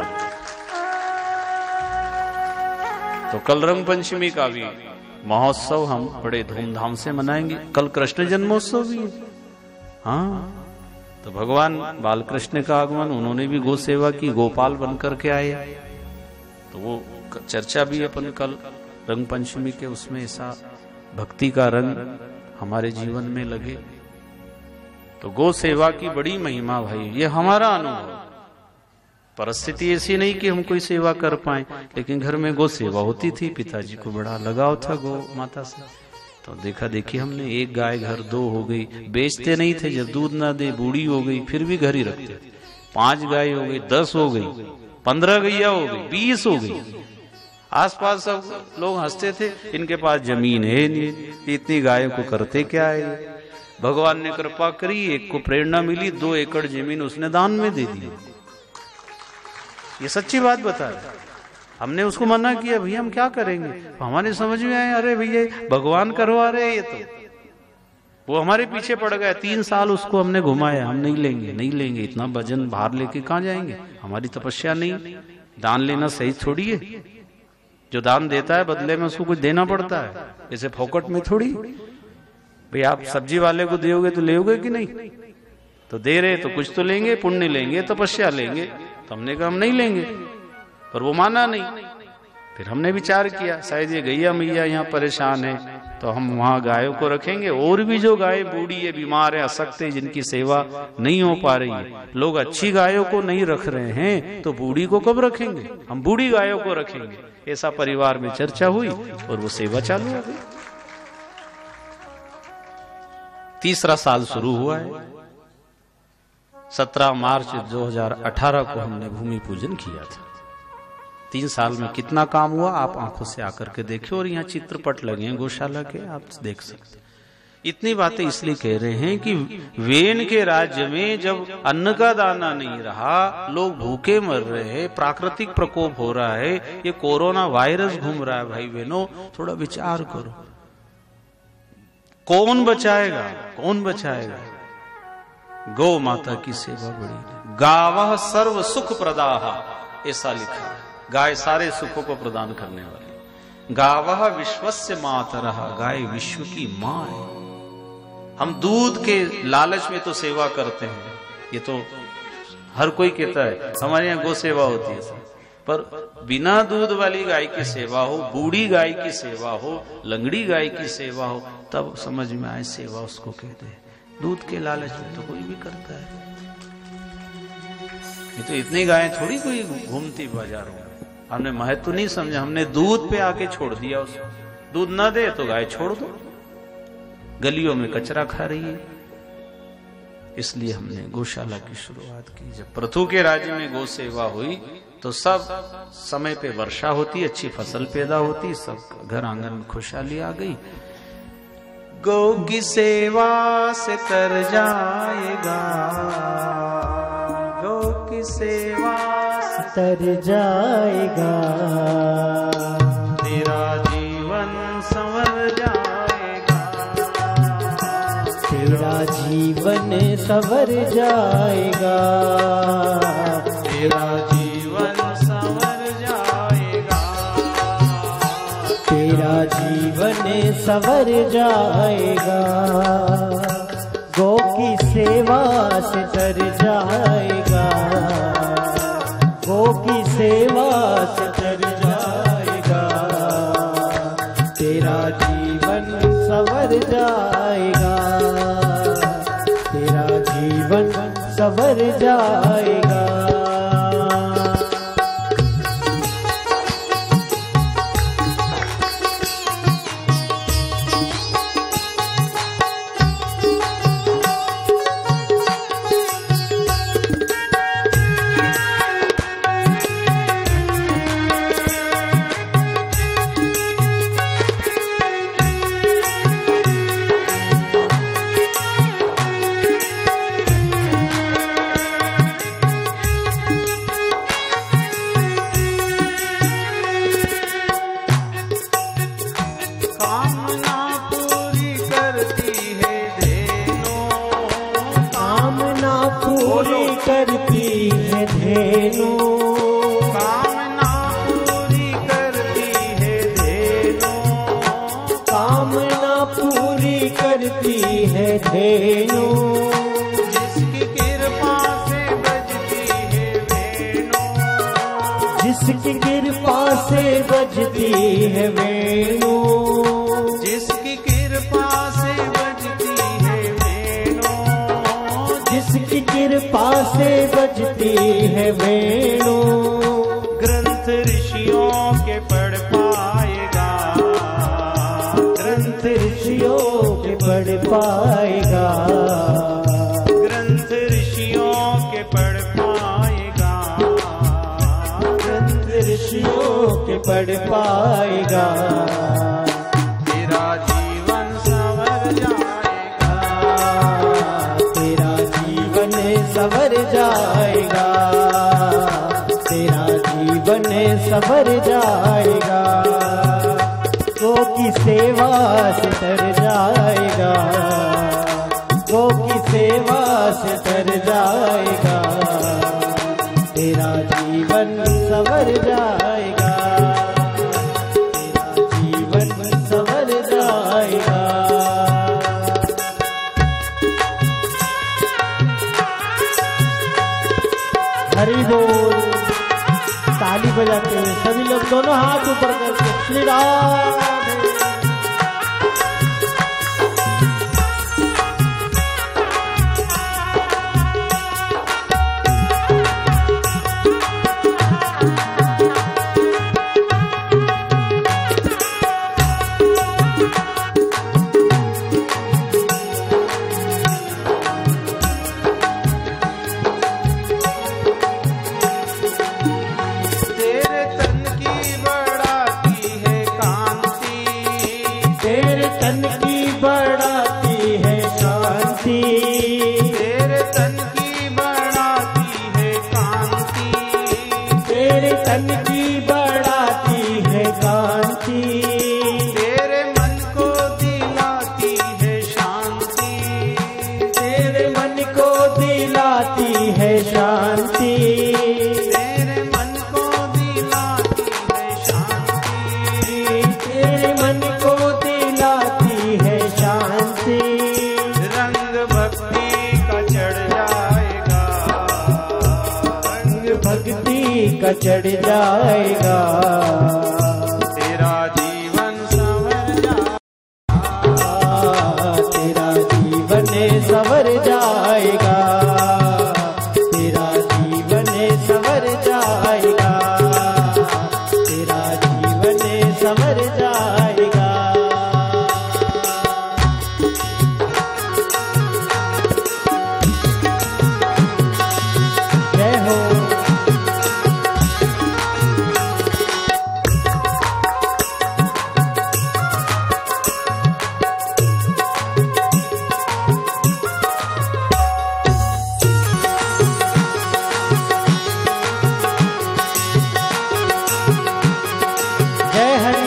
तो कल रंग पंचमी का भी महोत्सव हम बड़े धूमधाम से मनाएंगे। कल कृष्ण जन्मोत्सव भी है। हाँ, तो भगवान बाल कृष्ण का आगमन, उन्होंने भी गौ सेवा की, गोपाल बन करके आए। तो वो चर्चा भी अपन कल रंग पंचमी के उसमें, ऐसा भक्ति का रंग हमारे जीवन में लगे। तो गौ सेवा की बड़ी महिमा भाई, ये हमारा अनुभव। परिस्थिति ऐसी नहीं कि हम कोई सेवा कर पाए, लेकिन घर में गौ सेवा होती थी, पिताजी को बड़ा लगाव था गौ माता से। तो देखा देखी हमने, एक गाय घर दो हो गई, बेचते नहीं थे, जब दूध ना दे बूढ़ी हो गई फिर भी घर ही रखते थे। पांच गाय हो गई, दस हो गई, पंद्रह गैया हो गई, बीस हो गई। आसपास सब लोग हंसते थे, इनके पास जमीन है नहीं, इतनी गायों को करते क्या है। भगवान ने कृपा करी, एक को प्रेरणा मिली, दो एकड़ जमीन उसने दान में दे दी। ये सच्ची बात बता रहे। हमने उसको मना किया, भैया हम क्या करेंगे। हमारे समझ में आए, अरे भैया भगवान करवा रहे, ये तो वो हमारे पीछे पड़ गया। तीन साल उसको हमने घुमाया, हम नहीं लेंगे नहीं लेंगे, इतना वजन बाहर लेके कहाँ जाएंगे, हमारी तपस्या नहीं। दान लेना सही थोड़ी है, जो दान देता है बदले में उसको कुछ देना पड़ता है, ऐसे फोकट में थोड़ी। भाई आप सब्जी वाले को दोगे तो लेोगे कि नहीं, तो दे रहे तो कुछ तो लेंगे, पुण्य लेंगे, तपस्या लेंगे। तो हमने कहा हम नहीं लेंगे, पर वो माना नहीं। फिर हमने विचार किया शायद ये गैया मैया यहाँ परेशान है तो हम वहाँ गायों को रखेंगे, और भी जो गाय बूढ़ी है, बीमार है, असक्त है, जिनकी सेवा नहीं हो पा रही है, लोग अच्छी गायों को नहीं रख रहे हैं तो बूढ़ी को कब रखेंगे, हम बूढ़ी गायों को रखेंगे। ऐसा परिवार में चर्चा हुई और वो सेवा चालू हो गई। तीसरा साल शुरू हुआ है। सत्रह मार्च दो हज़ार अठारह को हमने भूमि पूजन किया था। तीन साल में कितना काम हुआ आप आंखों से आकर के देखिए, और यहाँ चित्रपट लगे हैं गौशाला के, आप देख सकते। इतनी बातें इसलिए कह रहे हैं कि वेन के राज्य में जब अन्न का दाना नहीं रहा, लोग भूखे मर रहे हैं, प्राकृतिक प्रकोप हो रहा है, ये कोरोना वायरस घूम रहा है, भाई बहनों थोड़ा विचार करो, कौन बचाएगा, कौन बचाएगा। गौ माता की सेवा बड़ी, गावः सर्व सुख प्रदाः, ऐसा लिखा है। गाय सारे सुखों को प्रदान करने वाली। गावः विश्वस्य मातरः, गाय विश्व की मां है। हम दूध के लालच में तो सेवा करते हैं, ये तो हर कोई कहता है हमारे यहाँ गौ सेवा होती है, पर बिना दूध वाली गाय की सेवा हो, बूढ़ी गाय की सेवा हो, लंगड़ी गाय की सेवा हो, तब समझ में आए सेवा उसको कहते हैं। दूध के लालच में तो कोई भी करता है, ये तो इतनी गायें थोड़ी कोई घूमती बाजारों में। हमने महत्व नहीं समझा, हमने दूध पे आके छोड़ दिया उसको। दूध ना दे तो गाय छोड़ दो, गलियों में कचरा खा रही है। इसलिए हमने गौशाला की शुरुआत की। जब पृथु के राज्य में गौ सेवा हुई तो सब समय पे वर्षा होती, अच्छी फसल पैदा होती, सब घर आंगन में खुशहाली आ गई। गौ की सेवा से तर जाएगा, गौ की सेवा से तर जाएगा, तेरा जीवन संवर जाएगा, तेरा जीवन संवर जाएगा, तेरा जीवन संवर जाएगा, तेरा जीवन संवर जाएगा। गौ की सेवा से तर जाएगा, गौ की सेवा से तर जाएगा, तेरा जीवन संवर जाएगा, तेरा जीवन संवर जाएगा। करती है धेनु, कामना पूरी करती है धेनु, कामना पूरी करती है धेनु, जिसकी कृपा से बजती है वेणु, जिसकी कृपा से बजती है वेणु, जिसकी कृपा से बजती है वेणु, जिसकी कृपा से बजती है वेणु। ग्रंथ ऋषियों के पढ़ पाएगा, ग्रंथ ऋषियों के पढ़ पाएगा, ग्रंथ ऋषियों के पढ़ पाएगा, ग्रंथ ऋषियों के पढ़ पाएगा। तेरा जीवन संवर जाएगा, तेरा जीवन संवर जाएगा, तेरा जीवन संवर जाएगा। गौ की सेवा से तर जाएगा, गौ की सेवा से तर जाएगा, तेरा जीवन संवर जाएगा, तेरा जीवन संवर जाएगा। हरि बोल। ताली बजाते हैं सभी लोग। दोनों हाथ ऊपर करके श्री राधे। तन की बढ़ाती है कांति, तेरे मन को दिलाती है शांति, तेरे मन को दिलाती है शांति, तेरे मन को दिलाती है शांति, तेरे मन को दिलाती है शांति। रंग भक्ति का चढ़ जाएगा, रंग भक्ति का चढ़ जाएगा, तेरा जीवन संवर जाएगा, तेरा जीवन संवर जाएगा, तेरा जीवन संवर जाएगा, तेरा जीवन संवर जाएगा। जय हो। जय हरि।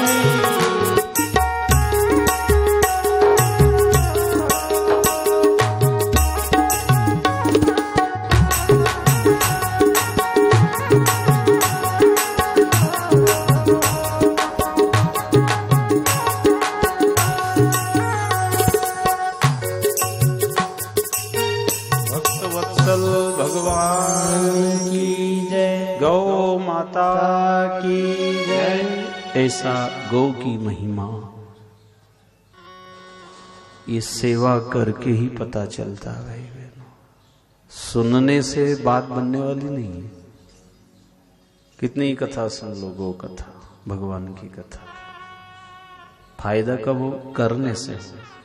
भक्तवत्सल भगवान की जय, गौ माता की जय। ऐसा गौ की महिमा ये सेवा करके ही पता चलता है भाई बहनों। सुनने से बात बनने वाली नहीं है। कितनी कथा सुन लो, गौ कथा, भगवान की कथा। फायदा कब हो? करने से।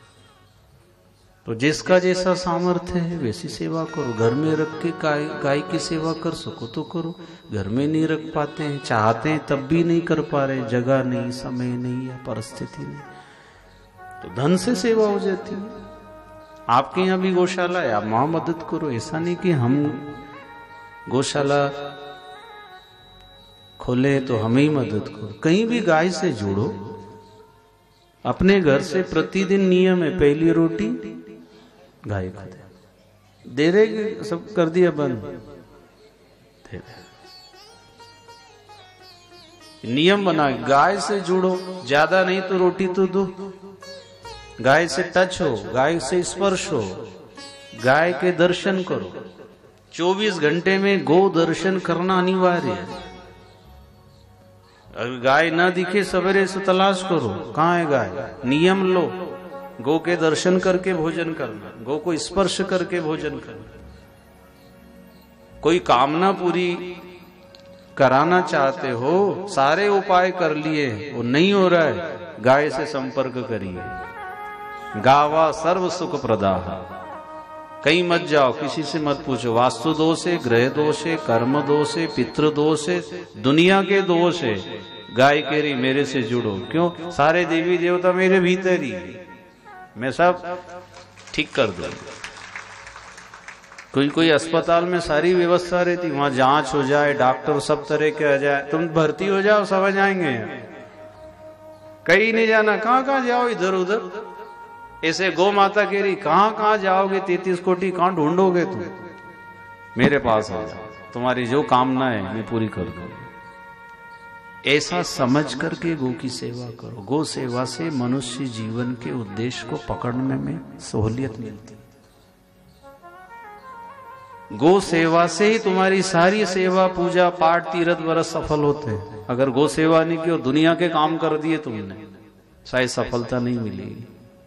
तो जिसका जैसा सामर्थ्य है वैसी सेवा करो। घर में रख के गाय गाय की सेवा कर सको तो करो। घर में नहीं रख पाते हैं, चाहते हैं तब भी नहीं कर पा रहे, जगह नहीं, समय नहीं है, परिस्थिति नहीं, तो धन से सेवा हो जाती है। आपके यहाँ भी गौशाला है, आप वहां मदद करो। ऐसा नहीं कि हम गौशाला खोले तो हमें ही मदद करो। कहीं भी गाय से जुड़ो। अपने घर से प्रतिदिन नियम है, पहली रोटी गाय को दे दे रहे, सब कर दिया बंद, दे दे। नियम बना, गाय से जुड़ो, ज्यादा नहीं तो रोटी तो दो। गाय से टच हो, गाय से स्पर्श हो, गाय के दर्शन करो। चौबीस घंटे में गो दर्शन करना अनिवार्य है। अगर गाय ना दिखे सवेरे से तलाश करो, कहाँ है गाय। नियम लो, गो के दर्शन करके भोजन करना, गो को स्पर्श करके भोजन करना। कोई कामना पूरी कराना चाहते हो, सारे उपाय कर लिए, वो नहीं हो रहा है, गाय से संपर्क करिए। गावा सर्व सुख प्रदाह। कहीं मत जाओ, किसी से मत पूछो। वास्तु दोष है, ग्रह दोष है, कर्म दोष है, पितृ दोष है, दुनिया के दोष है। गाय कह रही मेरे से जुड़ो। क्यों? सारे देवी देवता मेरे भीतर ही, मैं सब ठीक कर दूंगा। कोई कोई अस्पताल में सारी व्यवस्था रहती, वहां जांच हो जाए, डॉक्टर सब तरह के आ जाए, तुम भर्ती हो जाओ, समझ आएंगे। कहीं नहीं जाना, कहां कहां जाओ, इधर उधर। ऐसे गौ माता कह रही कहां कहां जाओगे, तैतीस कोटि कहां ढूंढोगे तुम, मेरे पास आ जाओ, तुम्हारी जो कामना है मैं पूरी कर दूंगी। ऐसा समझ करके गो की सेवा करो। गो सेवा से मनुष्य जीवन के उद्देश्य को पकड़ने में सहूलियत मिलती। गो सेवा से ही तुम्हारी सारी सेवा पूजा पाठ तीर्थ व्रत सफल होते हैं। अगर गो सेवा नहीं की और दुनिया के काम कर दिए तुमने, शायद सफलता नहीं मिलेगी।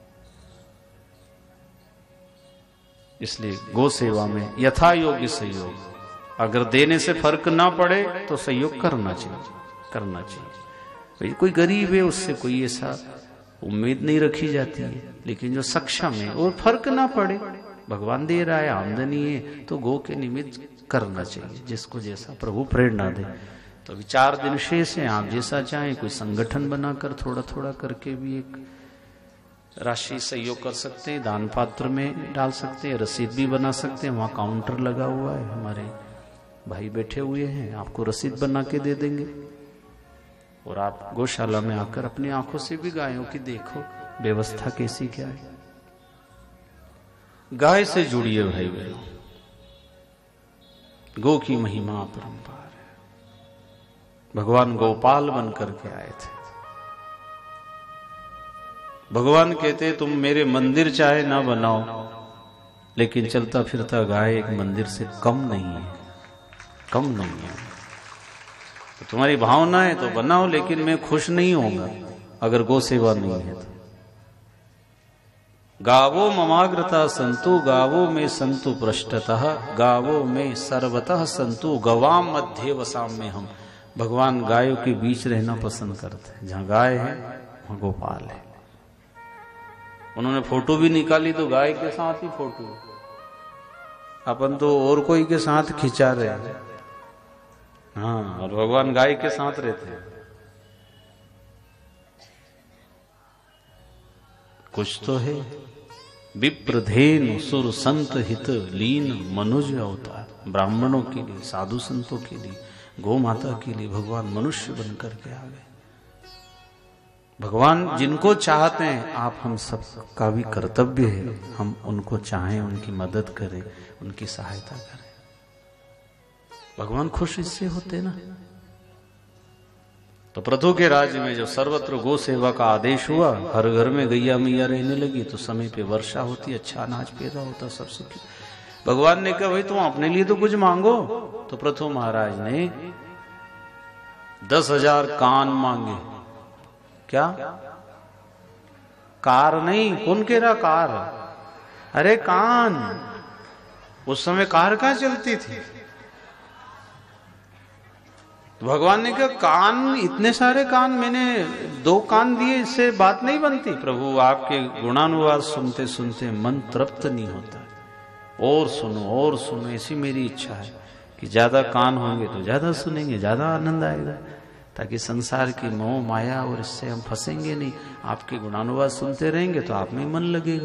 इसलिए गो सेवा में यथा योग्य सहयोग, अगर देने से फर्क ना पड़े तो सहयोग करना चाहिए, करना चाहिए। कोई गरीब है उससे कोई ऐसा उम्मीद नहीं रखी जाती है, लेकिन जो सक्षम है और फर्क ना पड़े, भगवान दे रहा है, आमदनी है, तो गो के निमित्त करना चाहिए, जिसको जैसा प्रभु प्रेरणा दे। तो विचार दिन शेष है, आप जैसा चाहें, कोई संगठन बनाकर थोड़ा थोड़ा करके भी एक राशि सहयोग कर सकते हैं, दान पात्र में डाल सकते हैं, रसीद भी बना सकते हैं। वहां काउंटर लगा हुआ है, हमारे भाई बैठे हुए हैं, आपको रसीद बना के दे देंगे। और आप गौशाला में आकर अपनी आंखों से भी गायों की देखो व्यवस्था कैसी क्या है। गाय से जुड़िए भाई बहनों, गो की महिमा अपरंपार है। भगवान गोपाल बनकर के आए थे। भगवान कहते तुम मेरे मंदिर चाहे ना बनाओ, लेकिन चलता फिरता गाय एक मंदिर से कम नहीं है, कम नहीं है। तो तुम्हारी भावना है तो बनाओ, लेकिन मैं खुश नहीं होगा अगर गो सेवा नहीं है तो। गावो ममाग्रता संतु, गावो में संतु पृष्ठतः, गावो में सर्वतः संतु, गवाम मध्य वसाम में हम। भगवान गायों के बीच रहना पसंद करते हैं। जहां गाय है वहां गोपाल है। उन्होंने फोटो भी निकाली तो गाय के साथ ही फोटो, अपन तो और कोई के साथ खिंचा रहे हैं। हाँ, और भगवान गाय के साथ रहते हैं। कुछ तो है। विप्रधेनु सुर संत हित लीन मनुज अवतार। ब्राह्मणों के लिए, साधु संतों के लिए, गौ माता के लिए भगवान मनुष्य बनकर के आ गए। भगवान जिनको चाहते हैं, आप हम सब का भी कर्तव्य है हम उनको चाहें, उनकी मदद करें, उनकी सहायता करें। भगवान खुश इससे होते ना। तो प्रथु के राज्य में जो सर्वत्र गो सेवा का आदेश हुआ, हर घर में गैया मैया रहने लगी, तो समय पे वर्षा होती, अच्छा अनाज पैदा होता, सब सुखी। भगवान ने कहा भाई तुम अपने लिए तो कुछ मांगो। तो प्रथु महाराज ने दस हजार कान मांगे। क्या? कार नहीं, कौन कह रहा कार? अरे कान। उस समय कार कहां चलती थी? तो भगवान ने कहा कान, इतने सारे कान, मैंने दो कान दिए, इससे बात नहीं बनती। प्रभु आपके गुणानुवाद सुनते सुनते मन तृप्त नहीं होता। और सुनो और सुनो, ऐसी मेरी इच्छा है कि ज्यादा कान होंगे तो ज्यादा सुनेंगे, ज्यादा आनंद आएगा, ताकि संसार की मोह माया और इससे हम फंसेंगे नहीं। आपके गुणानुवाद सुनते रहेंगे तो आप में मन लगेगा।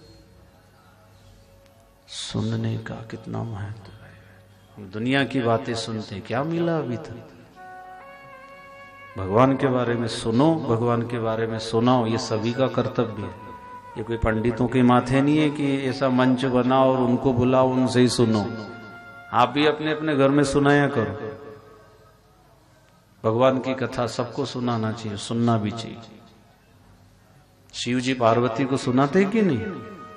सुनने का कितना महत्व है। हम दुनिया की बातें सुनते, क्या मिला अभी तक? भगवान के बारे में सुनो, भगवान के बारे में सुनाओ, ये सभी का कर्तव्य है। ये कोई पंडितों के माथे नहीं है कि ऐसा मंच बनाओ और उनको बुलाओ, उनसे ही सुनो। आप भी अपने अपने घर में सुनाया करो। भगवान की कथा सबको सुनाना चाहिए, सुनना भी चाहिए। शिव जी पार्वती को सुनाते कि नहीं?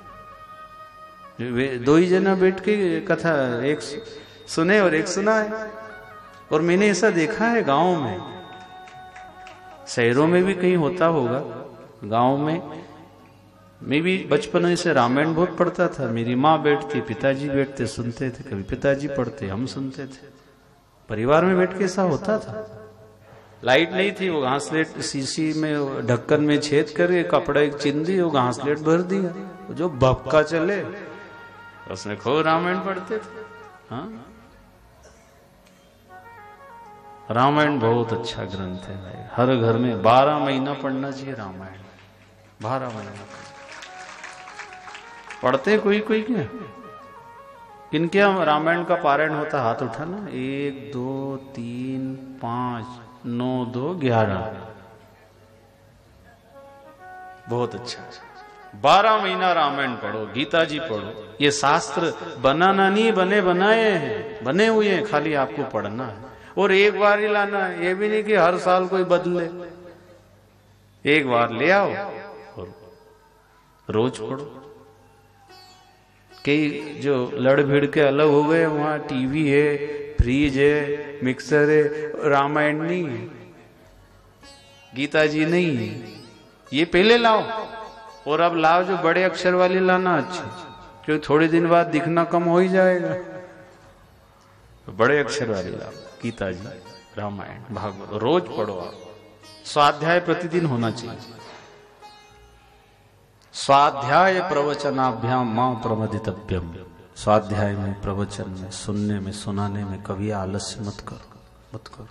वे दो ही जना बैठ के कथा, एक सुने और एक सुनाए। और मैंने ऐसा देखा है गांव में, शहरों में भी कहीं होता होगा, गांव में मैं भी बचपन से रामायण बहुत पढ़ता था। मेरी माँ बैठती, पिताजी बैठते, सुनते थे। कभी पिताजी पढ़ते, हम सुनते थे। परिवार में बैठ के ऐसा होता था। लाइट नहीं थी, वो घासलेट शीशी में ढक्कन में छेद करके कपड़ा एक चिंदी, वो घासलेट भर दिया, जो भपका चले उसमें खूब रामायण पढ़ते थे। हाँ, रामायण बहुत अच्छा ग्रंथ है भाई। हर घर में बारह महीना पढ़ना चाहिए रामायण। बारह महीना पढ़ते कोई कोई क्या? किनके रामायण का पारायण होता? हाथ उठाना। एक दो तीन पांच नौ दो ग्यारह। बहुत अच्छा। बारह महीना रामायण पढ़ो, गीता जी पढ़ो। ये शास्त्र बनाना नहीं, बने बनाए हैं, बने हुए हैं, खाली आपको पढ़ना है। और एक बार ही लाना है, ये भी नहीं कि हर साल कोई बदले। एक बार ले आओ और रोज पढ़ो। कई जो लड़ भिड़ के अलग हो गए, वहां टीवी है, फ्रिज है, मिक्सर है, रामायण नहीं है, गीता जी नहीं है। ये पहले लाओ और अब लाओ जो बड़े अक्षर वाली लाना अच्छी, क्योंकि थोड़े दिन बाद दिखना कम हो ही जाएगा। बड़े अक्षर वाली लाओ, गीता जी, रामायण, भागवत रोज पढ़ो आप। स्वाध्याय प्रतिदिन होना चाहिए। स्वाध्याय प्रवचनाभ्याम मां प्रमदितव्यम। स्वाध्याय में, प्रवचन में, सुनने में, सुनाने में कभी आलस्य मत करो, मत करो।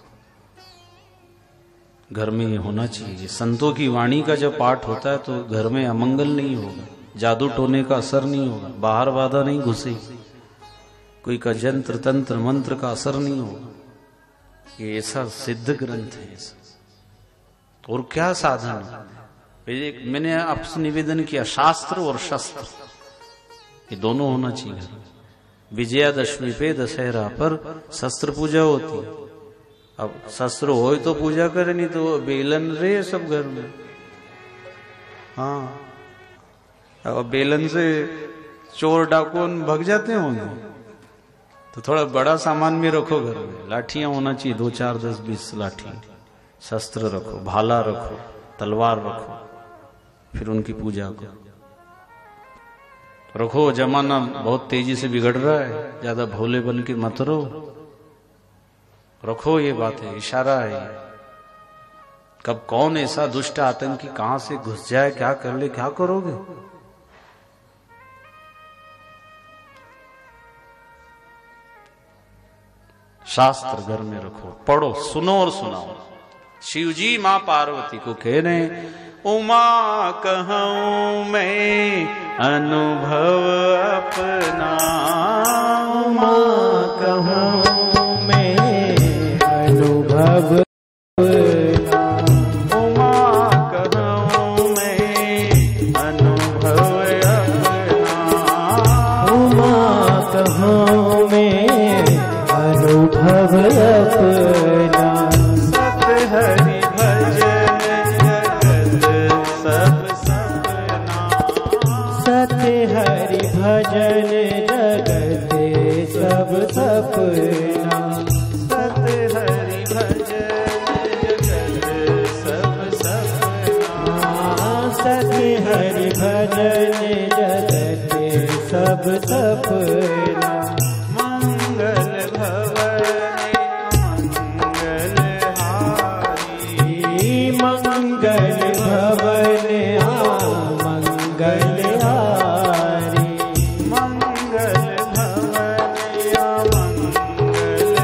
घर में ये होना चाहिए। संतों की वाणी का जब पाठ होता है तो घर में अमंगल नहीं होगा, जादू टोने का असर नहीं होगा, बाहर बाधा नहीं घुसेगी, कोई का यंत्र तंत्र मंत्र का असर नहीं होगा। ये ऐसा सिद्ध ग्रंथ है ऐसा। और क्या साधन है? मैंने आपसे निवेदन किया, शास्त्र और शस्त्र ये दोनों होना चाहिए। विजयादशमी पे, दशहरा पर शस्त्र पूजा होती है। अब शस्त्र हो तो पूजा करे, नहीं तो बेलन रे सब घर में। हाँ, अब बेलन से चोर डाकू भग जाते होंगे, तो थोड़ा बड़ा सामान भी रखो घर में। लाठियां होना चाहिए, दो चार दस बीस लाठी, शस्त्र रखो, भाला रखो, तलवार रखो, फिर उनकी पूजा करो। रखो, जमाना बहुत तेजी से बिगड़ रहा है, ज्यादा भोले बन के मत रहो। रखो, ये बात है, इशारा है। कब कौन ऐसा दुष्ट आतंकी कहां से घुस जाए, क्या कर ले, क्या करोगे? शास्त्र घर में रखो, पढ़ो, सुनो और सुनाओ। शिव जी मां पार्वती को कह रहे, उमा कहूं मैं अनुभव अपना, उमा कहूं मैं अनुभव अपना, उमा कहूं मैं अनुभव अपना, उमा कहूं मैं अनुभव अपना। सत हरि भजन जगत सब सपना, सत हरि भजन जगत सब सपना, सत हरि भजन जगत सब सपना, सत हरि भजन जगत सब सपना। मंगल भवन मंगल हारी, मंगल भवन आ मंगल हारी, मंगल भवन या मंगल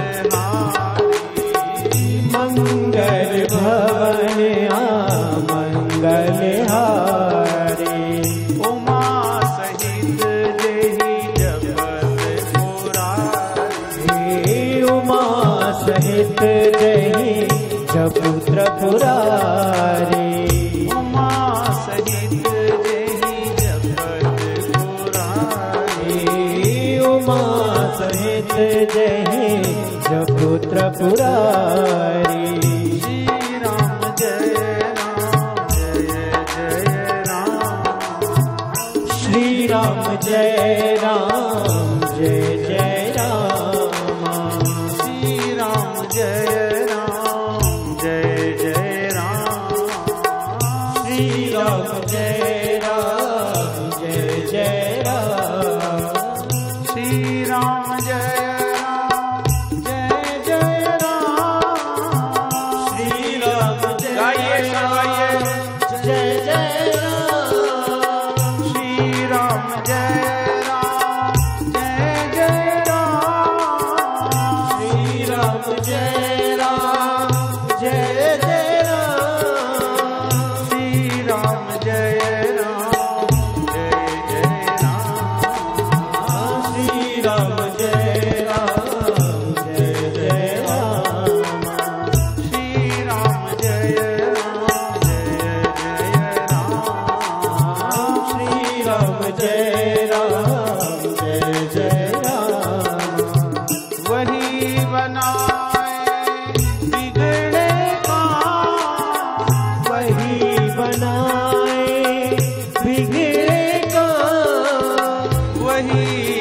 हारी, मंगल भवन आ मंगल हारी। उमा सहित जेहि जपत पुरारी, उमा सहित जही जपुत्र पुरारी, उमा सहित जेहि जपत पुरारी, उमा सहित जही जपुत्र पुरारी। श्री राम जय राम जय जय राम, श्री राम जय राम जय जय राम, श्री राम जय राम जय जय राम, श्री राम जय राम जय जय राम, श्री राम जय राम जय जय राम, श्री राम जय गाइए सब गाइए, जय जय राम, श्री राम जय राम जय जय राम, श्री राम जय राम जय जय राम, श्री राम जय राम जय जय राम, श्री राम जय राम जय जय राम, श्री राम जय राम जय जय राम, श्री राम जय राम जय जय राम। वही बनाए बिगड़े काम, वही बनाए बिगड़े काम, वही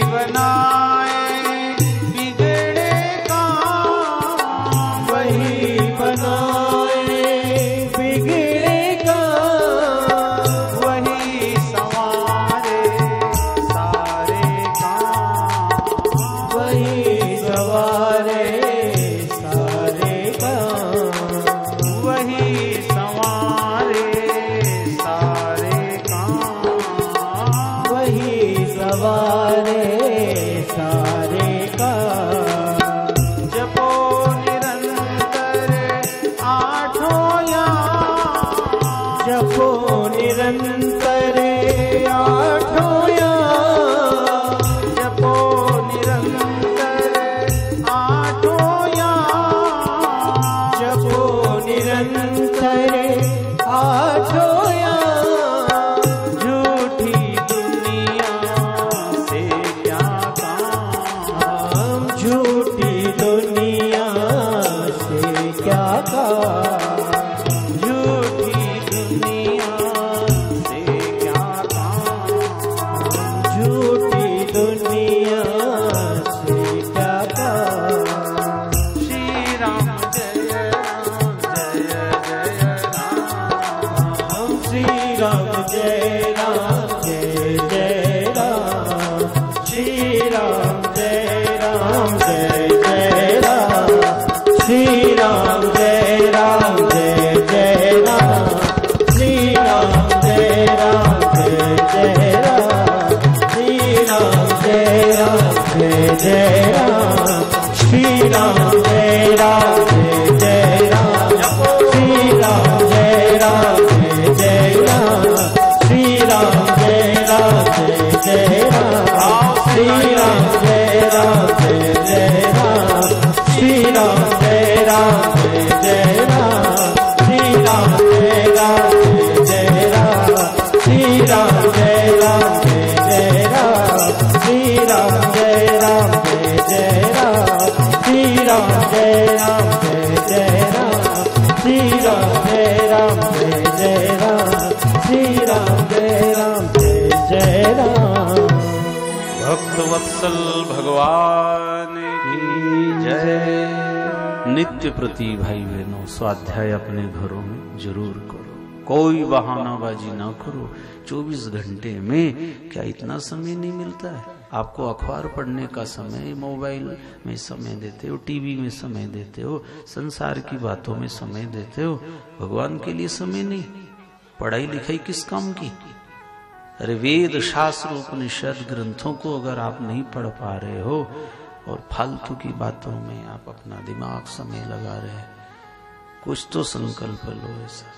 श्री राम जय राम जय जय राम श्री राम जय राम जय जय राम श्री राम जय राम जय जय राम श्री राम जय राम जय जय राम श्री राम जय राम जय जय राम श्री राम जय राम जय जय राम श्री राम जय राम जय जय राम श्री राम जय राम जय जय राम। भक्त वत्सल भगवान की जय। नित्य प्रति भाई बहनों, स्वाध्याय अपने घरों में जरूर करो, कोई बहानाबाजी ना करो। चौबीस घंटे में क्या इतना समय नहीं मिलता है? आपको अखबार पढ़ने का समय, मोबाइल में समय देते हो, टीवी में समय देते हो, संसार की बातों में समय देते हो, भगवान के लिए समय नहीं। पढ़ाई लिखाई किस काम की? अरे वेद शास्त्र उपनिषद ग्रंथों को अगर आप नहीं पढ़ पा रहे हो और फालतू की बातों में आप अपना दिमाग समय लगा रहे हैं, कुछ तो संकल्प लो। ऐसा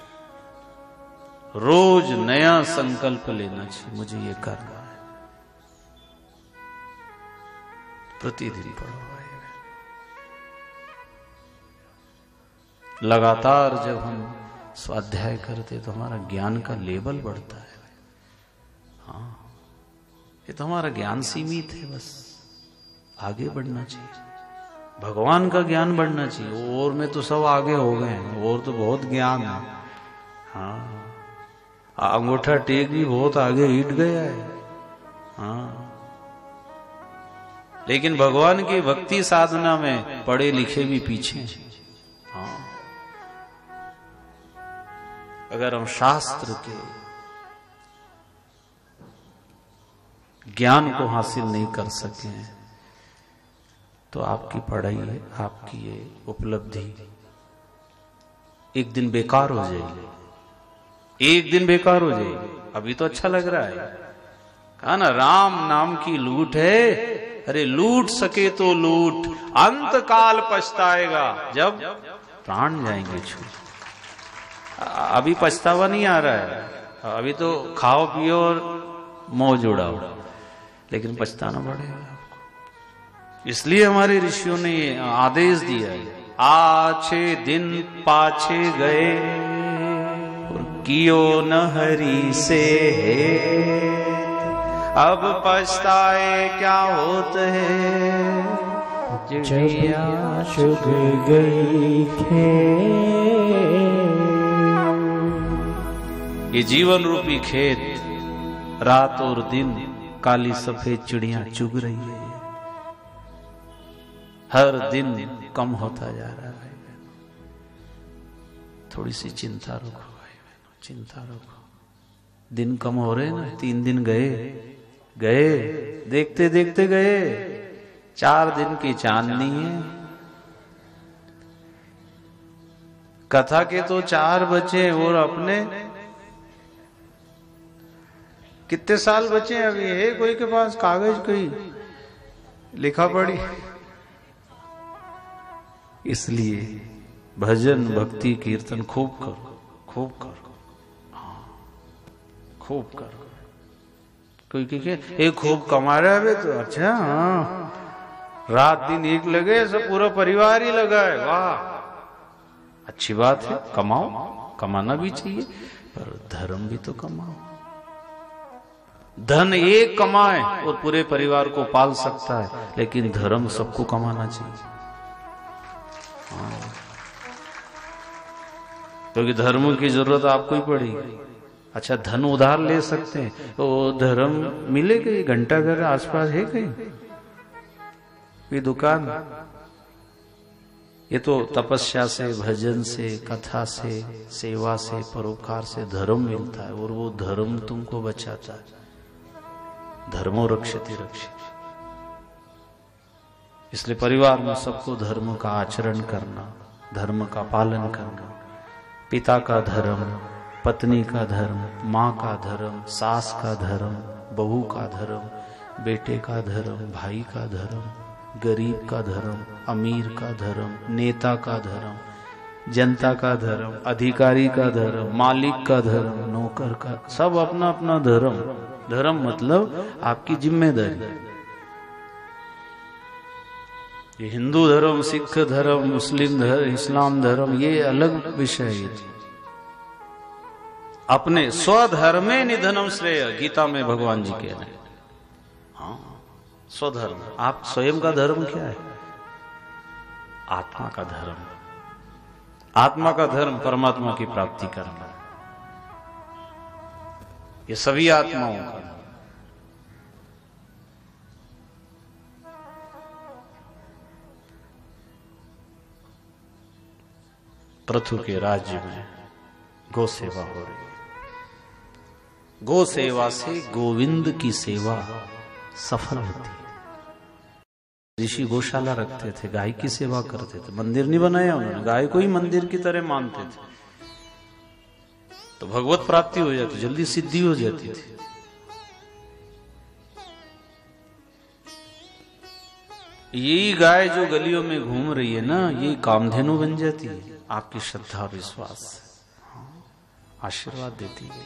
रोज नया संकल्प लेना चाहिए, मुझे ये करना है, प्रतिदिन पढ़ो। लगातार जब हम स्वाध्याय करते तो हमारा ज्ञान का लेवल बढ़ता है। हाँ, ये तो हमारा ज्ञान सीमित है, बस आगे बढ़ना चाहिए। भगवान का ज्ञान बढ़ना चाहिए। और में तो सब आगे हो गए हैं, और तो बहुत ज्ञान है। हाँ, अंगूठा टेक भी बहुत आगे हिट गया है। हाँ, लेकिन भगवान की भक्ति साधना में पढ़े लिखे भी पीछे हैं। हाँ, अगर हम शास्त्र के ज्ञान को हासिल नहीं कर सके तो आपकी पढ़ाई, आपकी ये उपलब्धि एक दिन बेकार हो जाएगी, एक दिन बेकार हो जाएगी। अभी तो अच्छा लग रहा है, कहा ना, राम नाम की लूट है। अरे लूट सके तो लूट, अंत काल पछताएगा जब प्राण जाएंगे छू। अभी पछतावा नहीं आ रहा है, अभी तो खाओ पियो और मौज उड़ाओ, लेकिन पछताना पड़ेगा आपको। इसलिए हमारे ऋषियों ने ये आदेश दिया है, आछे दिन पाछे गए और कियो न हरि से है, अब पछताए क्या होत है, चिड़िया चुग गई खेत। ये जीवन रूपी खेत रात और दिन काली सफेद चिड़ियां चुग रही है, हर दिन कम होता जा रहा है। थोड़ी सी चिंता रखो भाई बहनों, चिंता रखो। दिन कम हो रहे ना, तीन दिन गए गए देखते देखते गए, चार दिन की चांदनी है। कथा के तो चार बचे और अपने कितने साल बचे हैं अभी? है कोई के पास कागज, कोई लिखा पढ़ी? इसलिए भजन भक्ति कीर्तन खूब करो, खूब करो, हाँ, खूब करो। कोई कहे ये खूब कमा रहा है तो अच्छा, हाँ, रात दिन एक लगे, सब पूरा परिवार ही लगा है, वाह, अच्छी बात है, कमाओ, कमाना भी चाहिए, पर धर्म भी तो कमाओ। धन एक कमाए और पूरे परिवार को पाल सकता है, लेकिन धर्म सबको कमाना चाहिए। हाँ, क्योंकि धर्म की जरूरत आपको ही पड़ेगी। अच्छा, धन उधार ले सकते हैं तो धर्म मिलेगा? घंटा घर आसपास है कहीं कोई दुकान? ये तो तपस्या से, भजन से, कथा से, सेवा से, परोपकार से धर्म मिलता है, और वो धर्म तुमको बचाता है। धर्मो रक्षति रक्षति। इसलिए परिवार में सबको धर्म का आचरण करना, धर्म का पालन करना, पिता का धर्म, पत्नी का धर्म, माँ का धर्म, सास का धर्म, बहू का धर्म, बेटे का धर्म, भाई का धर्म, गरीब का धर्म, अमीर का धर्म, नेता का धर्म, जनता का धर्म, अधिकारी का धर्म, मालिक का धर्म, नौकर का, सब अपना अपना धर्म। धर्म मतलब आपकी जिम्मेदारी। ये हिंदू धर्म, सिख धर्म, मुस्लिम धर्म, इस्लाम धर्म, ये अलग विषय है। अपने स्वधर्मे निधनम श्रेय, गीता में भगवान जी कह रहे हैं। हाँ, स्वधर्म। आप स्वयं का धर्म क्या है? आत्मा का धर्म। आत्मा का धर्म परमात्मा की प्राप्ति करना। ये सभी आत्माओं का। पृथु के राज्य में गौ सेवा हो रही है। गौ सेवा से गोविंद की सेवा सफल होती है। ऋषि गौशाला रखते थे, गाय की सेवा करते थे। मंदिर नहीं बनाया उन्होंने, गाय को ही मंदिर की तरह मानते थे, तो भगवत प्राप्ति हो जाती, जल्दी सिद्धि हो जाती थी। यही गाय जो गलियों में घूम रही है ना, ये कामधेनु बन जाती है आपकी श्रद्धा विश्वास। आशीर्वाद देती है।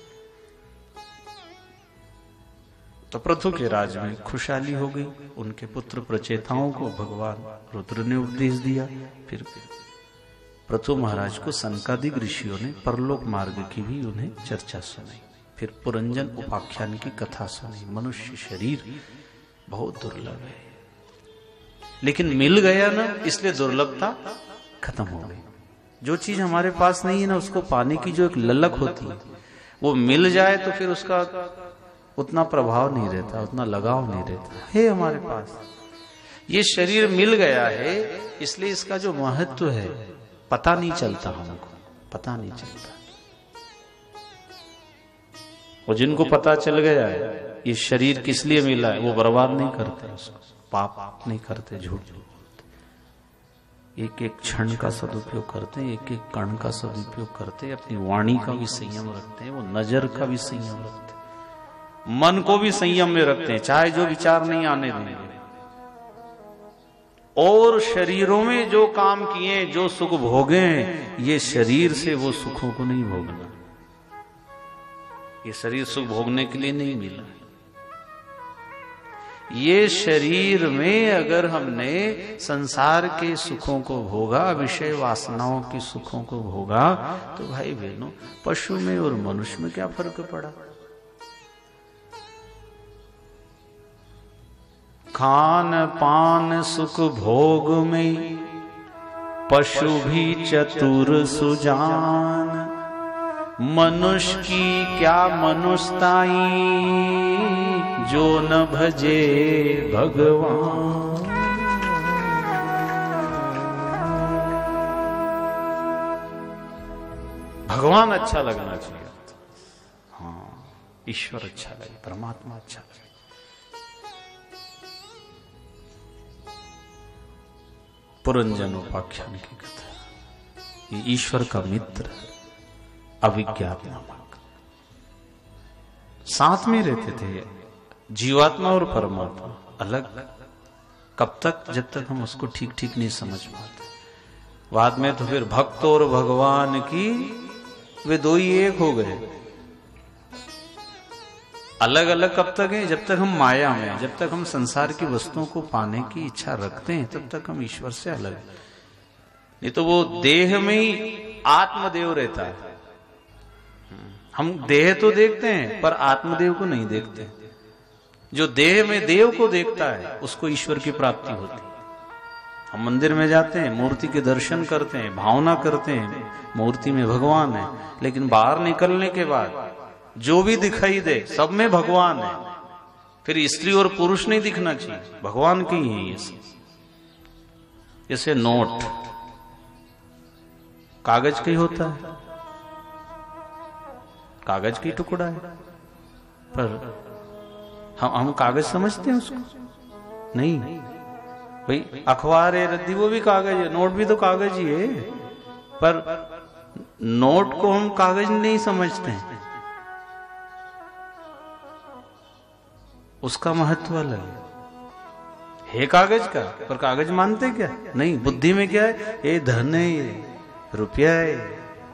तो पृथु के राज में खुशहाली हो गई। उनके पुत्र प्रचेताओं को भगवान रुद्र ने उपदेश दिया। फिर पृथु महाराज को सनकादिक ऋषियों ने परलोक मार्ग की भी उन्हें चर्चा सुनाई। फिर पुरंजन उपाख्यान की कथा सुनी। मनुष्य शरीर बहुत दुर्लभ है, लेकिन मिल गया ना, इसलिए दुर्लभता खत्म हो गई। जो चीज हमारे पास नहीं है ना, उसको पाने की जो एक ललक होती है, वो मिल जाए तो फिर उसका उतना प्रभाव नहीं रहता, उतना लगाव नहीं रहता है हमारे पास। ये शरीर मिल गया है, इसलिए इसका जो महत्व है पता नहीं चलता, हमको पता नहीं चलता। और जिनको पता चल गया है ये शरीर किस लिए मिला है, वो बर्बाद नहीं करते, उसको पाप नहीं करते, झूठ बोलते, एक एक क्षण का सदुपयोग करते हैं, एक एक कण का सदुपयोग करते हैं, अपनी वाणी का भी संयम रखते हैं, वो नजर का भी संयम रखते हैं, मन को भी संयम में रखते हैं, चाहे जो विचार नहीं आने देंगे। और शरीरों में जो काम किए, जो सुख भोगे, ये शरीर से वो सुखों को नहीं भोगना। ये शरीर सुख भोगने के लिए नहीं मिला। ये शरीर में अगर हमने संसार के सुखों को भोगा, विषय वासनाओं के सुखों को भोगा, तो भाई बहनों, पशु में और मनुष्य में क्या फर्क पड़ा? खान पान सुख भोग में पशु भी चतुर सुजान, मनुष्य की क्या मनुष्यताई, जो न भजे भगवान। भगवान अच्छा लगना चाहिए। हाँ, ईश्वर अच्छा लगे, परमात्मा अच्छा लगे। पुरंजन उपाख्यान की कथा, ये ईश्वर का मित्र अविज्ञात नामक साथ में रहते थे। जीवात्मा और परमात्मा अलग कब तक? जब तक हम उसको ठीक ठीक नहीं समझ पाते। बाद में तो फिर भक्त और भगवान की वे दो ही एक हो गए। अलग अलग कब तक है? जब तक हम माया में, जब तक हम संसार की वस्तुओं को पाने की इच्छा रखते हैं, तब तक हम ईश्वर से अलग हैं। नहीं तो वो देह में ही आत्मदेव रहता है। हम देह तो देखते हैं पर आत्मदेव को नहीं देखते। जो देह में देव को देखता है उसको ईश्वर की प्राप्ति होती है। हम मंदिर में जाते हैं, मूर्ति के दर्शन करते हैं, भावना करते हैं, मूर्ति में भगवान है, लेकिन बाहर निकलने के बाद जो भी दिखाई दे सब में भगवान है। फिर स्त्री और पुरुष नहीं दिखना चाहिए, भगवान की ही है ये सब। जैसे नोट कागज का ही होता है, कागज की टुकड़ा है, पर हम हम कागज समझते हैं उसको? नहीं भाई, अखबार है, रद्दी, वो भी कागज है, नोट भी तो कागज ही है, पर नोट को हम कागज नहीं समझते हैं। उसका महत्व अलग है, है कागज का, पर कागज मानते क्या? नहीं, बुद्धि में क्या है? ये धन है, ये रुपया है।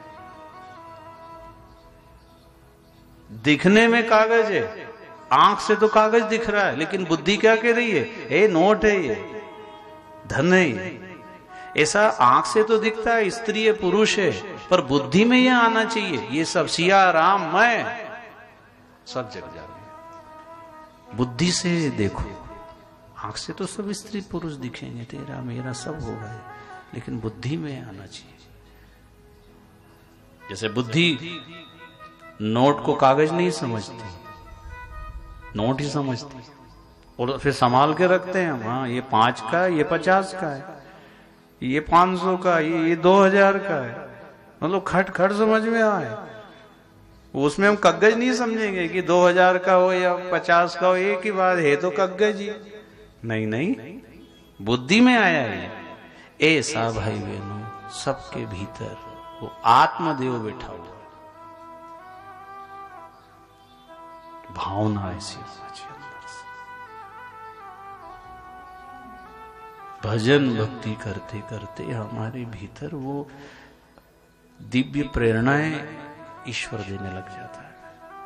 दिखने में कागज है, आंख से तो कागज दिख रहा है, लेकिन बुद्धि क्या कह रही है? ए नोट है ये। धन है ये। ऐसा आंख से तो दिखता है स्त्री है पुरुष है, पर बुद्धि में यह आना चाहिए ये सब सिया राम मैं सब जग जाए। बुद्धि से देखो, आंख से तो सब स्त्री पुरुष दिखेंगे, तेरा मेरा सब होगा, लेकिन बुद्धि में आना चाहिए। जैसे बुद्धि नोट को कागज नहीं समझती, नोट ही समझती, और फिर संभाल के रखते हैं हम। हाँ, ये पांच का है, ये पचास का है, ये पांच सौ का, ये ये दो हजार का है, मतलब खट खट समझ में आए। उसमें हम कागज नहीं समझेंगे कि दो हजार का हो या पचास का हो, एक ही बात है, तो कागज ही। नहीं नहीं, बुद्धि में आया है। ऐसा भाई बहनों सबके भीतर वो आत्मदेव बैठा हुआ, भावना ऐसी अंदर से। भजन भक्ति करते करते हमारे भीतर वो दिव्य प्रेरणाएं ईश्वर देने लग जाता है।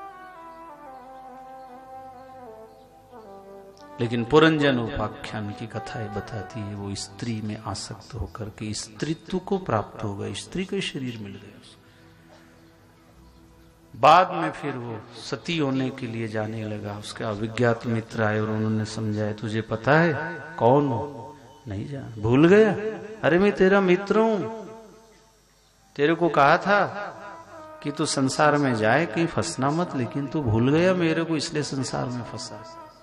लेकिन पुरंजन उपाख्यान की कथाएं बताती है वो स्त्री में आसक्त होकर के स्त्रीत्व को प्राप्त हो गया, स्त्री का शरीर मिल गया उसको। बाद में फिर वो सती होने के लिए जाने लगा। उसके अविज्ञात मित्र आए और उन्होंने समझाया, तुझे पता है कौन हो? नहीं जान, भूल गया? अरे मैं तेरा मित्र हूं, तेरे को कहा था कि तू संसार में जाए, कहीं फंसना मत, लेकिन तू भूल गया मेरे को, इसलिए संसार में फंसा।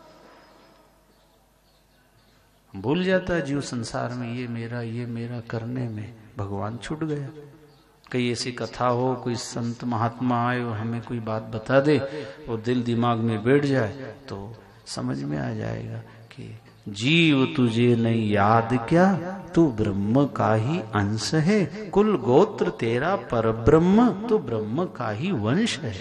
भूल जाता है जीव संसार में, ये मेरा ये मेरा करने में भगवान छूट गया। कई ऐसी कथा हो, कोई संत महात्मा आए और हमें कोई बात बता दे और दिल दिमाग में बैठ जाए, तो समझ में आ जाएगा कि जीव तुझे नहीं याद क्या, तू ब्रह्म का ही अंश है, कुल गोत्र तेरा पर ब्रह्म, तो ब्रह्म का ही वंश है।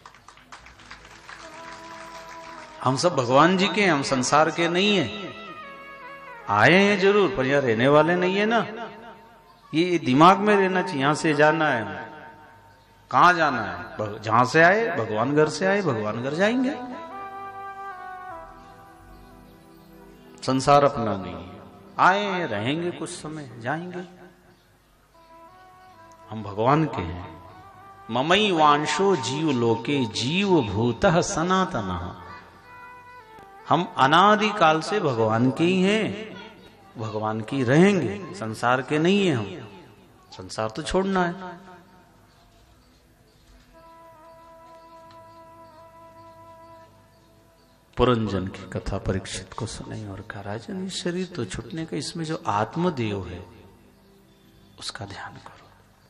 हम सब भगवान जी के, हम संसार के नहीं है। आए हैं जरूर, पर यहाँ रहने वाले नहीं है ना। ये दिमाग में रहना चाहिए, यहां से जाना है। कहां जाना है? जहां से आए, भगवान घर से आए, भगवान घर जाएंगे। संसार अपना नहीं है। आए रहेंगे कुछ समय, जाएंगे। हम भगवान के हैं। ममई वांशो जीव लोके जीव भूतः सनातनः। हम अनादि काल से भगवान के ही हैं, भगवान की रहेंगे, संसार के नहीं है। हम संसार तो छोड़ना है। पुरंजन की कथा परीक्षित को सुनाई और कहा, राजन इस शरीर तो छूटने का, इसमें जो आत्मदेव है उसका ध्यान करो।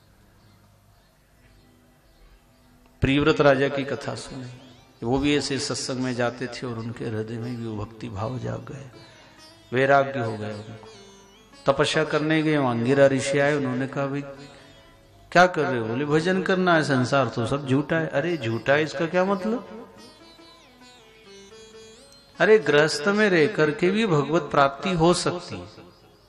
प्रियव्रत राजा की कथा सुनी, वो भी ऐसे सत्संग में जाते थे और उनके हृदय में भी वो भक्ति भाव जाग गए, वैराग्य हो गया उनको। तपस्या करने गए, अंगिरा ऋषि आए, उन्होंने कहा भाई क्या कर रहे हो? बोले भजन करना है, संसार तो सब झूठा है। अरे झूठा है इसका क्या मतलब? अरे गृहस्थ में रह करके भी भगवत प्राप्ति हो सकती है।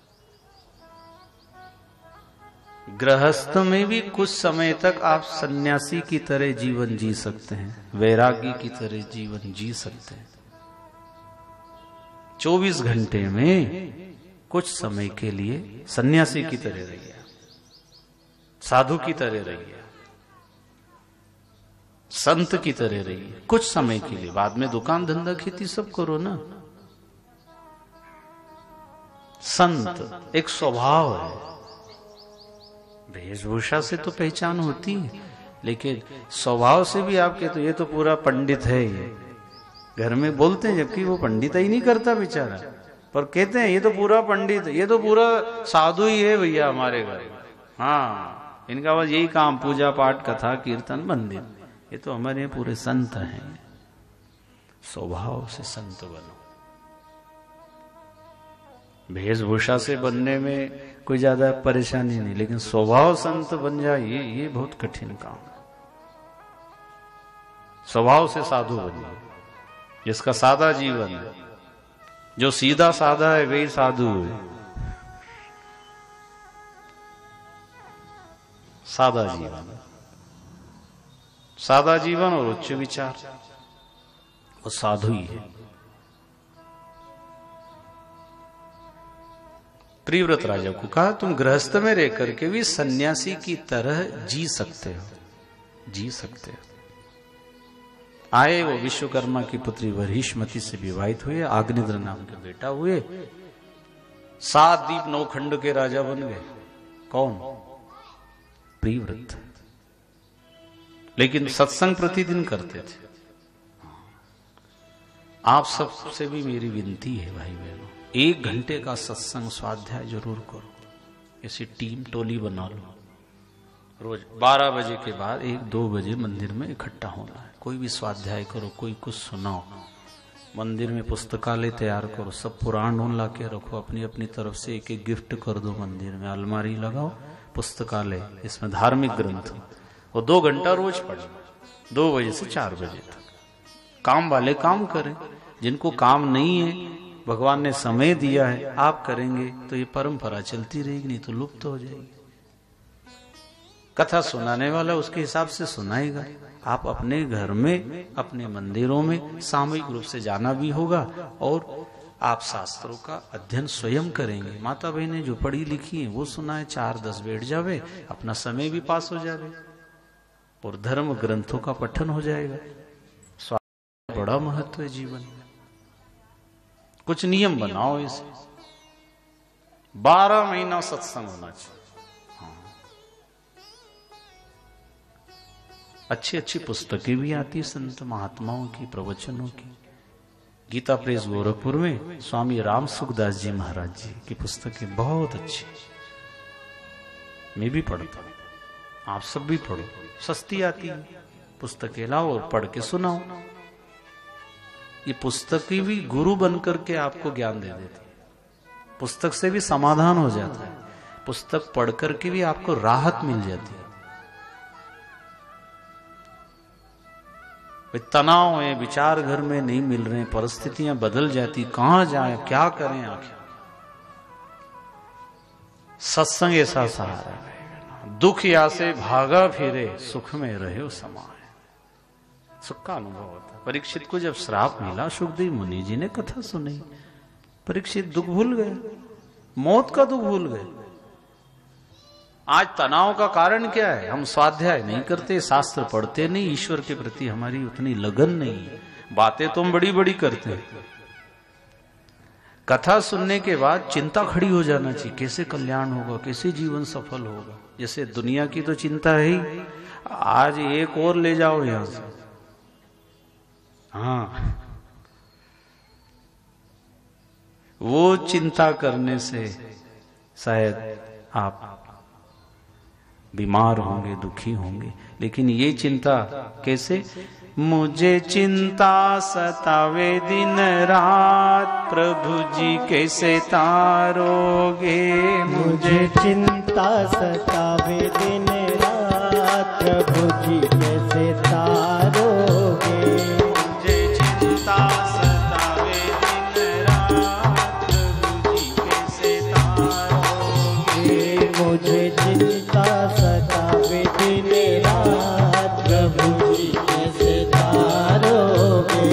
गृहस्थ में भी कुछ समय तक आप सन्यासी की तरह जीवन जी सकते हैं, वैरागी की तरह जीवन जी सकते हैं। चौबीस घंटे में कुछ समय के लिए सन्यासी की तरह रहिए, साधु की तरह रहिए, संत की तरह रहिए कुछ समय के लिए। बाद में दुकान धंधा खेती सब करो ना। संत एक स्वभाव है, वेशभूषा से तो पहचान होती है, लेकिन स्वभाव से भी आप कहते हो ये तो पूरा पंडित है, ये घर में बोलते हैं, जबकि वो पंडित ही नहीं करता बेचारा, पर कहते हैं ये तो पूरा पंडित है, ये तो पूरा साधु ही है भैया हमारे घर। हाँ, इनका बस यही काम, पूजा पाठ कथा कीर्तन मंदिर, ये तो हमारे पूरे संत हैं। स्वभाव से संत बनो। वेशभूषा से बनने में कोई ज्यादा परेशानी नहीं, लेकिन स्वभाव संत बन जाए ये ये बहुत कठिन काम है। स्वभाव से साधु बनिए, जिसका सादा जीवन है, जो सीधा साधा है वही साधु है। सादा जीवन, सादा जीवन और उच्च विचार, वो साधु ही है। प्रियव्रत राजा को कहा तुम गृहस्थ में रह करके भी सन्यासी की तरह जी सकते हो, जी सकते हो। आए वो विश्वकर्मा की पुत्री वरिष्मती से विवाहित हुए, आग्नेद्र नाम के बेटा हुए, सात दीप नौ खंड के राजा बन गए। कौन? प्रियव्रत। लेकिन सत्संग प्रतिदिन करते थे। आप सबसे भी मेरी विनती है भाई बहनों, एक घंटे का सत्संग स्वाध्याय जरूर करो। ऐसी टीम टोली बना लो, रोज बारह बजे के बाद एक दो बजे मंदिर में इकट्ठा होना है। कोई भी स्वाध्याय करो, कोई कुछ सुनाओ, मंदिर में पुस्तकालय तैयार करो, सब पुराण ढूंढ ला के रखो, अपनी अपनी तरफ से एक एक गिफ्ट कर दो, मंदिर में अलमारी लगाओ, पुस्तकालय, इसमें धार्मिक ग्रंथ, वो दो घंटा रोज पढ़ो, दो बजे से चार बजे तक। काम वाले काम करें, जिनको काम नहीं है, भगवान ने समय दिया है, आप करेंगे तो ये परंपरा चलती रहेगी, नहीं तो लुप्त हो जाएगी। कथा सुनाने वाला उसके हिसाब से सुनाएगा। आप अपने घर में, अपने मंदिरों में सामूहिक रूप से जाना भी होगा और आप शास्त्रों का अध्ययन स्वयं करेंगे। माता बहनें जो पढ़ी लिखी हैं वो सुनाए, चार दस बैठ जावे, अपना समय भी पास हो जावे और धर्म ग्रंथों का पठन हो जाएगा। स्वास्थ्य बड़ा महत्व है जीवन में। कुछ नियम बनाओ इसे, बारह महीना सत्संग होना चाहिए। अच्छी अच्छी पुस्तकें भी आती संत महात्माओं की, प्रवचनों की। गीता प्रेस गोरखपुर में स्वामी राम सुखदास जी महाराज जी की पुस्तकें बहुत अच्छी, मैं भी पढ़ता हूं, आप सब भी पढ़ो, सस्ती आती है। पुस्तकें लाओ और पढ़ के सुनाओ। ये पुस्तकें भी गुरु बनकर के आपको ज्ञान दे देती है। पुस्तक से भी समाधान हो जाता है, पुस्तक पढ़ करके भी आपको राहत मिल जाती है। तनाव है, विचार घर में नहीं मिल रहे, परिस्थितियां बदल जाती, कहां जाए, क्या करें आखिर। सत्संग ऐसा सहारा है, दुख या से भागा फिरे, सुख में रहे समाये। सुख का अनुभव होता है। परीक्षित को जब श्राप मिला, सुखदेव मुनि जी ने कथा सुनी, परीक्षित दुख भूल गए, मौत का दुख भूल गए। आज तनाव का कारण क्या है? हम स्वाध्याय नहीं करते, शास्त्र पढ़ते नहीं, ईश्वर के प्रति हमारी उतनी लगन नहीं है। बातें तो हम बड़ी बड़ी करते हैं, कथा सुनने के बाद चिंता खड़ी हो जाना चाहिए, कैसे कल्याण होगा, कैसे जीवन सफल होगा। जैसे दुनिया की तो चिंता है ही, आज एक और ले जाओ यहां से। हाँ, वो चिंता करने से शायद आप बीमार होंगे, दुखी होंगे। लेकिन ये चिंता कैसे? मुझे चिंता सतावे दिन रात, प्रभु जी कैसे तारोगे। मुझे चिंता सतावे दिन रात, प्रभु जी कैसे तारोगे। मुझे चिंता सतावे दिन रात, प्रभु जी कैसे तारोगे। मुझे चिंता सतावे दिन रात, प्रभु जी कैसे तारोगे।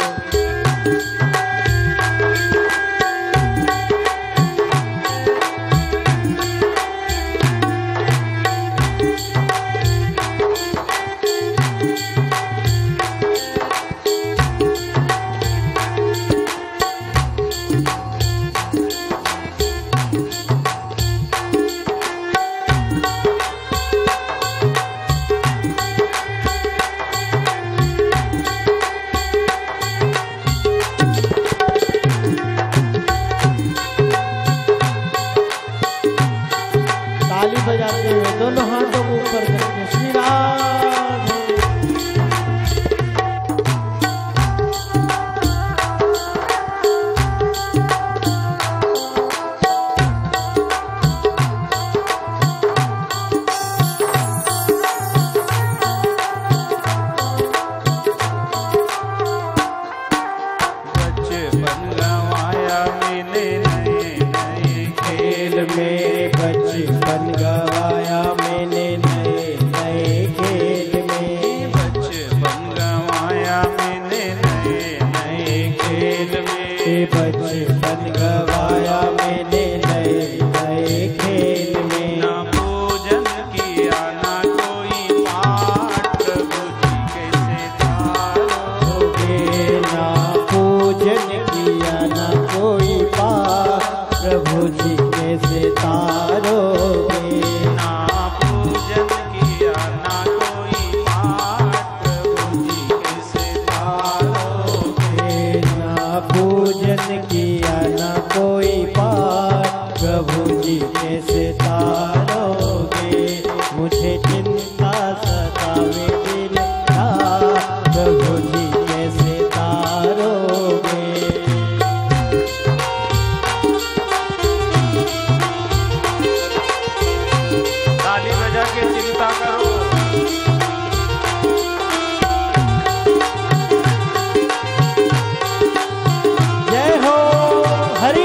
बजाते हुए दोनों हाथों को ऊपर करके श्री राम। बचपन गवाया मैंने नए नए खेल में, बचपन गवाया मैंने नए नए खेल में। बचपन गवाया मैंने नए नए खेल में। बचपन गवाया मैंने नए कैसे तारोगे, मुझे चिंता सतावे दिन रात, प्रभु जी कैसे तारोगे। ताली बजा के चिंता करो। जय हो हरि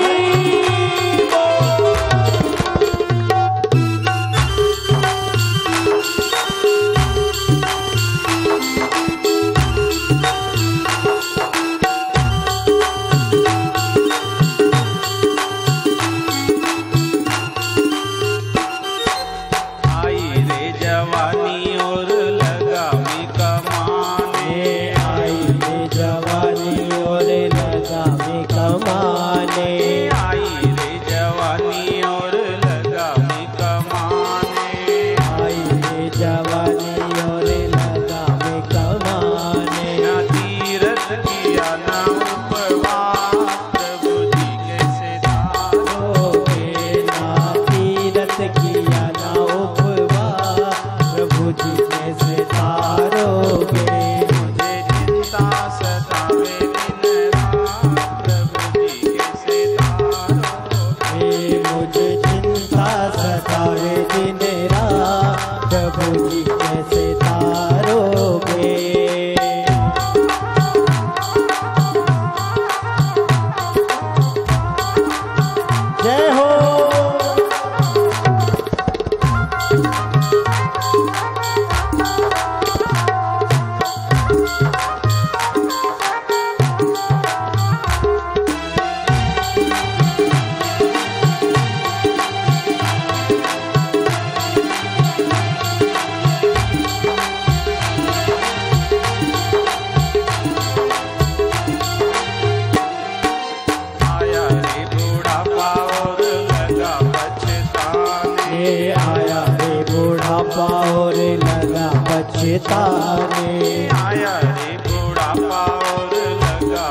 पछताने, आया रे बुढ़ापा और लगा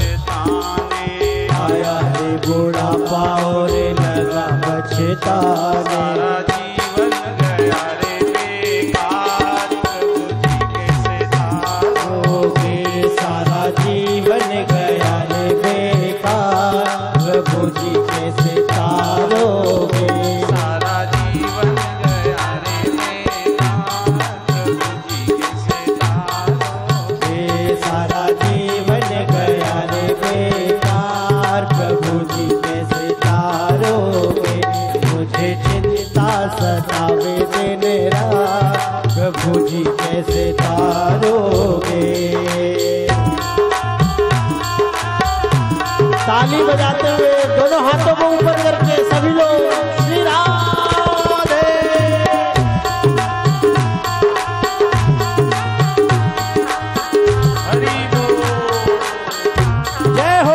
पछताने, आया रे बुढ़ापा और लगा पछताने। सारा जीवन गया रे बेकार, प्रभु जी कैसे तारोगे। सारा जीवन गया रे बेकार, प्रभु जी कैसे तारोगे। सारा जीवन गया रे सारा जीवन गया रे बेकार, प्रभु जी कैसे तारोगे। मुझे चिंता सतावे दिन रात, प्रभु जी कैसे तारोगे। ताली बजाते हुए दोनों हाथों को ऊपर करके सभी लोग श्री राधे। हरि बोल। जय हो।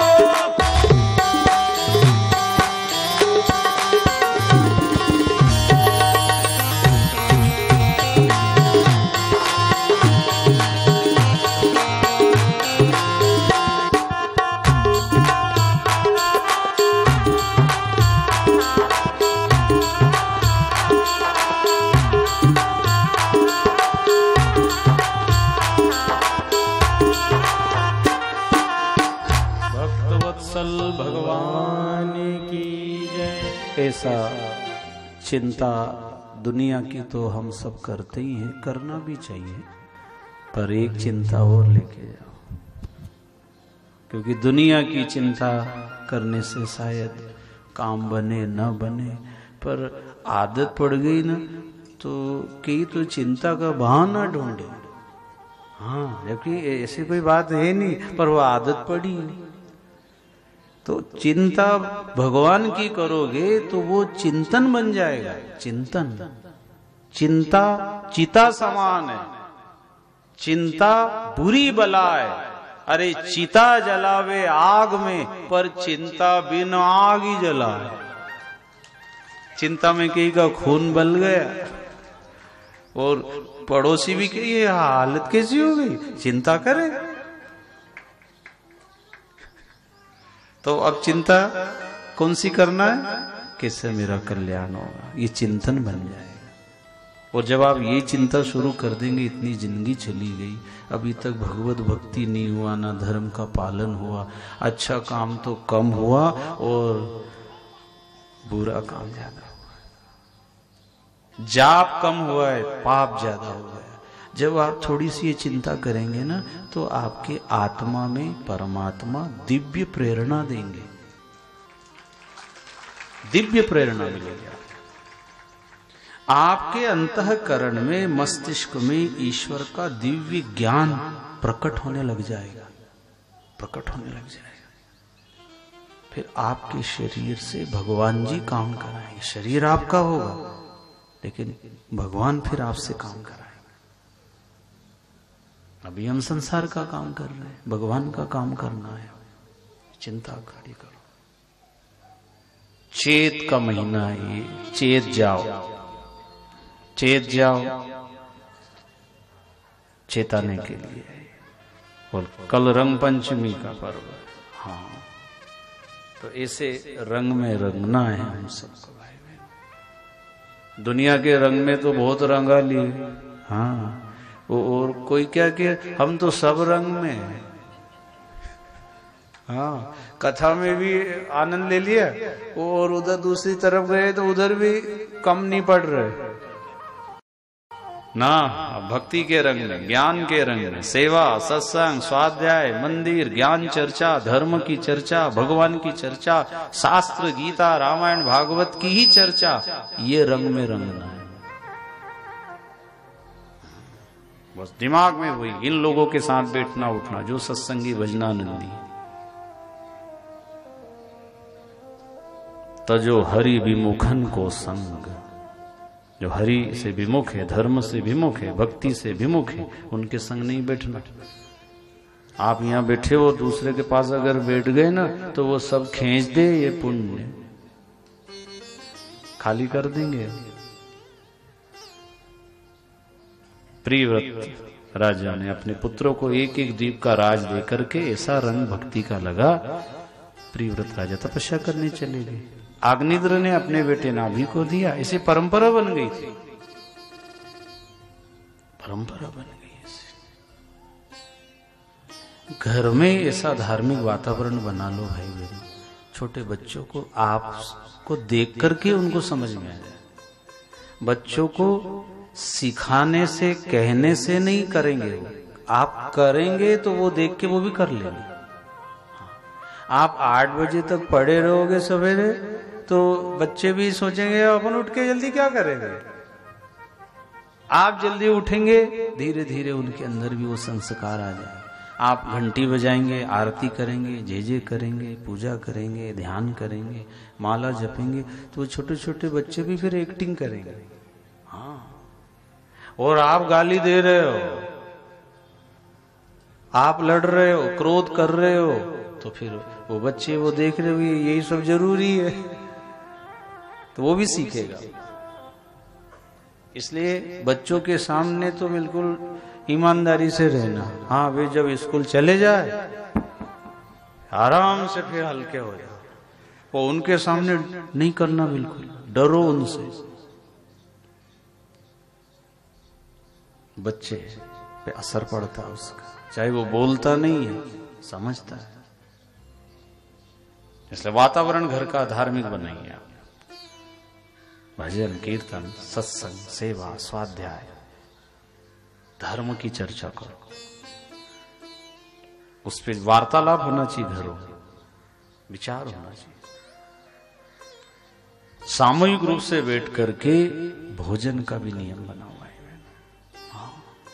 भक्तवत्सल भगवान की जय। ऐसा चिंता दुनिया की तो हम सब करते ही हैं, करना भी चाहिए, पर एक चिंता और लेके जाओ, क्योंकि दुनिया की चिंता करने से शायद काम बने न बने, पर आदत पड़ गई ना तो कई तो चिंता का बहाना ढूंढे। हाँ, जबकि ऐसी कोई बात है नहीं, पर वो आदत पड़ी। तो चिंता भगवान की करोगे तो वो चिंतन बन जाएगा। चिंतन, चिंता चिता समान है, चिंता बुरी बला है। अरे चिता जलावे आग में, पर चिंता बिन आग ही जलाए। चिंता में कहीं का खून बल गया, और पड़ोसी भी कही ये हालत कैसी हो गई, चिंता करे। तो अब चिंता कौन सी करना है? कैसे मेरा कल्याण होगा, ये चिंतन बन जाएगा। और जब आप ये चिंता शुरू कर देंगे, इतनी जिंदगी चली गई, अभी तक भगवत भक्ति नहीं हुआ, ना धर्म का पालन हुआ, अच्छा काम तो कम हुआ और बुरा काम ज्यादा हुआ, जाप कम हुआ है, पाप ज्यादा हो गया। जब आप थोड़ी सी ये चिंता करेंगे ना, तो आपके आत्मा में परमात्मा दिव्य प्रेरणा देंगे, दिव्य प्रेरणा मिलेगी। आपके अंतःकरण में, मस्तिष्क में ईश्वर का दिव्य ज्ञान प्रकट होने लग जाएगा, प्रकट होने लग जाएगा। फिर आपके शरीर से भगवान जी काम कराएंगे। शरीर आपका होगा, लेकिन भगवान फिर आपसे काम कराएंगे। अभी हम संसार का काम कर रहे हैं, भगवान का काम करना है। चिंता खड़ी करो। चेत का महीना है ये, चेत जाओ, चेत जाओ चेताने के लिए। और कल रंग पंचमी का पर्व है। हाँ, तो ऐसे रंग में रंगना है हम सबको भाई बहन। दुनिया के रंग में तो बहुत रंगा लिए, हाँ, और कोई क्या कि हम तो सब रंग में हैं। हाँ, कथा में भी आनंद ले लिया और उधर दूसरी तरफ गए तो उधर भी कम नहीं पड़ रहे ना। भक्ति के रंग में, ज्ञान के रंग में, सेवा, सत्संग, स्वाध्याय, मंदिर, ज्ञान चर्चा, धर्म की चर्चा, भगवान की चर्चा, शास्त्र, गीता, रामायण, भागवत की ही चर्चा, ये रंग में रंगना है। बस दिमाग में वही, इन लोगों के साथ बैठना उठना जो सत्संगी भजनानंदी। तजो हरि विमुखन को संग, जो हरि से विमुख है, धर्म से विमुख है, भक्ति से विमुख है, उनके संग नहीं बैठना। आप यहां बैठे हो, दूसरे के पास अगर बैठ गए ना, तो वो सब खींच दे, ये पुण्य खाली कर देंगे। प्रियव्रत राजा ने अपने पुत्रों को एक एक द्वीप का राज देकर के ऐसा रंग भक्ति का लगा, प्रियव्रत राजा तपस्या करने चले गए। आग्निद्र ने अपने बेटे नाभि को दिया। ऐसी परंपरा बन गई थी, परंपरा बन गई ऐसे। घर में ऐसा धार्मिक वातावरण बना लो भाई बहन, छोटे बच्चों को आपको देख करके उनको समझ में आ जाए। बच्चों को सिखाने से, कहने से नहीं करेंगे वो, आप करेंगे तो वो देख के वो भी कर लेंगे। आप आठ बजे तक पढ़े रहोगे सवेरे, तो बच्चे भी सोचेंगे अपन उठ के जल्दी क्या करेंगे। आप जल्दी उठेंगे, धीरे धीरे उनके अंदर भी वो संस्कार आ जाए। आप घंटी बजाएंगे, आरती करेंगे, जय जय करेंगे, पूजा करेंगे, ध्यान करेंगे, माला जपेंगे, तो छोटे छोटे बच्चे भी फिर एक्टिंग करेंगे। हाँ, और आप गाली दे रहे हो, आप लड़ रहे हो, क्रोध कर रहे हो, तो फिर वो बच्चे वो देख रहे हो यही सब जरूरी है, तो वो भी सीखेगा। इसलिए बच्चों के सामने तो बिल्कुल ईमानदारी से रहना। हाँ, वे जब स्कूल चले जाए आराम से फिर हल्के हो जाओ, वो उनके सामने नहीं करना, बिल्कुल डरो उनसे। बच्चे पे असर पड़ता है उसका, चाहे वो बोलता नहीं है, समझता है। इसलिए वातावरण घर का धार्मिक बनाइए आप। भजन, कीर्तन, सत्संग, सेवा, स्वाध्याय, धर्म की चर्चा करो। उस पर वार्तालाप होना चाहिए, घरों विचार होना चाहिए। सामूहिक रूप से बैठ करके भोजन का भी नियम बना हुआ है। हाँ,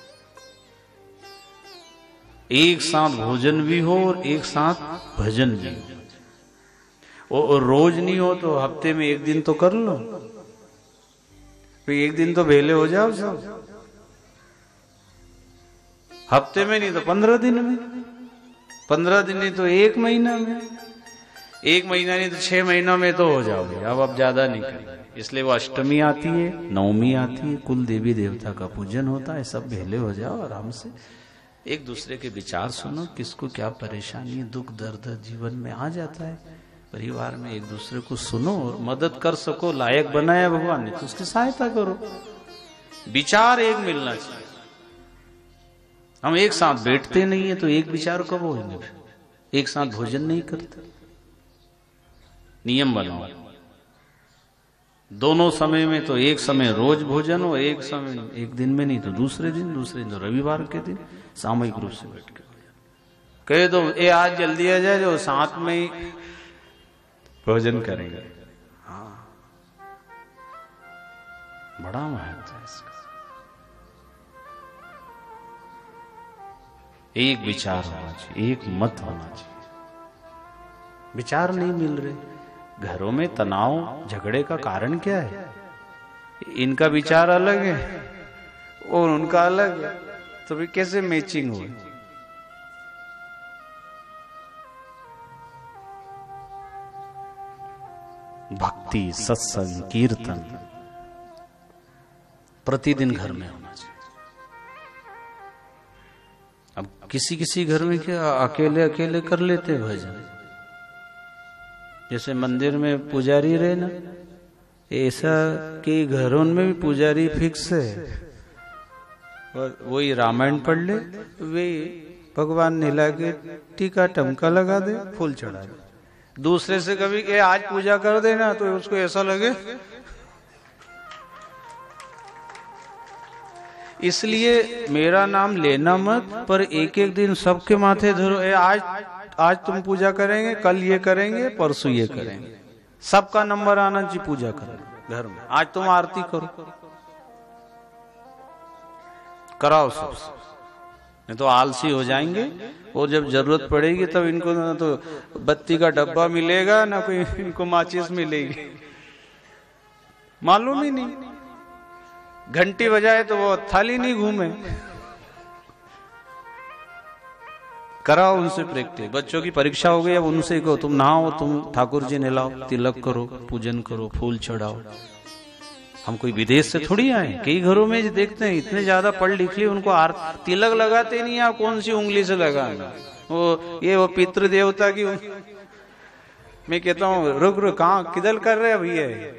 एक साथ भोजन भी हो और एक साथ भजन भी हो। और रोज नहीं हो तो हफ्ते में एक दिन तो कर लो, फिर एक दिन तो भेले हो जाओ सब। हफ्ते में नहीं तो पंद्रह दिन में, पंद्रह दिन नहीं तो एक महीना में, एक महीना नहीं तो छह महीनों में तो हो जाओगे। अब अब ज्यादा नहीं करेंगे। इसलिए वो अष्टमी आती है, नवमी आती है, कुल देवी देवता का पूजन होता है। सब भेले हो जाओ आराम से, एक दूसरे के विचार सुनो, किसको क्या परेशानी है, दुख दर्द जीवन में आ जाता है, परिवार में एक दूसरे को सुनो और मदद कर सको, लायक बनाया भगवान ने तो उसकी सहायता करो। विचार एक मिलना चाहिए। हम एक साथ बैठते नहीं है तो एक विचार कब होंगे? एक साथ भोजन नहीं करते। नियम बनाओ, दोनों समय में तो एक समय रोज भोजन हो, एक समय एक दिन में नहीं तो दूसरे दिन, दूसरे दिन तो रविवार के दिन सामूहिक रूप से बैठ के कह दो ए आज जल्दी आ जाए, जो साथ में ही भोजन करेंगे। हाँ, बड़ा महत्व है इसका। एक विचार होना चाहिए, एक मत होना चाहिए। विचार नहीं मिल रहे, घरों में तनाव झगड़े का कारण क्या है? इनका विचार अलग है और उनका अलग है, तो भी कैसे मैचिंग हो? भक्ति, सत्संग, कीर्तन प्रतिदिन घर में होना चाहिए। अब किसी किसी घर में क्या अकेले अकेले कर लेते भजन, जैसे मंदिर में पुजारी रहे ना, ऐसा कि घरों में भी पुजारी फिक्स है, और वही रामायण पढ़ ले, वे भगवान निला के टीका टमका लगा दे, फूल चढ़ा दे। दूसरे से कभी के आज पूजा कर देना तो उसको ऐसा लगे। इसलिए मेरा नाम लेना मत, पर एक एक दिन सबके माथे धरो, ए आज आज तुम पूजा करेंगे, कल ये करेंगे, परसों ये करेंगे। सबका नंबर आना चाहिए पूजा करना घर में। आज तुम आरती करो, कराओ सब, नहीं तो आलसी हो जाएंगे। और जब जरूरत पड़ेगी तब इनको ना तो बत्ती का डब्बा मिलेगा ना कोई इनको माचिस मिलेगी, मालूम ही नहीं। घंटी बजाए तो वो थाली नहीं घूमे। कराओ उनसे प्रैक्टिस। बच्चों की परीक्षा हो गई, अब उनसे कहो तुम नहाओ, तुम ठाकुर जी नहलाओ, तिलक करो, पूजन करो, फूल चढ़ाओ। हम कोई विदेश से थोड़ी आए। कई घरों में देखते हैं इतने ज्यादा पढ़ लिख लिए, उनको आर तिलक लगाते नहीं। आप कौन सी उंगली से लगाना? वो ये वो पितृ देवता की उंग... मैं कहता हूँ रुक रुक, कहाँ किधर कर रहे अभी? ये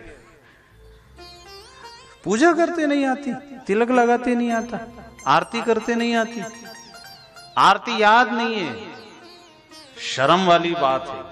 पूजा करते नहीं आती, तिलक लगाते नहीं आता, आरती करते नहीं आती, आरती याद नहीं है। शर्म वाली बात है।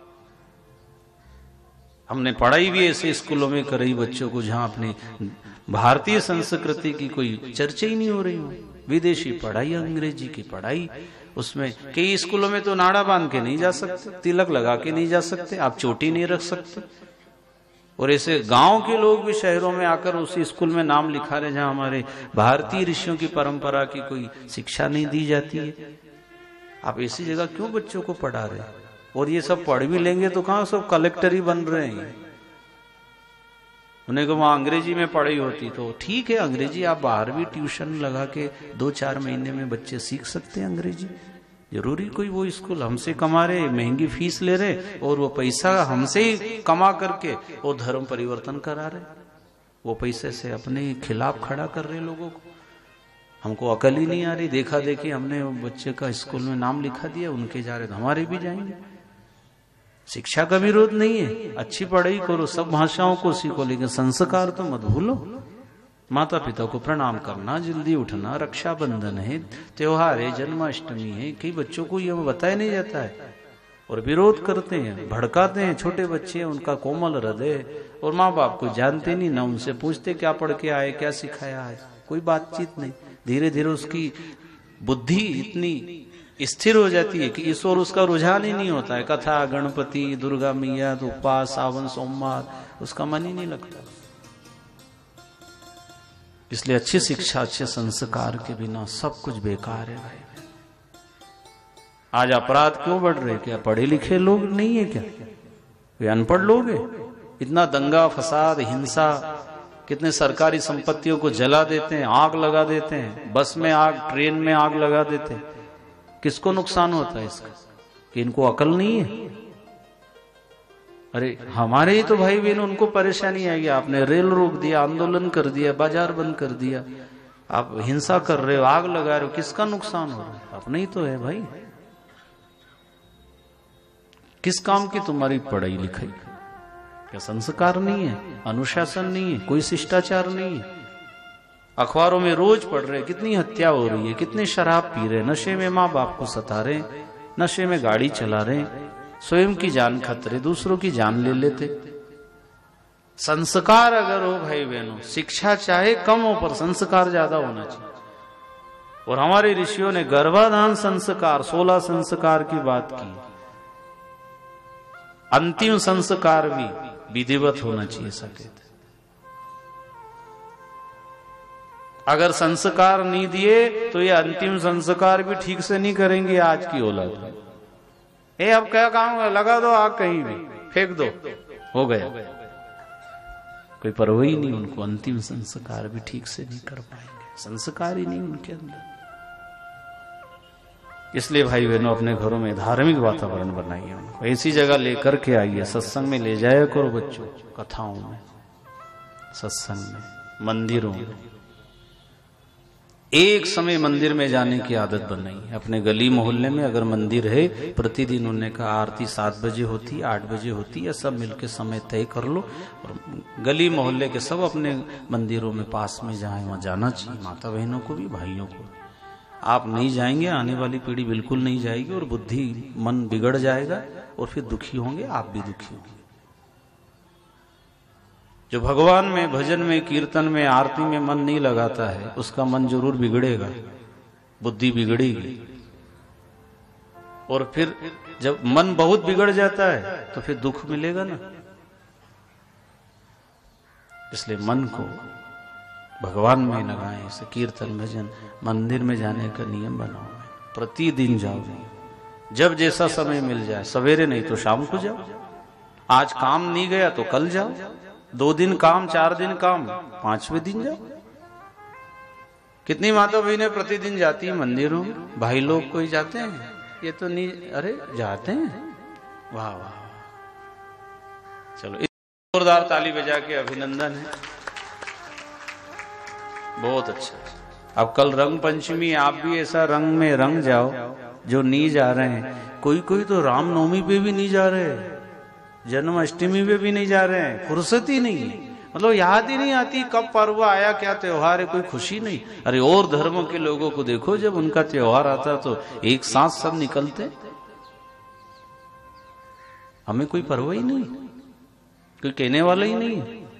हमने पढ़ाई भी ऐसे स्कूलों में कराई बच्चों को जहां अपनी भारतीय संस्कृति की कोई चर्चा ही नहीं हो रही हो। विदेशी पढ़ाई, अंग्रेजी की पढ़ाई, उसमें कई स्कूलों में तो नाड़ा बांध के नहीं जा सकते, तिलक लगा के नहीं जा सकते, आप चोटी नहीं रख सकते। और ऐसे गांव के लोग भी शहरों में आकर उसी स्कूल में नाम लिखा रहे जहां हमारे भारतीय ऋषियों की परंपरा की कोई शिक्षा नहीं दी जाती है। आप ऐसी जगह क्यों बच्चों को पढ़ा रहे हैं? और ये सब पढ़ भी लेंगे तो कहां सब कलेक्टर ही बन रहे हैं। उन्हें को वहां अंग्रेजी में पढ़ाई होती तो ठीक है, अंग्रेजी आप बाहर भी ट्यूशन लगा के दो चार महीने में बच्चे सीख सकते हैं अंग्रेजी। जरूरी कोई वो स्कूल हमसे कमा रहे, महंगी फीस ले रहे और वो पैसा हमसे ही कमा करके वो धर्म परिवर्तन करा रहे, वो पैसे से अपने खिलाफ खड़ा कर रहे लोगों को। हमको अकल ही नहीं आ रही। देखा देखी हमने बच्चे का स्कूल में नाम लिखा दिया, उनके जा रहे तो हमारे भी जाएंगे। शिक्षा का विरोध नहीं है, अच्छी पढ़ाई करो, सब भाषाओं को सीखो, लेकिन संस्कार तो मत भूलो। माता पिता को प्रणाम करना, जल्दी उठना, रक्षाबंधन है, त्योहार है, जन्माष्टमी है, कई बच्चों को ये बताया नहीं जाता है और विरोध करते हैं, भड़काते हैं। छोटे बच्चे हैं, उनका कोमल हृदय, और माँ बाप को जानते नहीं, ना उनसे पूछते क्या पढ़ के आए, क्या सिखाया है, कोई बातचीत नहीं। धीरे धीरे उसकी बुद्धि इतनी स्थिर हो जाती है कि ईश्वर उसका रुझान ही नहीं होता है। कथा, गणपति, दुर्गा मैया, उपवास, सावन, सोमवार, उसका मन ही नहीं लगता। इसलिए अच्छी शिक्षा, अच्छे संस्कार के बिना सब कुछ बेकार है भाई। आज अपराध क्यों बढ़ रहे? क्या पढ़े लिखे लोग नहीं है क्या? वे अनपढ़ लोग हैं? इतना दंगा फसाद, हिंसा, कितने सरकारी संपत्तियों को जला देते हैं, आग लगा देते हैं, बस में आग, ट्रेन में आग लगा देते हैं। किसको नुकसान होता है इसका? कि इनको अकल नहीं है? अरे हमारे ही तो भाई बहन, उनको परेशानी आएगी। आपने रेल रोक दिया, आंदोलन कर दिया, बाजार बंद कर दिया, आप हिंसा कर रहे हो, आग लगा रहे हो, किसका नुकसान हो रहा है? अपने ही तो है भाई। किस काम की तुम्हारी पढ़ाई लिखाई? क्या संस्कार नहीं है, अनुशासन नहीं है, कोई शिष्टाचार नहीं है? अखबारों में रोज पढ़ रहे कितनी हत्या हो रही है, कितने शराब पी रहे, नशे में माँ बाप को सता रहे, नशे में गाड़ी चला रहे, स्वयं की जान खतरे, दूसरों की जान ले लेते। संस्कार अगर हो भाई बहनों, शिक्षा चाहे कम हो पर संस्कार ज्यादा होना चाहिए। और हमारे ऋषियों ने गर्भाधान संस्कार, सोलह संस्कार की बात की। अंतिम संस्कार भी विधिवत होना चाहिए सके। अगर संस्कार नहीं दिए तो ये अंतिम संस्कार भी ठीक से नहीं करेंगे आज की औलाद। ए अब क्या काम है, लगा दो आग कहीं भी, फेंक दो, हो गया। कोई परवाह ही नहीं उनको, अंतिम संस्कार भी ठीक से नहीं कर पाएंगे, संस्कार ही नहीं उनके अंदर। इसलिए भाई बहनों अपने घरों में धार्मिक वातावरण बनाइए, उनको ऐसी जगह लेकर के आइए, सत्संग में ले जाया करो बच्चों, कथाओं में, सत्संग में, मंदिरों में। एक समय मंदिर में जाने की आदत बनाइए। अपने गली मोहल्ले में अगर मंदिर है, प्रतिदिन उन्होंने कहा आरती सात बजे होती, आठ बजे होती, या सब मिलके समय तय कर लो और गली मोहल्ले के सब अपने मंदिरों में पास में जाए, वहां जाना चाहिए। माता बहनों को भी, भाइयों को। आप नहीं जाएंगे, आने वाली पीढ़ी बिल्कुल नहीं जाएगी और बुद्धि मन बिगड़ जाएगा और फिर दुखी होंगे, आप भी दुखी होंगे। जो भगवान में, भजन में, कीर्तन में, आरती में मन नहीं लगाता है, उसका मन जरूर बिगड़ेगा, बुद्धि बिगड़ेगी। और फिर जब मन बहुत बिगड़ जाता है तो फिर दुख मिलेगा ना। इसलिए मन को भगवान में लगाएं, इसे कीर्तन भजन मंदिर में जाने का नियम बनाओ। प्रतिदिन जाओ, जब जैसा समय मिल जाए, सवेरे नहीं तो शाम को जाओ। आज काम नहीं गया तो कल जाओ, दो दिन काम, चार दिन काम, पांचवें दिन जाओ। कितनी माता बहनें प्रतिदिन जाती है मंदिरों में, भाई लोग कोई जाते हैं, ये तो नहीं, अरे जाते हैं, वाह वाह। चलो जोरदार ताली बजा के अभिनंदन है, बहुत अच्छा। अब कल रंग पंचमी, आप भी ऐसा रंग में रंग जाओ जो नहीं जा रहे हैं। कोई कोई तो रामनवमी पे भी नहीं जा रहे, जन्माष्टमी पे भी नहीं जा रहे हैं, फुर्सत ही नहीं, मतलब याद ही नहीं आती कब पर्व आया, क्या त्योहार है, कोई खुशी नहीं। अरे और धर्मों के लोगों को देखो, जब उनका त्योहार आता तो एक साथ सब निकलते, हमें कोई परवाह ही नहीं, कोई कहने वाला ही नहीं।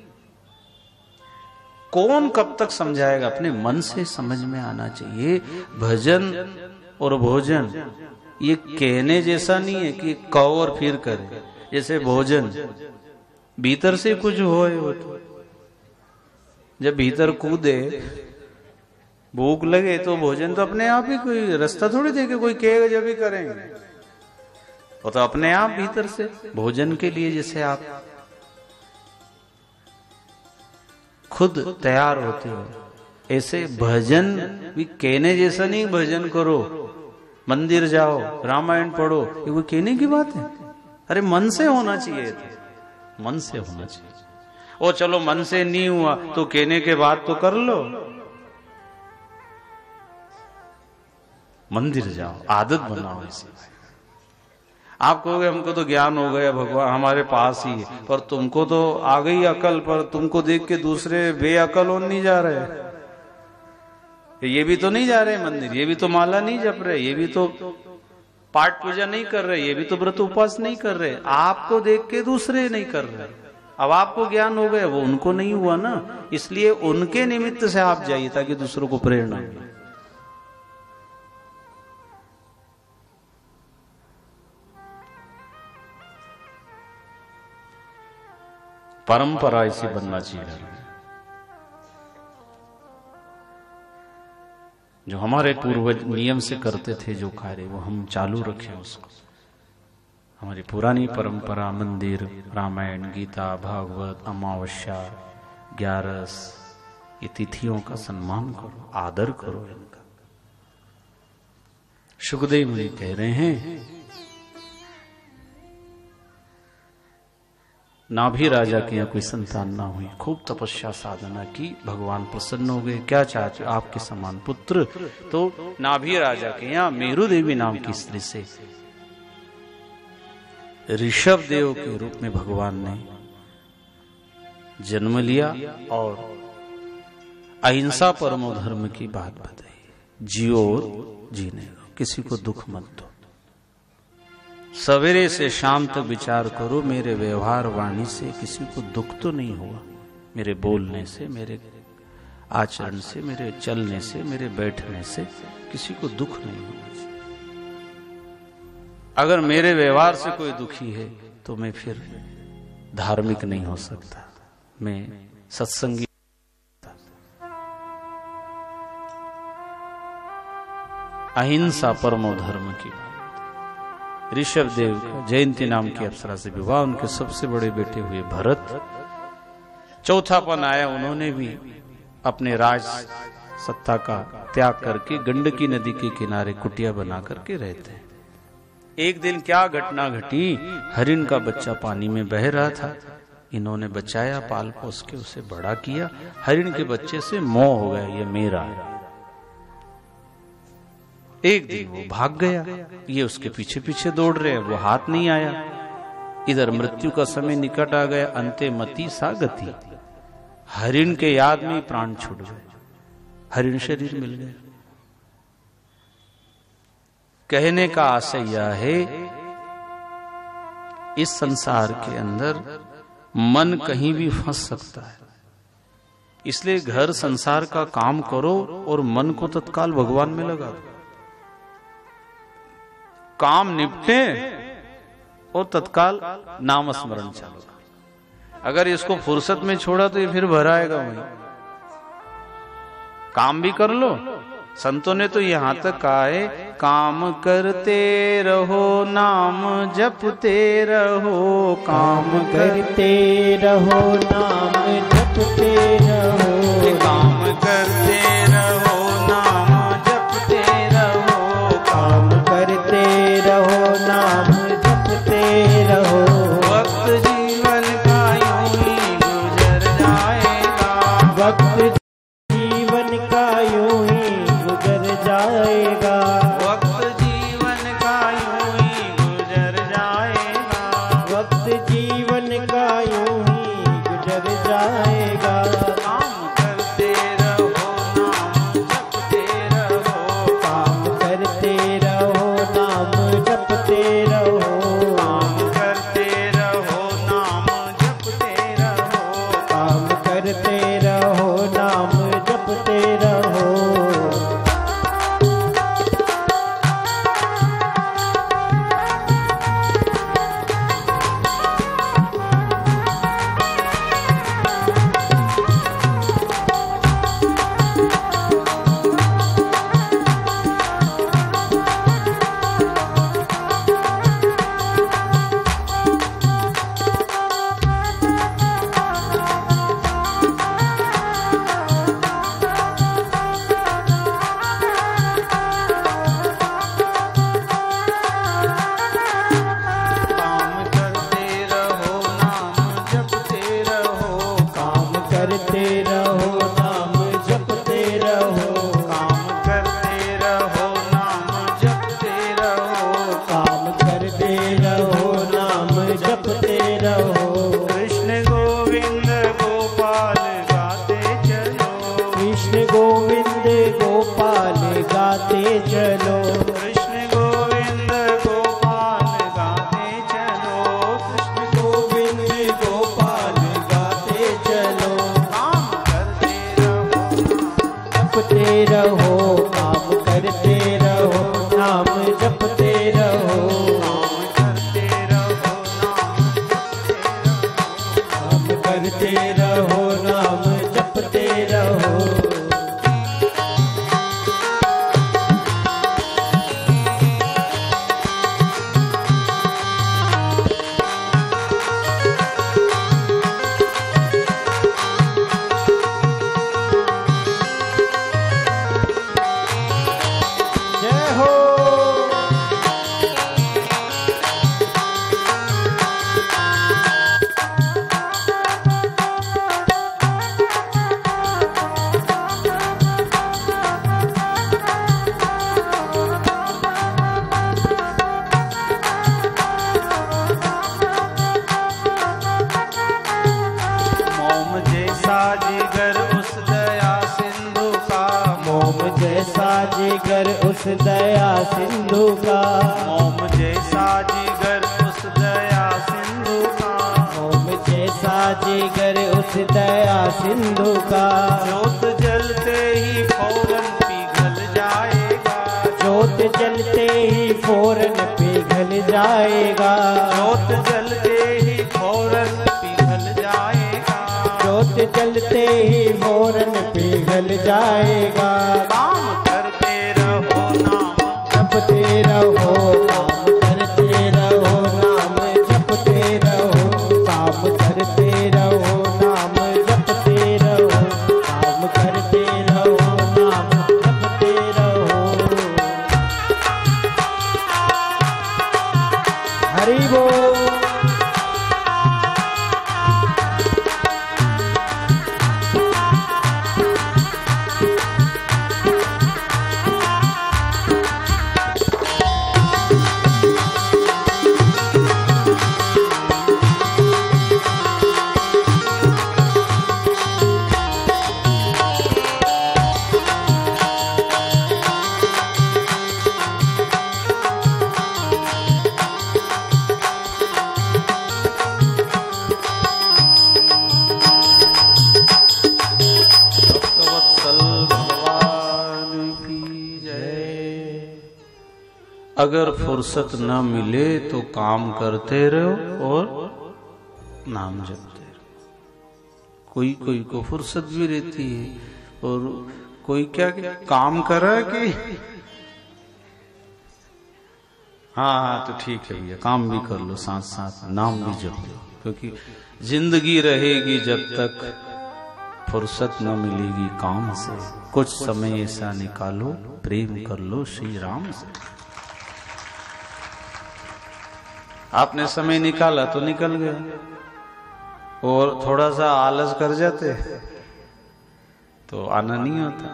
कौन कब तक समझाएगा? अपने मन से समझ में आना चाहिए। भजन और भोजन ये कहने जैसा नहीं है कि कहो और फिर करे। जैसे भोजन भीतर से कुछ होए हो, तो जब भीतर कूदे, भूख लगे तो भोजन तो अपने आप ही, कोई रास्ता थोड़ी देखे, कोई कहेगा जब भी करेंगे, वो तो अपने आप भीतर से भोजन के लिए जैसे आप खुद तैयार होते हो, ऐसे भजन भी कहने जैसा नहीं। भजन करो, मंदिर जाओ, रामायण पढ़ो, ये कोई कहने की बात है? अरे मन से होना चाहिए, मन से होना चाहिए। ओ चलो मन से नहीं हुआ तो कहने के बाद तो कर लो, मंदिर जाओ, आदत बनाओ इसे। आप कहोगे हमको तो ज्ञान हो गया, भगवान हमारे पास ही है, पर तुमको तो आ गई अकल, पर तुमको देख के दूसरे बेअकल और नहीं जा रहे, ये भी तो नहीं जा रहे मंदिर, ये भी तो माला नहीं जप रहे, ये भी तो पाठ पूजा नहीं कर रहे, ये भी तो व्रत उपवास नहीं कर रहे। आपको देख के दूसरे नहीं कर रहे। अब आपको ज्ञान हो गया, वो उनको नहीं हुआ ना, इसलिए उनके निमित्त से आप जाइए ताकि दूसरों को प्रेरणा मिले। परंपरा ऐसी बनना चाहिए, जो हमारे पूर्वज नियम से करते थे जो कार्य, वो हम चालू रखें उसको। हमारी पुरानी परंपरा, मंदिर, रामायण, गीता, भागवत, अमावस्या, ग्यारस, ये तिथियों का सम्मान करो, आदर करो इनका। सुखदेव मुनि कह रहे हैं, नाभि राजा के यहाँ कोई संतान ना हुई, खूब तपस्या साधना की, भगवान प्रसन्न हो गए, क्या चाहते आपके समान पुत्र। तो नाभि राजा के यहाँ मेरु देवी नाम की स्त्री से ऋषभ देव के रूप में भगवान ने जन्म लिया और अहिंसा परमो धर्म की बात बताई। जियो और जीने दो, किसी को दुख मत दो। सवेरे से शाम तक विचार करो, मेरे व्यवहार वाणी से किसी को दुख तो नहीं हुआ, मेरे बोलने से, मेरे आचरण से, मेरे चलने से, मेरे बैठने से किसी को दुख नहीं होना चाहिए। अगर मेरे व्यवहार से कोई दुखी है तो मैं फिर धार्मिक नहीं हो सकता, मैं सत्संगी। अहिंसा परमो धर्म की बात। ऋषभ देव का जयंती नाम की अप्सरा से विवाह, उनके सबसे बड़े बेटे हुए भरत। चौथापन आया, उन्होंने भी अपने राज सत्ता का त्याग करके गंडकी नदी के किनारे कुटिया बना करके रहते हैं। एक दिन क्या घटना घटी, हरिण का बच्चा पानी में बह रहा था, इन्होंने बचाया, पाल पोस के उसे बड़ा किया। हरिण के बच्चे से मोह हो गया, ये मेरा है। एक दिन वो भाग गया, ये उसके पीछे पीछे दौड़ रहे हैं, वो हाथ नहीं आया। इधर मृत्यु का समय निकट आ गया, अंते मति सा गति, हरिण के याद में प्राण छूट गए, हरिण शरीर मिल गए। कहने का आशय यह है, इस संसार के अंदर मन कहीं भी फंस सकता है, इसलिए घर संसार का काम करो और मन को तत्काल भगवान में लगा दो। काम निपटे और तत्काल नाम स्मरण चालू। अगर इसको फुर्सत में छोड़ा तो ये फिर भराएगा वहीं। काम भी कर लो। संतों ने तो यहां तक कहा है, काम करते रहो नाम जपते रहो, काम करते रहो नाम जपते रहो, काम करते रहो नाम जपते रहो, काम करते रहो नाम जपते रहो। वक्त जीवन का यूं ही गुजर जाएगा, वक्त जीवन का यूं ही गुजर जाएगा, वक्त जीवन का यूं ही गुजर जाएगा, वक्त जीवन का यूं ही गुजर जाएगा। काम करते रहो नाम जपते रहो, काम करते रहो नाम जपते रहो, काम करते रहो नाम जपते रहो, काम करते रहो नाम जपते रहो। काम करते रहो नाम जपते रहो, काम करते रहो नाम जपते रहो, काम करते रहो नाम जपते रहो, काम करते रहो नाम जपते रहो। कृष्ण गोविंद गोपाल गाते चलो, कृष्ण गोविंद गोपाल गाते चलो, कृष्ण गोविंद गोपाल गाते चलो, कृष्ण गोविंद गोपाल गाते चलो। काम करते रहो जपते रहो काम करते रहो नाम जपते रहो, काम करते रहो नाम जपते रहो। काम करते रहो नाम जपते रहो। जय हो। जैसा जिगर उस दया सिंधु का, मोम जैसा जिगर उस दया सिंधु का, मोम जैसा जिगर उस दया सिंधु का। जोत जलते ही फौरन पिघल जाएगा, जोत जलते ही फौरन पिघल जाएगा, जोत जलते ही फौरन पिघल जाएगा, जोत जलते ही फौरन पिघल जाएगा। काम करते रहो नाम जपते रहो, काम करते रहो, नाम जपते रहो, काम करते रहो, नाम जपते रहो, काम करते रहो, नाम जपते रहो। हरि बोल। अगर फुर्सत न मिले तो काम करते रहो और नाम जपते रहो। कोई कोई को फुर्सत भी रहती है और कोई क्या, क्या काम कर रहा है कि हाँ हाँ तो ठीक है भैया, काम भी कर लो साथ साथ नाम भी जप लो, क्योंकि जिंदगी रहेगी जब तक फुर्सत न मिलेगी काम से। कुछ समय ऐसा निकालो, प्रेम कर लो श्री राम से। आपने समय निकाला तो निकल गया, और थोड़ा सा आलस कर जाते तो आना नहीं होता।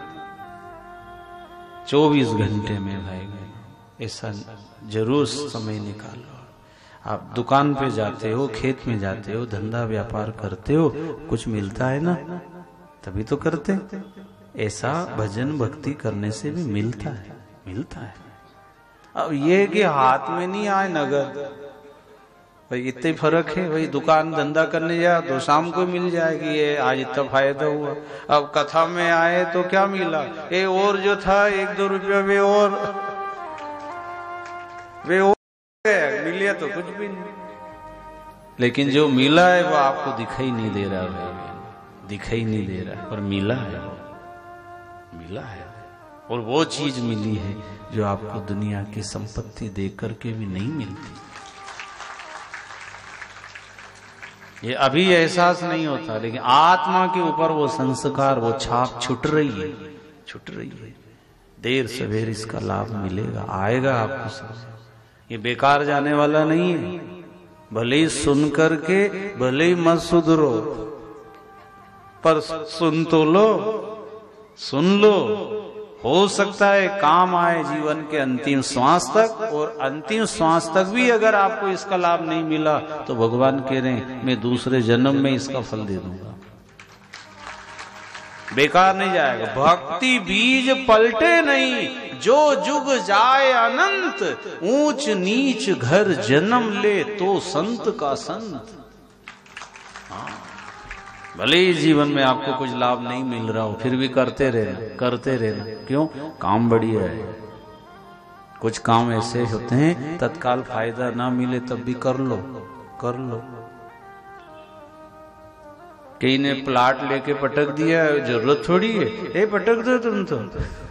चौबीस घंटे में भाई बहन ऐसा जरूर समय निकालो। आप दुकान पे जाते हो, खेत में जाते हो, धंधा व्यापार करते हो, कुछ मिलता है ना तभी तो करते। ऐसा भजन भक्ति करने से भी मिलता है, मिलता है। अब ये कि हाथ में नहीं आए नगद, भाई इतने फर्क है। भाई दुकान धंधा करने जा तो शाम को मिल जाएगी, ये आज इतना फायदा हुआ। अब कथा में आए तो क्या मिला, ये और जो था एक दो रुपया वे और वे और मिले तो कुछ भी नहीं। लेकिन जो मिला है वो आपको दिखाई नहीं दे रहा भाई, दिखाई नहीं दे रहा, पर मिला है, मिला है। और वो चीज मिली है जो आपको दुनिया की संपत्ति देख करके भी नहीं मिलती। ये अभी एहसास नहीं होता, लेकिन आत्मा के ऊपर वो संस्कार, वो छाप छुट रही है, छुट रही है। देर सवेर इसका लाभ मिलेगा, आएगा आपको सब। ये बेकार जाने वाला नहीं है। भले ही सुन करके भले ही मत सुधरो, पर सुन तो लो, सुन लो। हो सकता है काम आए जीवन के अंतिम श्वास तक, और अंतिम श्वास तक भी अगर आपको इसका लाभ नहीं मिला तो भगवान कह रहे हैं मैं दूसरे जन्म में इसका फल दे दूंगा, बेकार नहीं जाएगा। भक्ति बीज पलटे नहीं, जो जुग जाए अनंत, ऊंच नीच घर जन्म ले तो संत का संत। हाँ, भले ही जीवन में आपको कुछ लाभ नहीं मिल रहा हो, फिर भी करते रहना, करते रहना। क्यों? काम बढ़िया है। कुछ काम ऐसे होते हैं तत्काल फायदा ना मिले तब भी कर लो, कर लो। कई ने प्लाट लेके पटक दिया, जरूरत थोड़ी है, ए पटक दो तुम तो।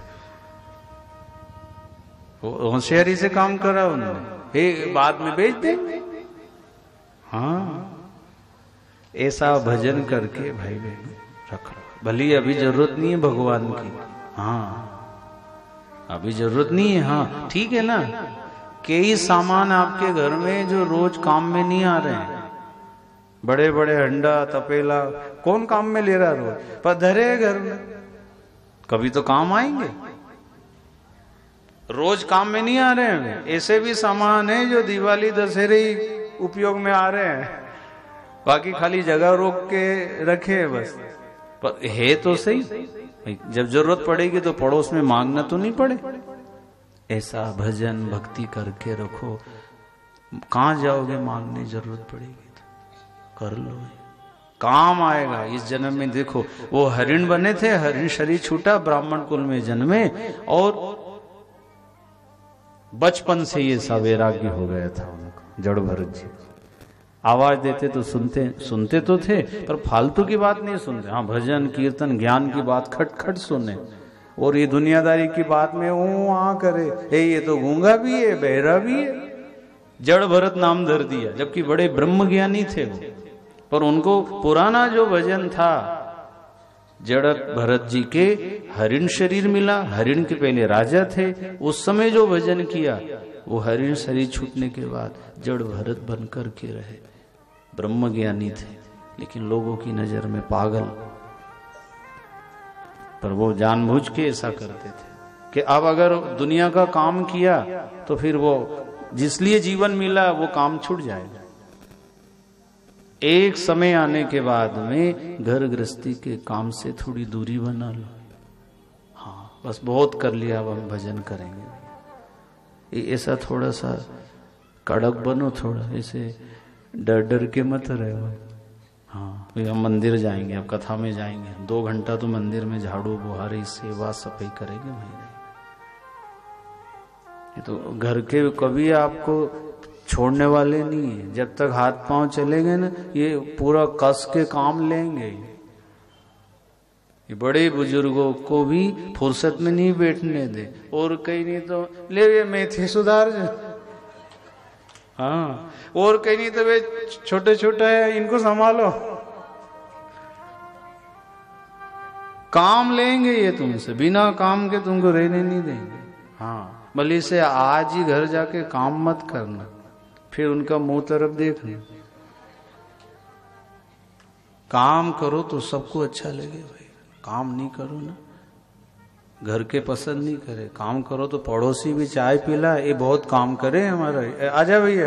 होशियारी से काम करा उन्होंने, ए बाद में बेच देंगे। हाँ, ऐसा भजन करके भाई बहन रखो। भली अभी जरूरत नहीं है भगवान की, हाँ अभी जरूरत नहीं है, हाँ ठीक है ना। कई सामान आपके घर में जो रोज काम में नहीं आ रहे हैं, बड़े बड़े हंडा तपेला, कौन काम में ले रहा रोज, पर धरे है घर में, कभी तो काम आएंगे। रोज काम में नहीं आ रहे हैं। ऐसे भी सामान है जो दिवाली दशहरे ही उपयोग में आ रहे हैं, बाकी खाली जगह रोक के रखे है बस। पर है तो सही, जब जरूरत पड़ेगी तो पड़ोस में मांगना तो नहीं पड़े। ऐसा भजन भक्ति करके रखो, कहां जाओगे मांगने, जरूरत पड़ेगी तो कर लो, काम आएगा इस जन्म में। देखो वो हरिण बने थे, हरिण शरीर छूटा, ब्राह्मण कुल में जन्मे और बचपन से ये सा वैराग्य हो गया था उनको। जड़ भरत जी आवाज देते तो सुनते सुनते तो थे, पर फालतू की बात नहीं सुनते। हाँ, भजन कीर्तन ज्ञान की बात खट खट सुने, और ये दुनियादारी की बात में ऊ आ करे, ए ये तो गूंगा भी है, बहरा भी है। जड़ भरत नाम धर दिया, जबकि बड़े ब्रह्म ज्ञानी थे वो, पर उनको पुराना जो भजन था, जड़ भरत जी के हरिण शरीर मिला, हरिण के पहले राजा थे, उस समय जो भजन किया वो हरिण शरीर छूटने के बाद जड़ भरत बनकर के रहे। ब्रह्म ज्ञानी थे, लेकिन लोगों की नजर में पागल। पर वो जानबूझ के ऐसा करते थे कि अब अगर दुनिया का काम किया तो फिर वो जिसलिए जीवन मिला वो काम छूट जाएगा। एक समय आने के बाद में घर गृहस्थी के काम से थोड़ी दूरी बना लो। हाँ, बस बहुत कर लिया, अब हम भजन करेंगे, ऐसा थोड़ा सा कड़क बनो, थोड़ा ऐसे डर डर के मत रहो। हाँ, हम मंदिर जाएंगे, अब कथा में जाएंगे, दो घंटा तो मंदिर में झाड़ू बुहारी सेवा सफाई करेंगे भाई। ये तो घर के कभी आपको छोड़ने वाले नहीं है, जब तक हाथ पांव चलेंगे ना ये पूरा कस के काम लेंगे। ये बड़े बुजुर्गों को भी फुर्सत में नहीं बैठने दे, और कहीं नहीं तो ले वे मेथे सुधार जा, हाँ, और कहीं नहीं तो वे छोटे छोटे है इनको संभालो, काम लेंगे ये तुमसे, बिना काम के तुमको रहने नहीं देंगे। हाँ, भले से आज ही घर जाके काम मत करना, फिर उनका मुंह तरफ देखना। काम करो तो सबको अच्छा लगे भाई, काम नहीं करो ना घर के पसंद नहीं करे। काम करो तो पड़ोसी भी चाय पिला, ये बहुत काम करे हमारा, आजा भैया।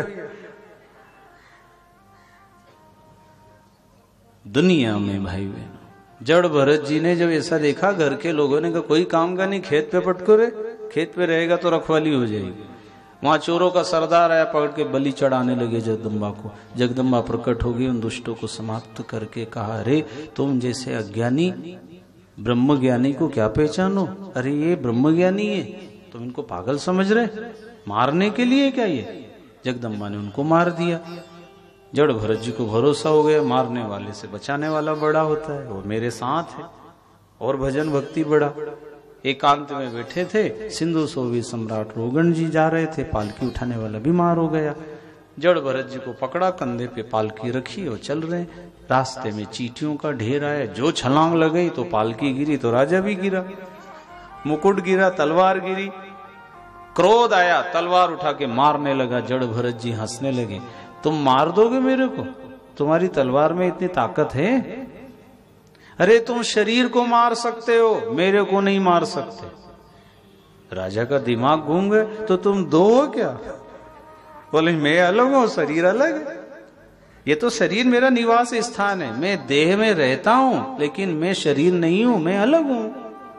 दुनिया में भाई बहन, जड़ भरत जी ने जब ऐसा देखा, घर के लोगों ने कहा कोई काम का नहीं, खेत पे पटको रे, खेत पे रहेगा तो रखवाली हो जाएगी। वहां चोरों का सरदार आया, पकड़ के बलि चढ़ाने लगे जगदम्बा को। जगदम्बा प्रकट हो गई, उन दुष्टों को समाप्त करके कहा, अरे तुम जैसे अज्ञानी ब्रह्म ज्ञानी को क्या पहचानो? अरे ये ब्रह्म ज्ञानी है, तुम इनको पागल समझ रहे, मारने के लिए क्या ये? जगदम्बा ने उनको मार दिया। जड़ भरत जी को भरोसा हो गया, मारने वाले से बचाने वाला बड़ा होता है, वो मेरे साथ है। और भजन भक्ति बड़ा। एकांत में बैठे थे, सिंधु सोवी सम्राट रोगन जी जा रहे थे, पालकी उठाने वाला बीमार हो गया। जड़ भरत जी को पकड़ा, कंधे पे पालकी रखी और चल रहे। रास्ते में चींटियों का ढेर आया, जो छलांग लगाई तो पालकी गिरी तो राजा भी गिरा, मुकुट गिरा, तलवार गिरी। क्रोध आया, तलवार उठा के मारने लगा। जड़ भरत जी हंसने लगे, तुम मार दोगे मेरे को? तुम्हारी तलवार में इतनी ताकत है? अरे तुम शरीर को मार सकते हो, मेरे को नहीं मार सकते। राजा का दिमाग घूम गए, तो तुम दो हो क्या? बोले मैं अलग हूं, शरीर अलग है। ये तो शरीर मेरा निवास स्थान है, मैं देह में रहता हूं, लेकिन मैं शरीर नहीं हूं, मैं अलग हूं।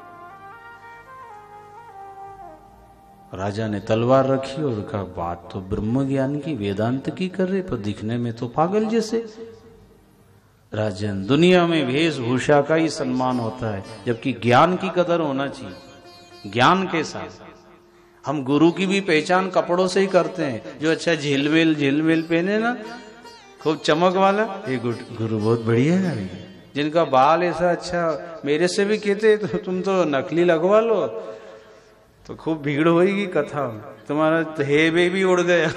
राजा ने तलवार रखी और कहा, बात तो ब्रह्म ज्ञान की, वेदांत की कर रहे, पर दिखने में तो पागल जैसे। राजन, दुनिया में वेशभूषा का ही सम्मान होता है, जबकि ज्ञान की कदर होना चाहिए। ज्ञान के साथ हम गुरु की भी पहचान कपड़ों से ही करते हैं। जो अच्छा झिलमिल झिलमिल पहने ना, खूब चमक वाला, ये गुरु बहुत बढ़िया है। जिनका बाल ऐसा अच्छा, मेरे से भी कहते तो तुम तो नकली लगवा लो, तो खूब भीड़ होगी कथा, तुम्हारा हेबे भी उड़ गया।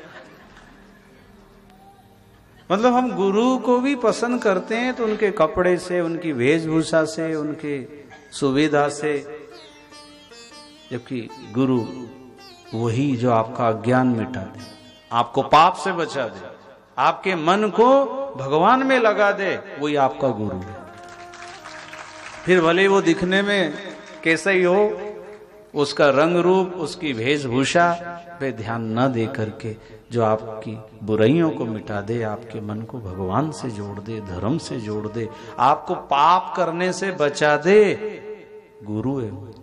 मतलब हम गुरु को भी पसंद करते हैं तो उनके कपड़े से, उनकी वेशभूषा से, उनके सुविधा से, जबकि गुरु वही जो आपका अज्ञान मिटा दे, आपको पाप से बचा दे, आपके मन को भगवान में लगा दे, वही आपका गुरु है। फिर भले वो दिखने में कैसा ही हो, उसका रंग रूप, उसकी वेशभूषा पे ध्यान न दे करके, जो आपकी बुराइयों को मिटा दे, आपके मन को भगवान से जोड़ दे, धर्म से जोड़ दे, आपको पाप करने से बचा दे, गुरु है वो।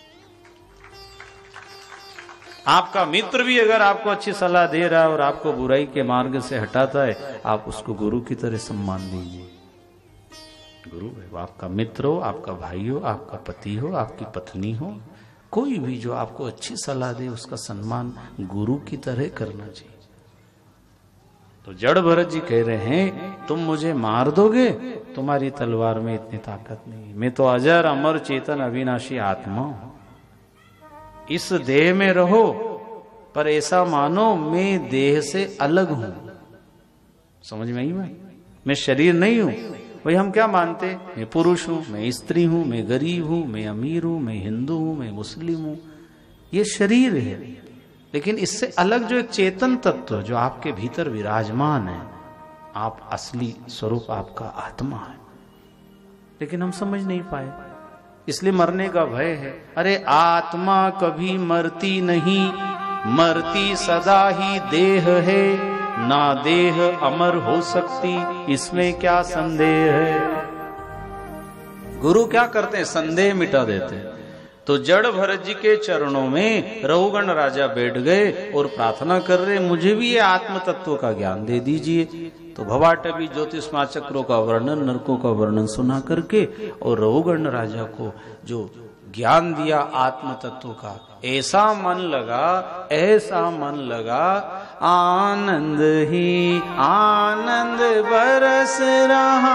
आपका मित्र भी अगर आपको अच्छी सलाह दे रहा है और आपको बुराई के मार्ग से हटाता है, आप उसको गुरु की तरह सम्मान दीजिए। गुरु है वो, आपका मित्र हो, आपका भाई हो, आपका पति हो, आपकी पत्नी हो, कोई भी जो आपको अच्छी सलाह दे उसका सम्मान गुरु की तरह करना चाहिए। तो जड़ भरत जी कह रहे हैं, तुम मुझे मार दोगे, तुम्हारी तलवार में इतनी ताकत नहीं, मैं तो अजर अमर चेतन अविनाशी आत्मा हूं। इस देह में रहो पर ऐसा मानो मैं देह से अलग हूं। समझ में आई मैं मैं शरीर नहीं हूं। भाई हम क्या मानते, मैं पुरुष हूं, मैं स्त्री हूं, मैं गरीब हूं, मैं अमीर हूं, मैं हिंदू हूं, मैं मुस्लिम हूं, ये शरीर है। लेकिन इससे अलग जो एक चेतन तत्व जो आपके भीतर विराजमान है, आप असली स्वरूप आपका आत्मा है। लेकिन हम समझ नहीं पाए, इसलिए मरने का भय है। अरे आत्मा कभी मरती नहीं, मरती सदा ही देह है, ना देह अमर हो सकती, इसमें क्या संदेह है। गुरु क्या करते हैं, संदेह मिटा देते हैं। तो जड़ भरत जी के चरणों में रघुगण राजा बैठ गए और प्रार्थना कर रहे, मुझे भी ये आत्म तत्व का ज्ञान दे दीजिए। तो भवाटवी ज्योतिष्मा चक्रों का वर्णन, नरकों का वर्णन सुना करके और रघुगण राजा को जो ज्ञान दिया आत्म तत्व का, ऐसा मन लगा, ऐसा मन लगा, आनंद ही आनंद बरस रहा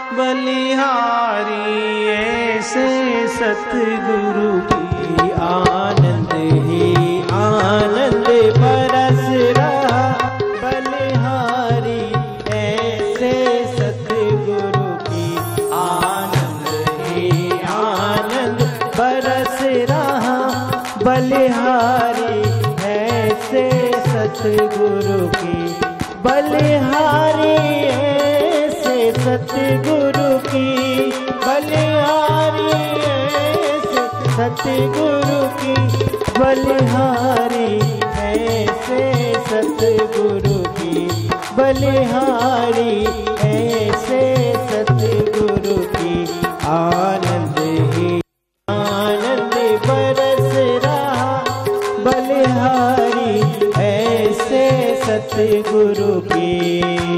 बलिहारी, ऐसे सतगुरु की आनंद ही आनंद बरस रहा बलिहारी, ऐसे सतगुरु की आनंद ही आनंद बरस रहा बलिहारी, ऐसे सतगुरु की बलिहारी, ऐसे सतगुरु की बलिहारी, ऐसे सतगुरु की बलिहारी, ऐसे सतगुरु की बलिहारी, ऐसे सतगुरु की आनंद ही आनंद बरस रहा बलिहारी, ऐसे सतगुरु की।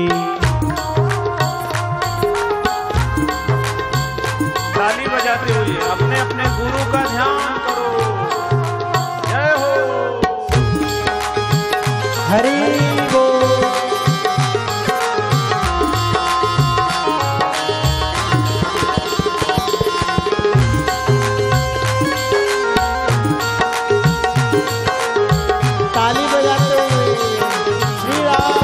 ताली बजाते हुए अपने अपने गुरु का ध्यान करो। जय हो। हरि बोल। ताली बजाते हुए श्री राम।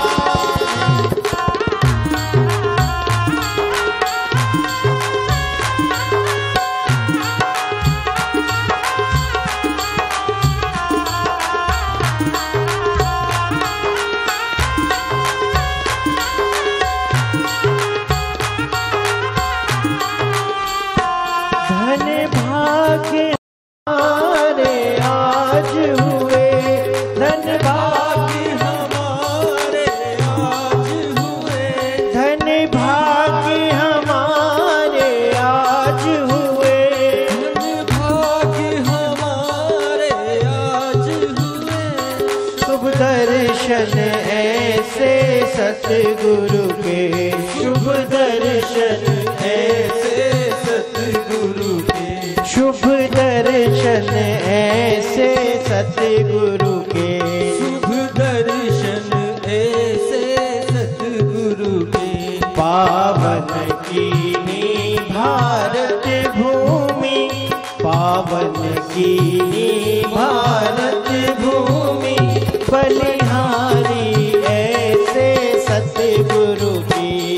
धन भाग्य हमारे आज हुए, धन भाग्य हमारे आज हुए, धन भाग्य हमारे आज हुए, धन भाग्य हमारे आज हुए, शुभ दर्शन ऐसे सतगुरु के, शुभ दर्शन ऐसे सतगुरु के, शुभ दर्शन ऐसे सतगुरु के, शुभ दर्शन ऐसे सतगुरु के, पावन कीनी भारत भूमि, पावन कीनी भारत भूमि, बलिहारी ऐसे सतगुरु की,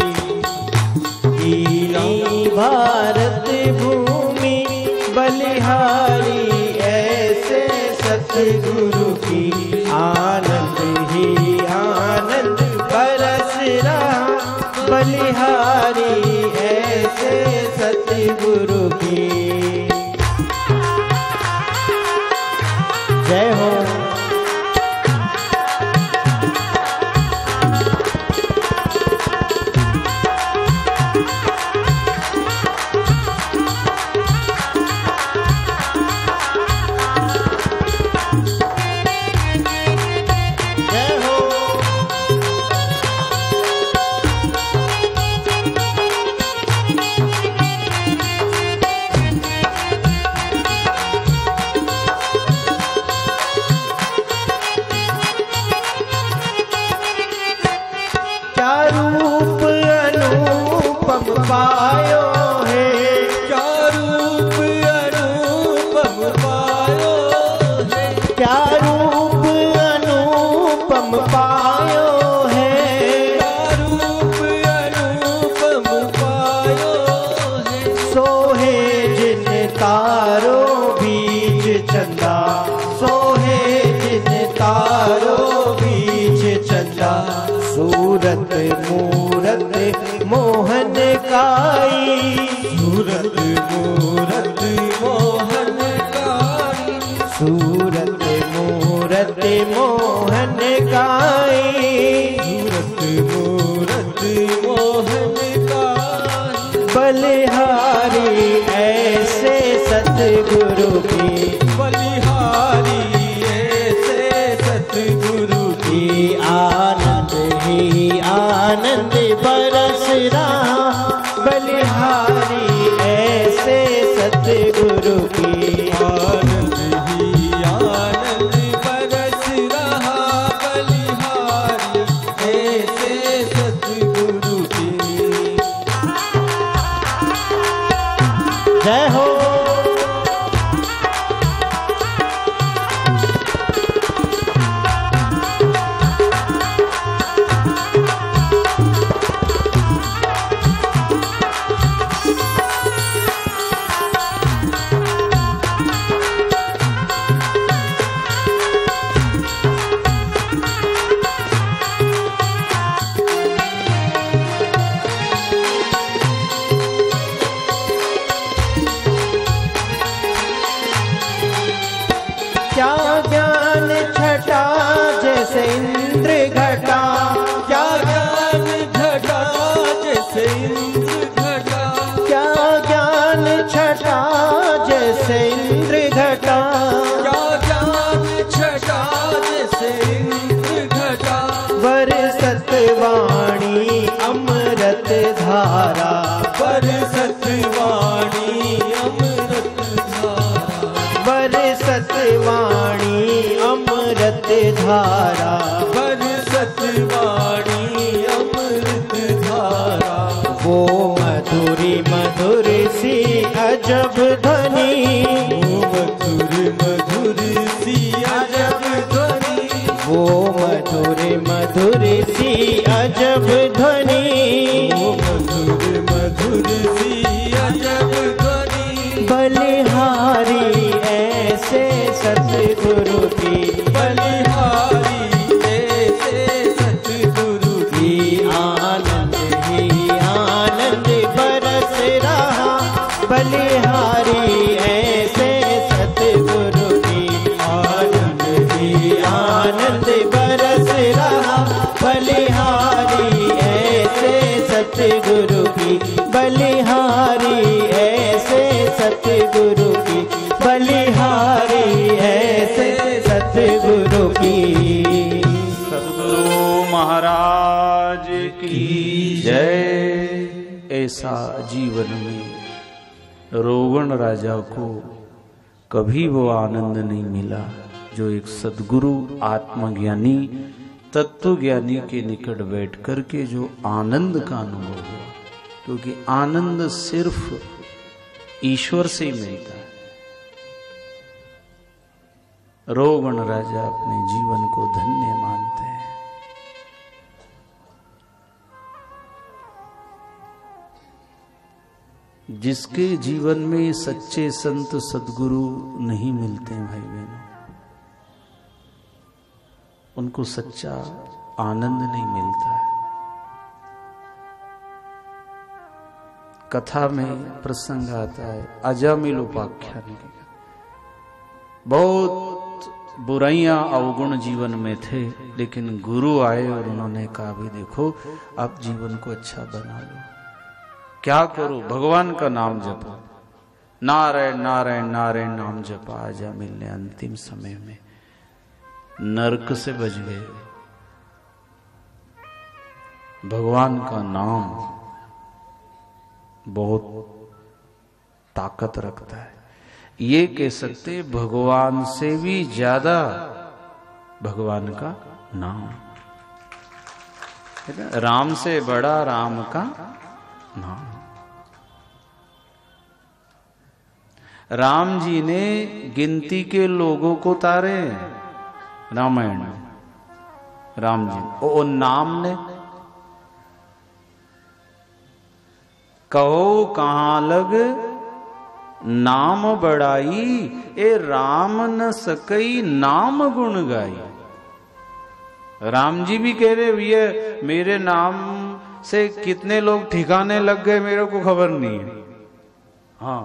कीनी भारत भूमि, बलिहारी ऐसे सतगुरु की, आनंद ही आनंद बरस रहा बलिहारी, ऐसे सतगुरु की। जय हो। क्या रूप अनुपम पायो है, क्या रूप अनुपम पायो है, क्या रूप अनुपम पायो है, क्या रूप अनुपम पायो है। सोहे जिन तारो बीच चंदा, सोहे जिन तारो बीच चंदा, सूरत मूरत मोहन काई, सूरत मूरत मोहन काई, सूरत मूरत मोहन काई, सूरत मूरत मोहन काई। बलिहारी ऐसे सतगुरु की, बलिहारी ऐसे सतगुरु की आनंद ही आनंद बरस रहा, बलिहारी ऐसे सतगुरु की, आनंद ही आनंद बरस रहा, बलिहारी ऐसे सतगुरु की। जय हो। क्या ज्ञान छटा जैसे इंद्र घटा, क्या ज्ञान घटा जैसे इंद्र घटा, क्या ज्ञान छटा जैसे इंद्र घटा, क्या ज्ञान छटा जैसे इंद्र घटा। बरसत वाणी अमृत धारा, बरसत वाणी अमृत धारा, बरसत वाणी अमृत धारा, बरसत वाणी अमृत धारा। वो मधुरी मधुर सी अजब ध्वनि, वो मधुर मधुर सी अजब ध्वनि, वो मधुर मधुर सी अजब ध्वनि, वो मधुर मधुर सी अजब ध्वनि। बलिहारी ऐसे सतगुरु की, बलिहारी ऐसे सतगुरु की आनंद ही आनंद बरस रहा, बलिहारी ऐसे सतगुरु की, आनंद ही आनंद बरस रहा, बलिहारी ऐसे सतगुरु की, बलिहारी ऐसे सतगुरु की, बलिहारी ऐसे सतगुरु की। सद्गुरु महाराज की जय। ऐसा जीवन में रोगण राजा को कभी वो आनंद नहीं मिला जो एक सद्गुरु आत्मज्ञानी तत्वज्ञानी के निकट बैठ कर के जो आनंद का अनुभव हुआ, क्योंकि आनंद सिर्फ ईश्वर से ही मिलता है। रोगण राजा अपने जीवन को धन्य मानते हैं। जिसके जीवन में सच्चे संत सद्गुरु नहीं मिलते हैं भाई बहनों, उनको सच्चा आनंद नहीं मिलता है। कथा में प्रसंग आता है अजामिल उपाख्यान के। बहुत बुराइयां अवगुण जीवन में थे, लेकिन गुरु आए और उन्होंने कहा भी देखो आप जीवन को अच्छा बना लो। क्या करो? भगवान का नाम जपो, नारायण नारायण नारायण नाम जपा। अजामिल ने अंतिम समय में नरक से बच गए। भगवान का नाम बहुत ताकत रखता है। ये कह सकते भगवान से भी ज्यादा भगवान का नाम। राम से बड़ा राम का नाम। राम जी ने गिनती के लोगों को तारे रामायण में, राम जी ओ नाम ने कहो कहां लग नाम बढ़ाई, ए राम न सकई नाम गुण गाई। राम जी भी कह रहे भैया मेरे नाम से कितने लोग ठिकाने लग गए मेरे को खबर नहीं है। हाँ,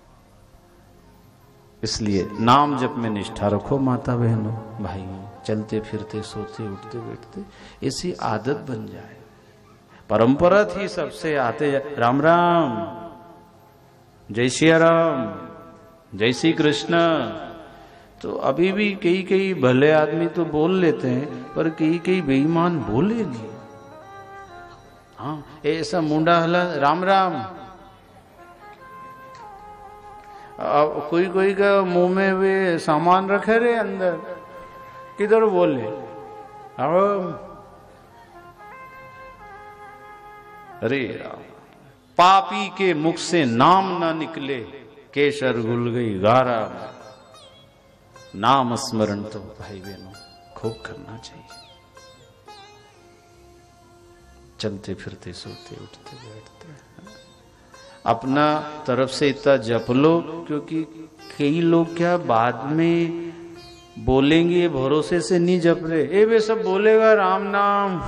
इसलिए नाम जप में निष्ठा रखो माता बहनों भाइयों, चलते फिरते सोते उठते बैठते ऐसी आदत बन जाए। परंपरा थी सबसे आते राम राम, जय श्री राम, जय श्री कृष्ण। तो अभी भी कई कई भले आदमी तो बोल लेते हैं, पर कई कई बेईमान बोले नहीं। हाँ, ऐसा मुंडा हला राम राम। अब कोई कोई का मुंह में वे सामान रखे रे अंदर, किधर बोले राम, अरे राम। पापी के मुख से नाम ना निकले, केसर घुल गई गारा में। नाम स्मरण तो भाई बहनों खूब करना चाहिए, चलते फिरते सोते उठते बैठते अपना तरफ से इतना जप लो, क्योंकि कई लोग क्या बाद में बोलेंगे भरोसे से नहीं जप रहे। ए वे सब बोलेगा राम नाम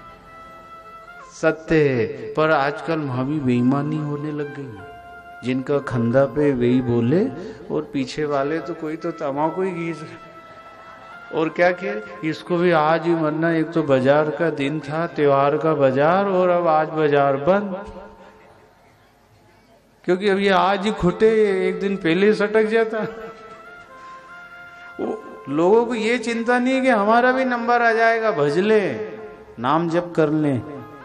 सत्य है, पर आजकल वहां भी बेईमानी होने लग गई। जिनका खंदा पे वही बोले और पीछे वाले तो कोई तो तमाकू ही घीस, और क्या किया इसको भी आज ही मरना। एक तो बाजार का दिन था, त्योहार का बाजार, और अब आज बाजार बंद, क्योंकि अब ये आज ही खुटे एक दिन पहले सटक जाता। लोगों को ये चिंता नहीं है कि हमारा भी नंबर आ जाएगा, भज ले नाम जप कर ले,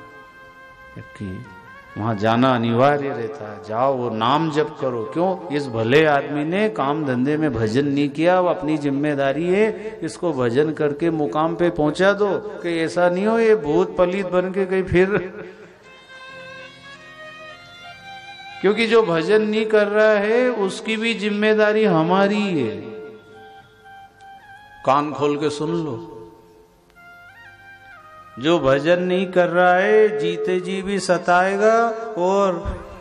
वहां जाना अनिवार्य रहता है। जाओ वो नाम जप करो। क्यों? इस भले आदमी ने काम धंधे में भजन नहीं किया, वो अपनी जिम्मेदारी है इसको भजन करके मुकाम पे पहुंचा दो, कि ऐसा नहीं हो ये भूत पलित बन के कहीं फिर। क्योंकि जो भजन नहीं कर रहा है उसकी भी जिम्मेदारी हमारी है। कान खोल के सुन लो, जो भजन नहीं कर रहा है जीते जी भी सताएगा, और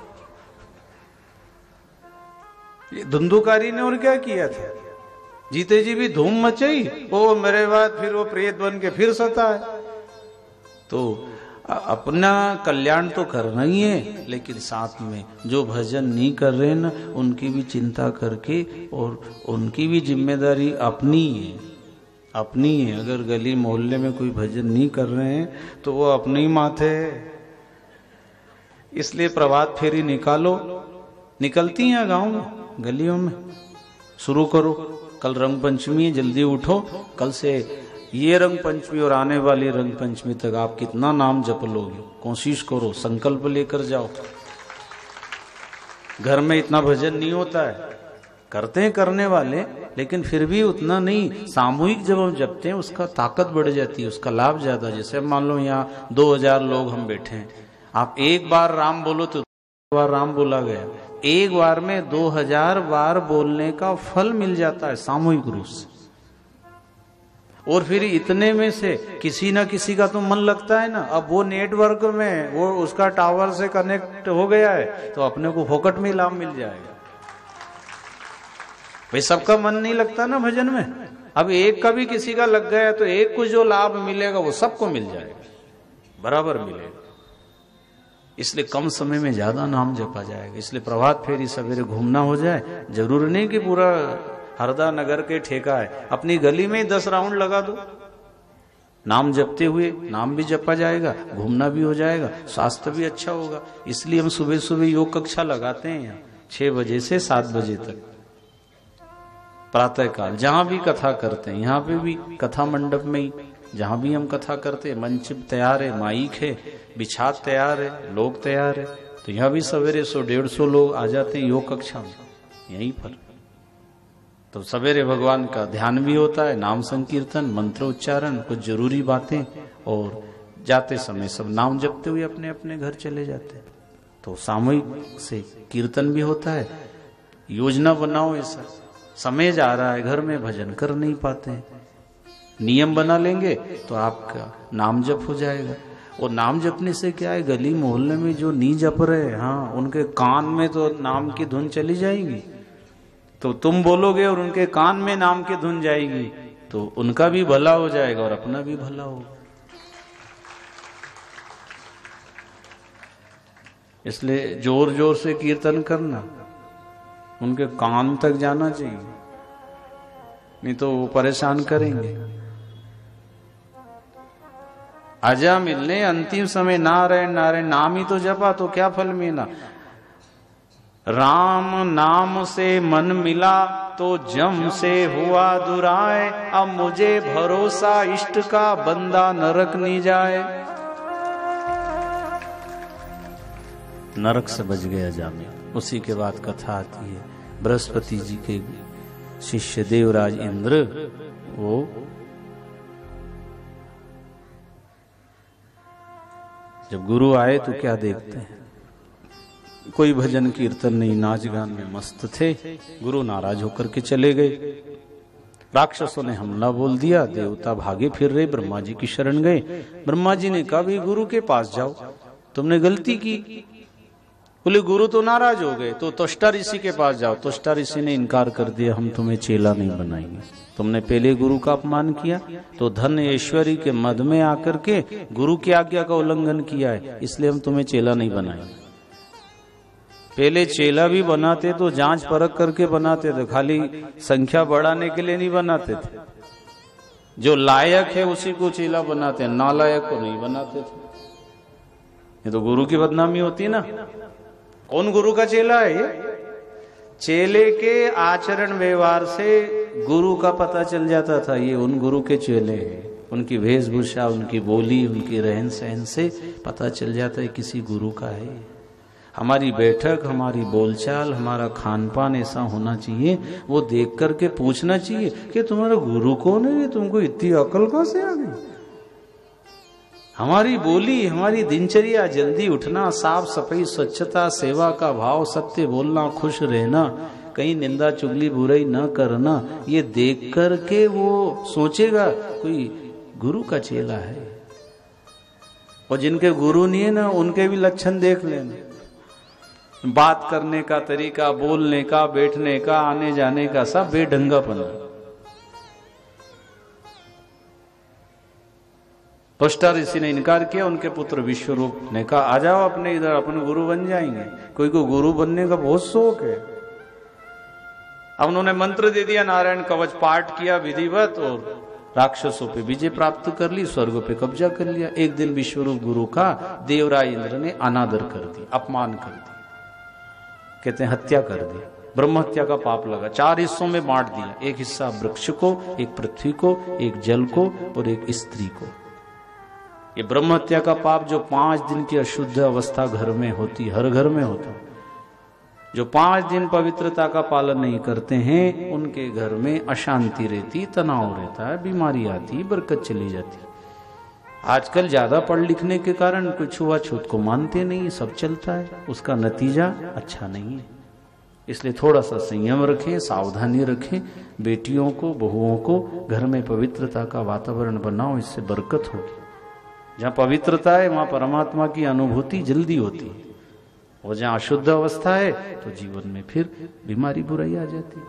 धुंधुकारी ने और क्या किया था, जीते जी भी धूम मचाई, वो मेरे बाद फिर वो प्रेत बन के फिर सताए। तो अपना कल्याण तो करना ही है, लेकिन साथ में जो भजन नहीं कर रहे ना उनकी भी चिंता करके, और उनकी भी जिम्मेदारी अपनी है, अपनी है। अगर गली मोहल्ले में कोई भजन नहीं कर रहे हैं तो वो अपने ही माथे है। इसलिए प्रभात फेरी निकालो, निकलती हैं गांव में गलियों में, शुरू करो। कल रंग पंचमी है, जल्दी उठो। कल से ये रंग पंचमी और आने वाली रंग पंचमी तक आप कितना नाम जप लोगे, कोशिश करो, संकल्प लेकर जाओ। घर में इतना भजन नहीं होता है, करते हैं करने वाले, लेकिन फिर भी उतना नहीं। सामूहिक जब हम जपते हैं उसका ताकत बढ़ जाती है, उसका लाभ ज्यादा। जैसे मान लो यहाँ दो हजार लोग हम बैठे हैं, आप एक बार राम बोलो तो दो बार राम बोला गया। एक बार में दो हजार बार बोलने का फल मिल जाता है सामूहिक रूप से। और फिर इतने में से किसी ना किसी का तो मन लगता है ना। अब वो नेटवर्क में वो उसका टावर से कनेक्ट हो गया है तो अपने को फोकट में लाभ मिल जाएगा। भाई सबका मन नहीं लगता ना भजन में। अब एक का भी किसी का लग गया तो एक को जो लाभ मिलेगा वो सबको मिल जाएगा, बराबर मिलेगा। इसलिए कम समय में ज्यादा नाम जपा जाएगा। इसलिए प्रभात फेरी सवेरे घूमना हो जाए, जरूर नहीं कि पूरा हरदा नगर के ठेका है, अपनी गली में ही दस राउंड लगा दो, नाम जपते हुए नाम भी जपा जाएगा, घूमना भी हो जाएगा, स्वास्थ्य भी अच्छा होगा। इसलिए हम सुबह सुबह योग कक्षा लगाते हैं यहाँ छह बजे से सात बजे तक प्रातः काल। जहां भी कथा करते हैं, यहाँ पे भी कथा मंडप में ही जहां भी हम कथा करते हैं, मंच तैयार है, माइक है, बिछात तैयार है, लोग तैयार है। तो यहाँ भी सवेरे सौ डेढ़ सौ लोग आ जाते हैं योग कक्षा में यहीं पर। तो सवेरे भगवान का ध्यान भी होता है, नाम संकीर्तन, मंत्र उच्चारण, कुछ जरूरी बातें, और जाते समय सब नाम जपते हुए अपने अपने घर चले जाते हैं। तो सामूहिक से कीर्तन भी होता है। योजना बनाओ, ऐसा समय जा रहा है, घर में भजन कर नहीं पाते हैं, नियम बना लेंगे तो आपका नाम जप हो जाएगा। और नाम जपने से क्या है, गली मोहल्ले में जो नहीं जप रहे, हाँ, उनके कान में तो नाम की धुन चली जाएगी। तो तुम बोलोगे और उनके कान में नाम की धुन जाएगी, तो उनका भी भला हो जाएगा और अपना भी भला होगा। इसलिए जोर जोर से कीर्तन करना, उनके कान तक जाना चाहिए, नहीं तो वो परेशान करेंगे। आजा मिलने अंतिम समय नारायण नारायण नाम ही तो जपा, तो क्या फल मिला। राम नाम से मन मिला तो जम से हुआ दुराए, अब मुझे भरोसा इष्ट का बंदा नरक नहीं जाए। नरक से बच गया जामे। उसी के बाद कथा आती है, बृहस्पति जी के शिष्य देवराज इंद्र, वो जब गुरु आए तो क्या देखते हैं, कोई भजन कीर्तन नहीं, नाच गान में मस्त थे। गुरु नाराज होकर के चले गए। राक्षसों ने हमला बोल दिया, देवता भागे फिर रहे, ब्रह्मा जी की शरण गए। ब्रह्मा जी ने कहा, भी गुरु के पास जाओ, तुमने गलती की। बोले गुरु तो नाराज हो गए, तो त्वष्टा ऋषि के पास जाओ। त्वष्टा ऋषि ने इनकार कर दिया, हम तुम्हें चेला नहीं बनाएंगे, तुमने पहले गुरु का अपमान किया, तो धन ऐश्वर्य के मद में आकर के गुरु की आज्ञा का उल्लंघन किया है, इसलिए हम तुम्हें चेला नहीं बनाएंगे। पहले चेला भी बनाते तो जांच परख करके बनाते थे, खाली संख्या बढ़ाने के लिए नहीं बनाते थे। जो लायक है उसी को चेला बनाते हैं, नालायक को नहीं बनाते थे। ये तो गुरु की बदनामी होती है ना। कौन गुरु का चेला है ये? चेले के आचरण व्यवहार से गुरु का पता चल जाता था, ये उन गुरु के चेले हैं। उनकी वेशभूषा, उनकी बोली, उनकी रहन सहन से पता चल जाता है किसी गुरु का है। हमारी बैठक, हमारी बोलचाल, हमारा खान पान ऐसा होना चाहिए, वो देख करके पूछना चाहिए कि तुम्हारा गुरु कौन है, तुमको इतनी अकल कहां से आ गई। हमारी बोली, हमारी दिनचर्या, जल्दी उठना, साफ सफाई, स्वच्छता, सेवा का भाव, सत्य बोलना, खुश रहना, कहीं निंदा चुगली बुराई न करना, ये देख करके वो सोचेगा कोई गुरु का चेला है। और जिनके गुरु नहीं है ना, उनके भी लक्षण देख लेना, बात करने का तरीका, बोलने का, बैठने का, आने जाने का, सब बेढंगापना। त्वष्टा ऋषि ने इनकार किया। उनके पुत्र विश्वरूप ने कहा, आ जाओ अपने इधर, अपने गुरु बन जाएंगे। कोई को गुरु बनने का बहुत शौक है। अब उन्होंने मंत्र दे दिया, नारायण कवच पाठ किया विधिवत, और राक्षसों पे विजय प्राप्त कर ली, स्वर्ग पे कब्जा कर लिया। एक दिन विश्वरूप गुरु का देवराज इंद्र ने अनादर कर दी, अपमान कर दी, कहते हैं हत्या कर दी। ब्रह्म हत्या का पाप लगा, चार हिस्सों में बांट दिया। एक हिस्सा वृक्ष को, एक पृथ्वी को, एक जल को और एक स्त्री को। ये ब्रह्म हत्या का पाप जो पांच दिन की अशुद्ध अवस्था घर में होती, हर घर में होता, जो पांच दिन पवित्रता का पालन नहीं करते हैं, उनके घर में अशांति रहती, तनाव रहता है, बीमारी आती, बरकत चली जाती। आजकल ज्यादा पढ़ लिखने के कारण कोई छुआछूत को मानते नहीं, सब चलता है, उसका नतीजा अच्छा नहीं है। इसलिए थोड़ा सा संयम रखें, सावधानी रखें। बेटियों को, बहुओं को घर में पवित्रता का वातावरण बनाओ, इससे बरकत होगी। जहाँ पवित्रता है वहां परमात्मा की अनुभूति जल्दी होती है, और जहाँ अशुद्ध अवस्था है तो जीवन में फिर बीमारी बुराई आ जाती है।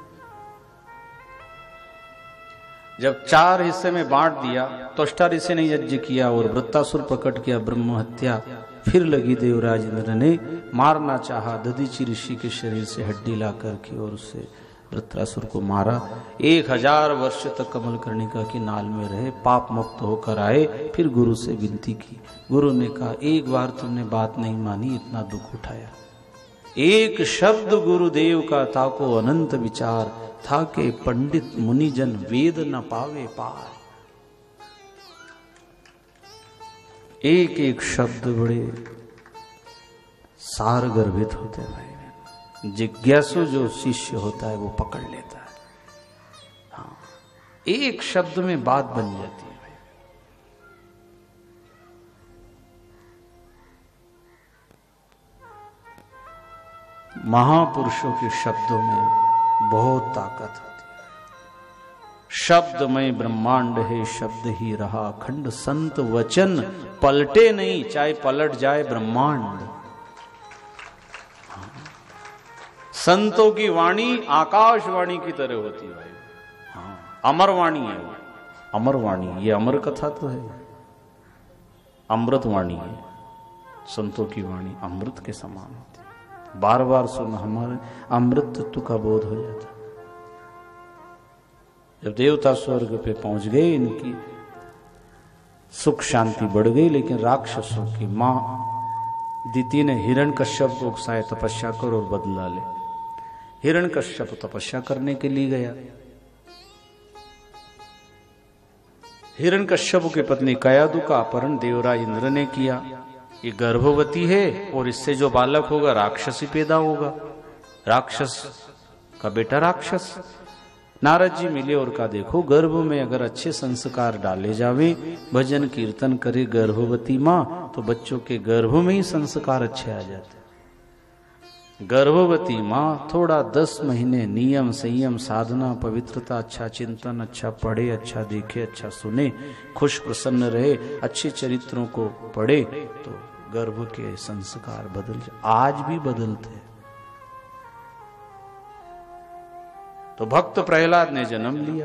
जब चार हिस्से में बांट दिया, त्वष्टा ऋषि ने यज्ञ किया और वृत्तासुर प्रकट किया, ब्रह्म हत्या फिर लगी। देवराज इंद्र ने मारना चाहा, दधीचि ऋषि के शरीर से हड्डी ला करके और उससे वृत्रासुर को मारा। एक हजार वर्ष तक कमलकर्णिका की नाल में रहे, पाप मुक्त होकर आए। फिर गुरु से विनती की। गुरु ने कहा, एक बार तुमने बात नहीं मानी, इतना दुख उठाया। एक शब्द गुरुदेव का ताको अनंत विचार, था के पंडित मुनिजन वेद न पावे पार। एक एक शब्द बड़े सार गर्भित होते भाई। जिज्ञासु जो शिष्य होता है वो पकड़ लेता है। हाँ, एक शब्द में बात बन जाती है। महापुरुषों के शब्दों में बहुत ताकत होती है। शब्दमय ब्रह्मांड है, शब्द ही रहा अखंड। संत वचन पलटे नहीं, चाहे पलट जाए ब्रह्मांड। संतों की वाणी आकाशवाणी की तरह होती है भाई। हाँ, अमर वाणी है वो, अमर वाणी। ये अमर कथा तो है, अमृत वाणी है। संतों की वाणी अमृत के समान होती है। बार बार सुन, हमारे अमृत तत्व का बोध हो जाता। जब देवता स्वर्ग पे पहुंच गए, इनकी सुख शांति बढ़ गई, लेकिन राक्षसों की मां दिति ने हिरण्यकश्यप को उकसाया, तपस्या कर और बदला ले। हिरण्यकश्यप तपस्या करने के लिए गया। हिरण्यकश्यप की पत्नी कयादु का अपहरण देवराज इंद्र ने किया। ये गर्भवती है और इससे जो बालक होगा राक्षसी पैदा होगा। राक्षस का बेटा राक्षस। नारद जी मिले और कहा, देखो गर्भ में अगर अच्छे संस्कार डाले जावे, भजन कीर्तन करे गर्भवती माँ, तो बच्चों के गर्भ में ही संस्कार अच्छे आ जाते। गर्भवती माँ थोड़ा दस महीने नियम संयम साधना पवित्रता, अच्छा चिंतन, अच्छा पढ़े, अच्छा देखे, अच्छा सुने, खुश प्रसन्न रहे, अच्छे चरित्रों को पढ़े, तो गर्भ के संस्कार बदल जाए। आज भी बदलते। तो भक्त प्रहलाद ने जन्म लिया।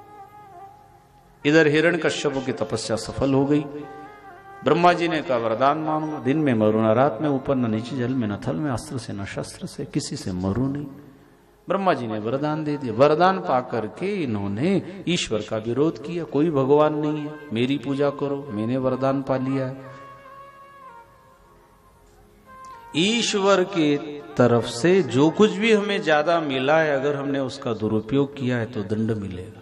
इधर हिरण्यकश्यप की तपस्या सफल हो गई। ब्रह्मा जी ने कहा, वरदान मांगो, दिन में मरो न, रात में ऊपर न नीचे, जल में न थल में, अस्त्र से न शस्त्र से, किसी से मरो नहीं। ब्रह्मा जी ने वरदान दे दिया। वरदान पाकर के इन्होंने ईश्वर का विरोध किया। कोई भगवान नहीं है, मेरी पूजा करो, मैंने वरदान पा लिया है। ईश्वर की तरफ से जो कुछ भी हमें ज्यादा मिला है, अगर हमने उसका दुरुपयोग किया है तो दंड मिलेगा।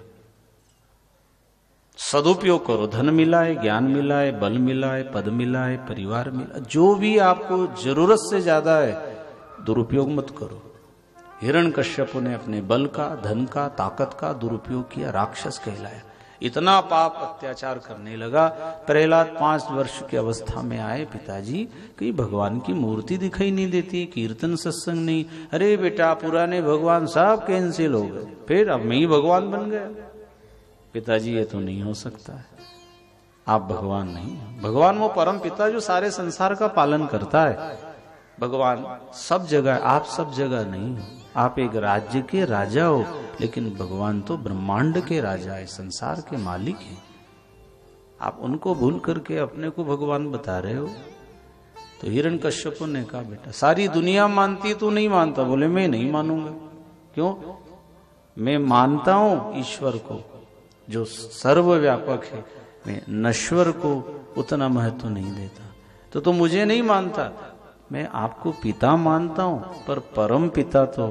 सदुपयोग करो, धन मिला है, ज्ञान मिला है, बल मिला है, पद मिला है, परिवार मिला, जो भी आपको जरूरत से ज्यादा है, दुरुपयोग मत करो। हिरण्यकश्यप ने अपने बल का, धन का, ताकत का दुरुपयोग किया, राक्षस कहलाया। इतना पाप अत्याचार करने लगा। प्रहलाद पांच वर्ष की अवस्था में आए, पिताजी कहीं भगवान की मूर्ति दिखाई नहीं देती, कीर्तन सत्संग नहीं। अरे बेटा, पुराने भगवान सब कैंसिल हो गए, फिर अब मैं ही भगवान बन गया। पिताजी ये तो नहीं हो सकता है, आप भगवान नहीं। भगवान वो परम पिता जो सारे संसार का पालन करता है। भगवान सब जगह, आप सब जगह नहीं हो। आप एक राज्य के राजा हो, लेकिन भगवान तो ब्रह्मांड के राजा है, संसार के मालिक हैं। आप उनको भूल करके अपने को भगवान बता रहे हो। तो हिरण्यकश्यप ने कहा, बेटा सारी दुनिया मानती, तू नहीं मानता। बोले, मैं नहीं मानूंगा। क्यों? मैं मानता हूं ईश्वर को जो सर्वव्यापक है, मैं नश्वर को उतना महत्व नहीं देता। तो तुम मुझे नहीं मानता, मैं आपको पिता मानता हूं, पर परम पिता तो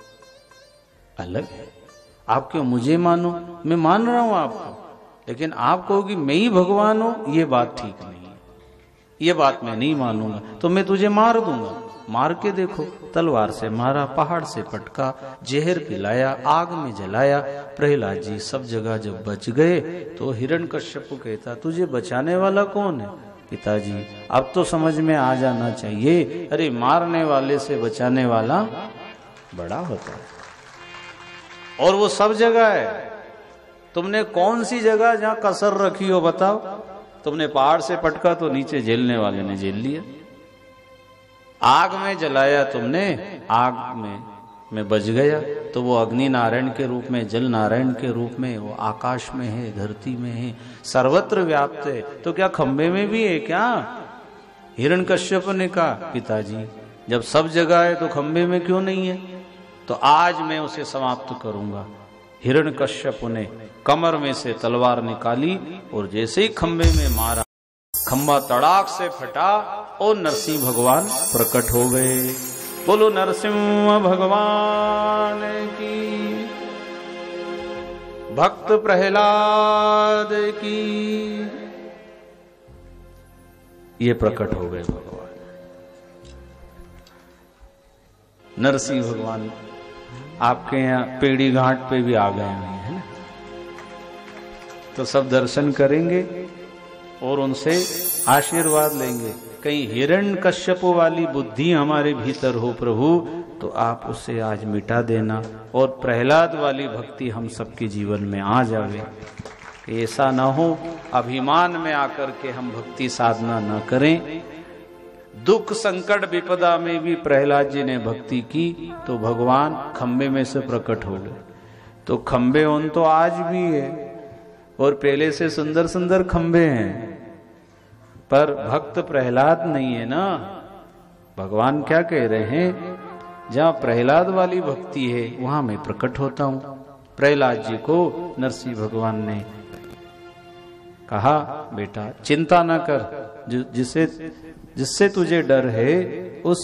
अलग है। आप क्यों मुझे मानो? मैं मान रहा हूं आपको, लेकिन आप कहोगे मैं ही भगवान हूं, ये बात ठीक नहीं है। ये बात मैं नहीं मानूंगा, तो मैं तुझे मार दूंगा। मार के देखो। तलवार से मारा, पहाड़ से पटका, जहर पिलाया, आग में जलाया। प्रहलाद जी सब जगह जब बच गए, तो हिरण्यकश्यप कहता, तुझे बचाने वाला कौन है? पिताजी अब तो समझ में आ जाना चाहिए, अरे मारने वाले से बचाने वाला बड़ा होता है। और वो सब जगह है। तुमने कौन सी जगह जहां कसर रखी हो बताओ? तुमने पहाड़ से पटका तो नीचे झेलने वाले ने झेल लिया। आग में जलाया तुमने, आग में में बच गया, तो वो अग्नि नारायण के रूप में, जल नारायण के रूप में, वो आकाश में है, धरती में है, सर्वत्र व्याप्त है। तो क्या खंबे में भी है क्या? हिरण्यकश्यप ने कहा, पिताजी जब सब जगह है तो खंबे में क्यों नहीं है? तो आज मैं उसे समाप्त करूंगा। हिरण्यकश्यप ने कमर में से तलवार निकाली और जैसे ही खंबे में मारा, खंबा तड़ाक से फटा और नरसिंह भगवान प्रकट हो गए। बोलो नरसिंह भगवान की, भक्त प्रहलाद की। ये प्रकट हो गए भगवान नरसिंह भगवान। आपके यहाँ पेड़ी घाट पे भी आ गए हैं, है ना? तो सब दर्शन करेंगे और उनसे आशीर्वाद लेंगे। कहीं हिरण्यकश्यप वाली बुद्धि हमारे भीतर हो प्रभु, तो आप उसे आज मिटा देना और प्रहलाद वाली भक्ति हम सबके जीवन में आ जावे। ऐसा ना हो अभिमान में आकर के हम भक्ति साधना न करें। दुख संकट विपदा में भी प्रहलाद जी ने भक्ति की तो भगवान खंबे में से प्रकट हो गए। तो खंबे उन तो आज भी है और पहले से सुंदर सुंदर खंबे हैं, पर भक्त प्रहलाद नहीं है ना। भगवान क्या कह रहे हैं, जहां प्रहलाद वाली भक्ति है वहां मैं प्रकट होता हूं। प्रहलाद जी को नरसिंह भगवान ने कहा, बेटा चिंता ना कर, जिसे जिससे तुझे डर है उस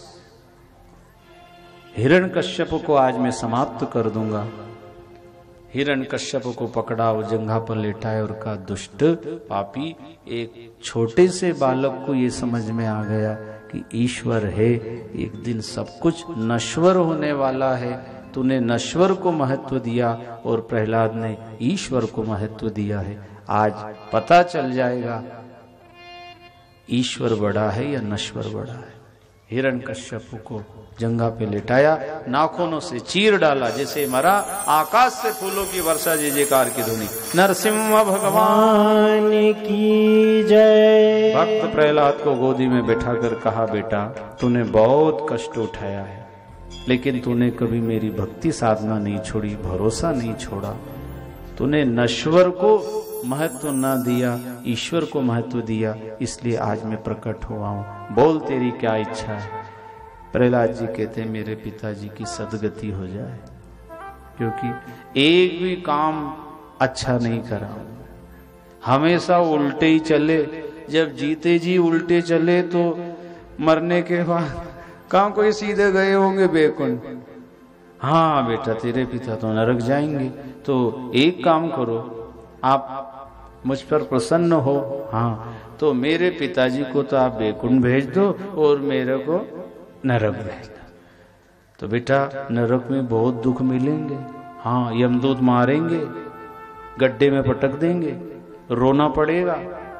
हिरण्यकश्यप को आज मैं समाप्त कर दूंगा। हिरण्यकश्यप को पकड़ा, वो जंघा पर लेटाए और कहा, दुष्ट पापी, एक छोटे से बालक को ये समझ में आ गया कि ईश्वर है, एक दिन सब कुछ नश्वर होने वाला है। तूने नश्वर को महत्व दिया और प्रहलाद ने ईश्वर को महत्व दिया है। आज पता चल जाएगा ईश्वर बड़ा है या नश्वर बड़ा है। हिरण्यकश्यप को जंघा पे लेटाया, नाखूनों से चीर डाला, जैसे मरा, आकाश से फूलों की वर्षा, जय जयकार की ध्वनि। नरसिंह भगवान की जय। भक्त प्रहलाद को गोदी में बैठाकर कहा, बेटा तूने बहुत कष्ट उठाया है, लेकिन तूने कभी मेरी भक्ति साधना नहीं छोड़ी, भरोसा नहीं छोड़ा। तूने नश्वर को महत्व न दिया, ईश्वर को महत्व दिया, इसलिए आज मैं प्रकट हुआ हूं। बोल तेरी क्या इच्छा है। प्रहलाद जी कहते हैं, मेरे पिताजी की सदगति हो जाए, क्योंकि एक भी काम अच्छा नहीं करा, हमेशा उल्टे ही चले। जब जीते जी उल्टे चले तो मरने के बाद कहाँ कोई सीधे गए होंगे बेकुंठ। हाँ बेटा तेरे पिता तो नरक जाएंगे, तो एक काम करो, आप मुझ पर प्रसन्न हो, हाँ तो मेरे पिताजी को तो आप बेकुंठ भेज दो और मेरे को नरक भेज दो। तो बेटा नरक में बहुत दुख मिलेंगे, हाँ यमदूत मारेंगे, गड्ढे में पटक देंगे, रोना पड़ेगा।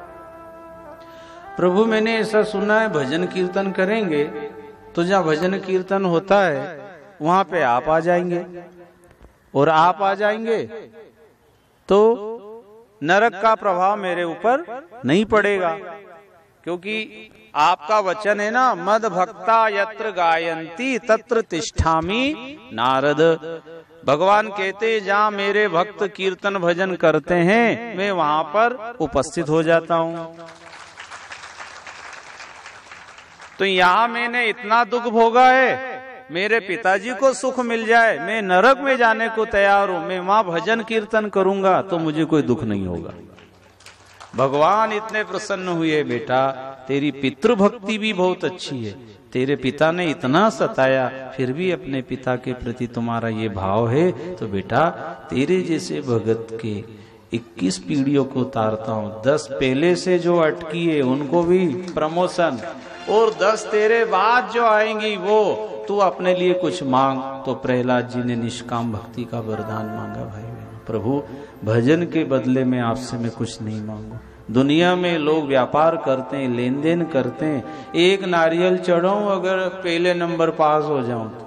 प्रभु मैंने ऐसा सुना है भजन कीर्तन करेंगे तो जहाँ भजन कीर्तन होता है वहां पे आप आ जाएंगे, और आप आ जाएंगे तो नरक का प्रभाव मेरे ऊपर नहीं पड़ेगा, क्योंकि आपका वचन है ना, मद भक्ता यत्र गायंती तत्र तिष्ठामि नारद। भगवान कहते जहाँ मेरे भक्त कीर्तन भजन करते हैं मैं वहां पर उपस्थित हो जाता हूँ। तो यहाँ मैंने इतना दुख भोगा है, मेरे पिताजी को सुख मिल जाए, मैं नरक में जाने को तैयार हूं, मैं वहां भजन कीर्तन करूंगा तो मुझे कोई दुख नहीं होगा। भगवान इतने प्रसन्न हुए, बेटा तेरी पितृभक्ति भी बहुत अच्छी है, तेरे पिता ने इतना सताया फिर भी अपने पिता के प्रति तुम्हारा ये भाव है, तो बेटा तेरे जैसे भगत के इक्कीस पीढ़ियों को उतारता हूँ। दस पहले से जो अटकी है उनको भी प्रमोशन, और दस तेरे बाद जो आएंगी वो तू अपने लिए कुछ मांग। तो प्रहलाद जी ने निष्काम भक्ति का वरदान मांगा। भाई प्रभु भजन के बदले में आपसे मैं कुछ नहीं मांगू। दुनिया में लोग व्यापार करते हैं, लेन देन करते हैं, एक नारियल चढ़ाऊं अगर पहले नंबर पास हो जाऊं तो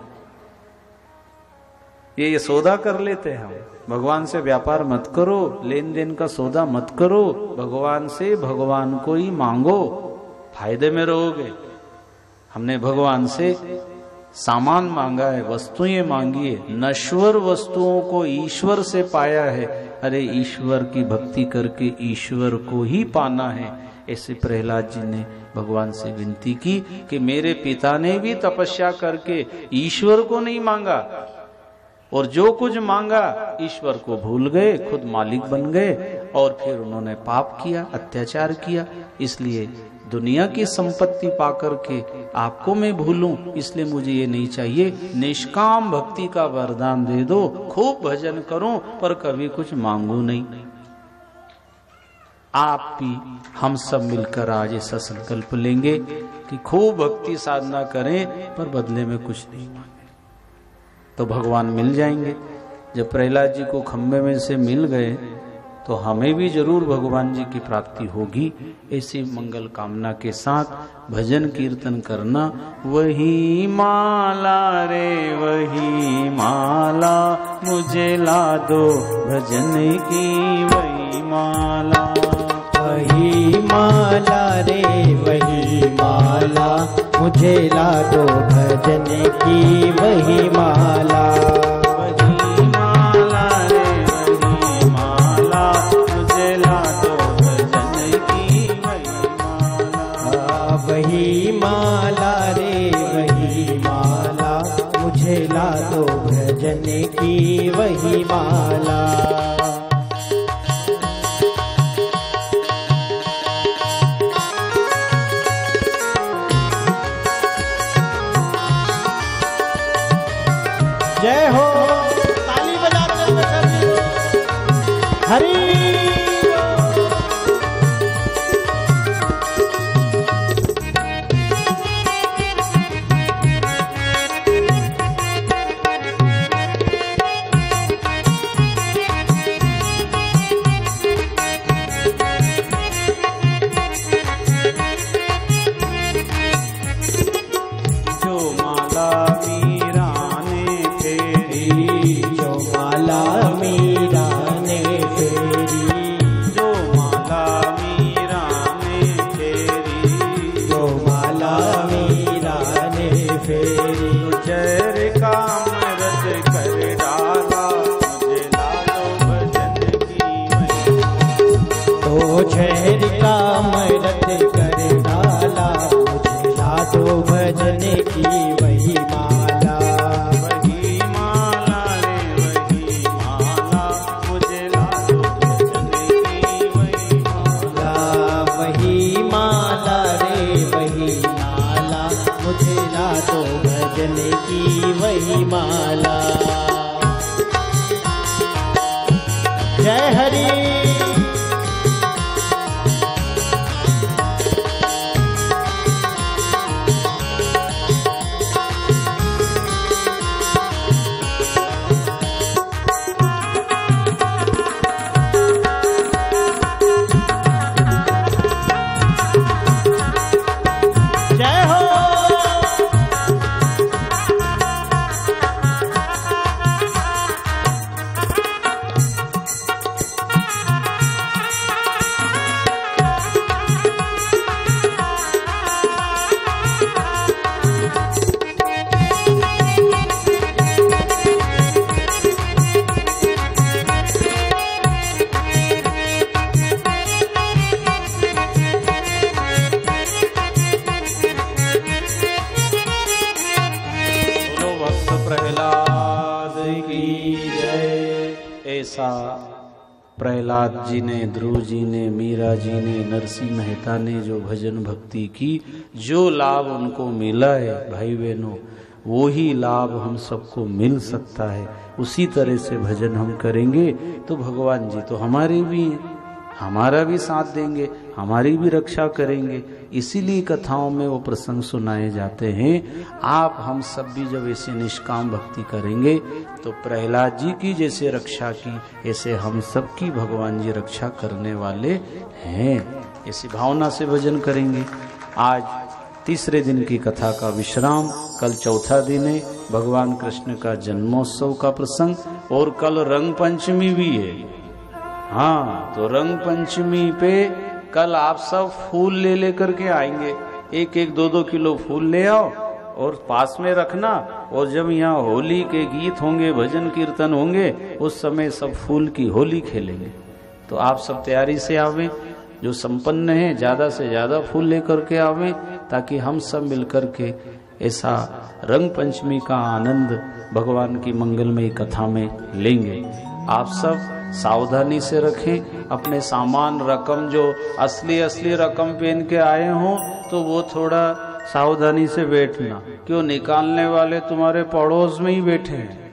ये, ये सौदा कर लेते हैं हम। भगवान से व्यापार मत करो, लेन देन का सौदा मत करो, भगवान से भगवान को ही मांगो, फायदे में रहोगे। हमने भगवान से सामान मांगा है, वस्तुएं मांगी है, नश्वर वस्तुओं को ईश्वर से पाया है। अरे ईश्वर की भक्ति करके ईश्वर को ही पाना है। ऐसे प्रहलाद जी ने भगवान से विनती की कि मेरे पिता ने भी तपस्या करके ईश्वर को नहीं मांगा, और जो कुछ मांगा ईश्वर को भूल गए, खुद मालिक बन गए, और फिर उन्होंने पाप किया, अत्याचार किया। इसलिए दुनिया की संपत्ति पाकर के आपको मैं भूलूं, इसलिए मुझे ये नहीं चाहिए। निष्काम भक्ति का वरदान दे दो, खूब भजन करूं पर कभी कुछ मांगू नहीं। आप भी हम सब मिलकर आज ऐसा संकल्प लेंगे कि खूब भक्ति साधना करें पर बदले में कुछ नहीं मांगे, तो भगवान मिल जाएंगे। जब प्रहलाद जी को खंबे में से मिल गए तो हमें भी जरूर भगवान जी की प्राप्ति होगी। ऐसी मंगल कामना के साथ भजन कीर्तन करना। वही माला रे वही माला, मुझे ला दो भजन की वही माला। वही माला रे वही माला, मुझे ला दो भजन की वही माला। वही माला रे वही माला, मुझे ला दो भजन की वही माला। वही माला रे वही माला, मुझे ला दो भजन की वही माला। जय हो, ताली बजाते हुए सभी हरि। भजन की वही माला। वही माला रे वही माला, मुझे ला दो भजन की वही माला। वही माला रे वही माला, मुझे ला दो भजन की वही माला। जय हरि। प्रहलाद जी ने, ध्रुव जी ने, मीरा जी ने, नरसिंह मेहता ने जो भजन भक्ति की, जो लाभ उनको मिला है भाई बहनों, वो ही लाभ हम सबको मिल सकता है। उसी तरह से भजन हम करेंगे तो भगवान जी तो हमारे भी हैं, हमारा भी साथ देंगे, हमारी भी रक्षा करेंगे। इसीलिए कथाओं में वो प्रसंग सुनाए जाते हैं। आप हम सब भी जब ऐसे निष्काम भक्ति करेंगे तो प्रहलाद जी की जैसे रक्षा की, ऐसे हम सब की भगवान जी रक्षा करने वाले हैं। ऐसी भावना से भजन करेंगे। आज तीसरे दिन की कथा का विश्राम, कल चौथा दिन है, भगवान कृष्ण का जन्मोत्सव का प्रसंग, और कल रंग पंचमी भी है। हाँ, तो रंग पंचमी पे कल आप सब फूल ले लेकर के आएंगे। एक एक दो दो किलो फूल ले आओ और पास में रखना, और जब यहाँ होली के गीत होंगे, भजन कीर्तन होंगे, उस समय सब फूल की होली खेलेंगे। तो आप सब तैयारी से आवें, जो संपन्न है ज्यादा से ज्यादा फूल लेकर के आवें, ताकि हम सब मिलकर के ऐसा रंग पंचमी का आनंद भगवान की मंगलमयी कथा में लेंगे। आप सब सावधानी से रखें। अपने सामान रकम जो असली असली रकम पहन के आए हों तो वो थोड़ा सावधानी से बैठना, क्यों निकालने वाले तुम्हारे पड़ोस में ही बैठे हैं।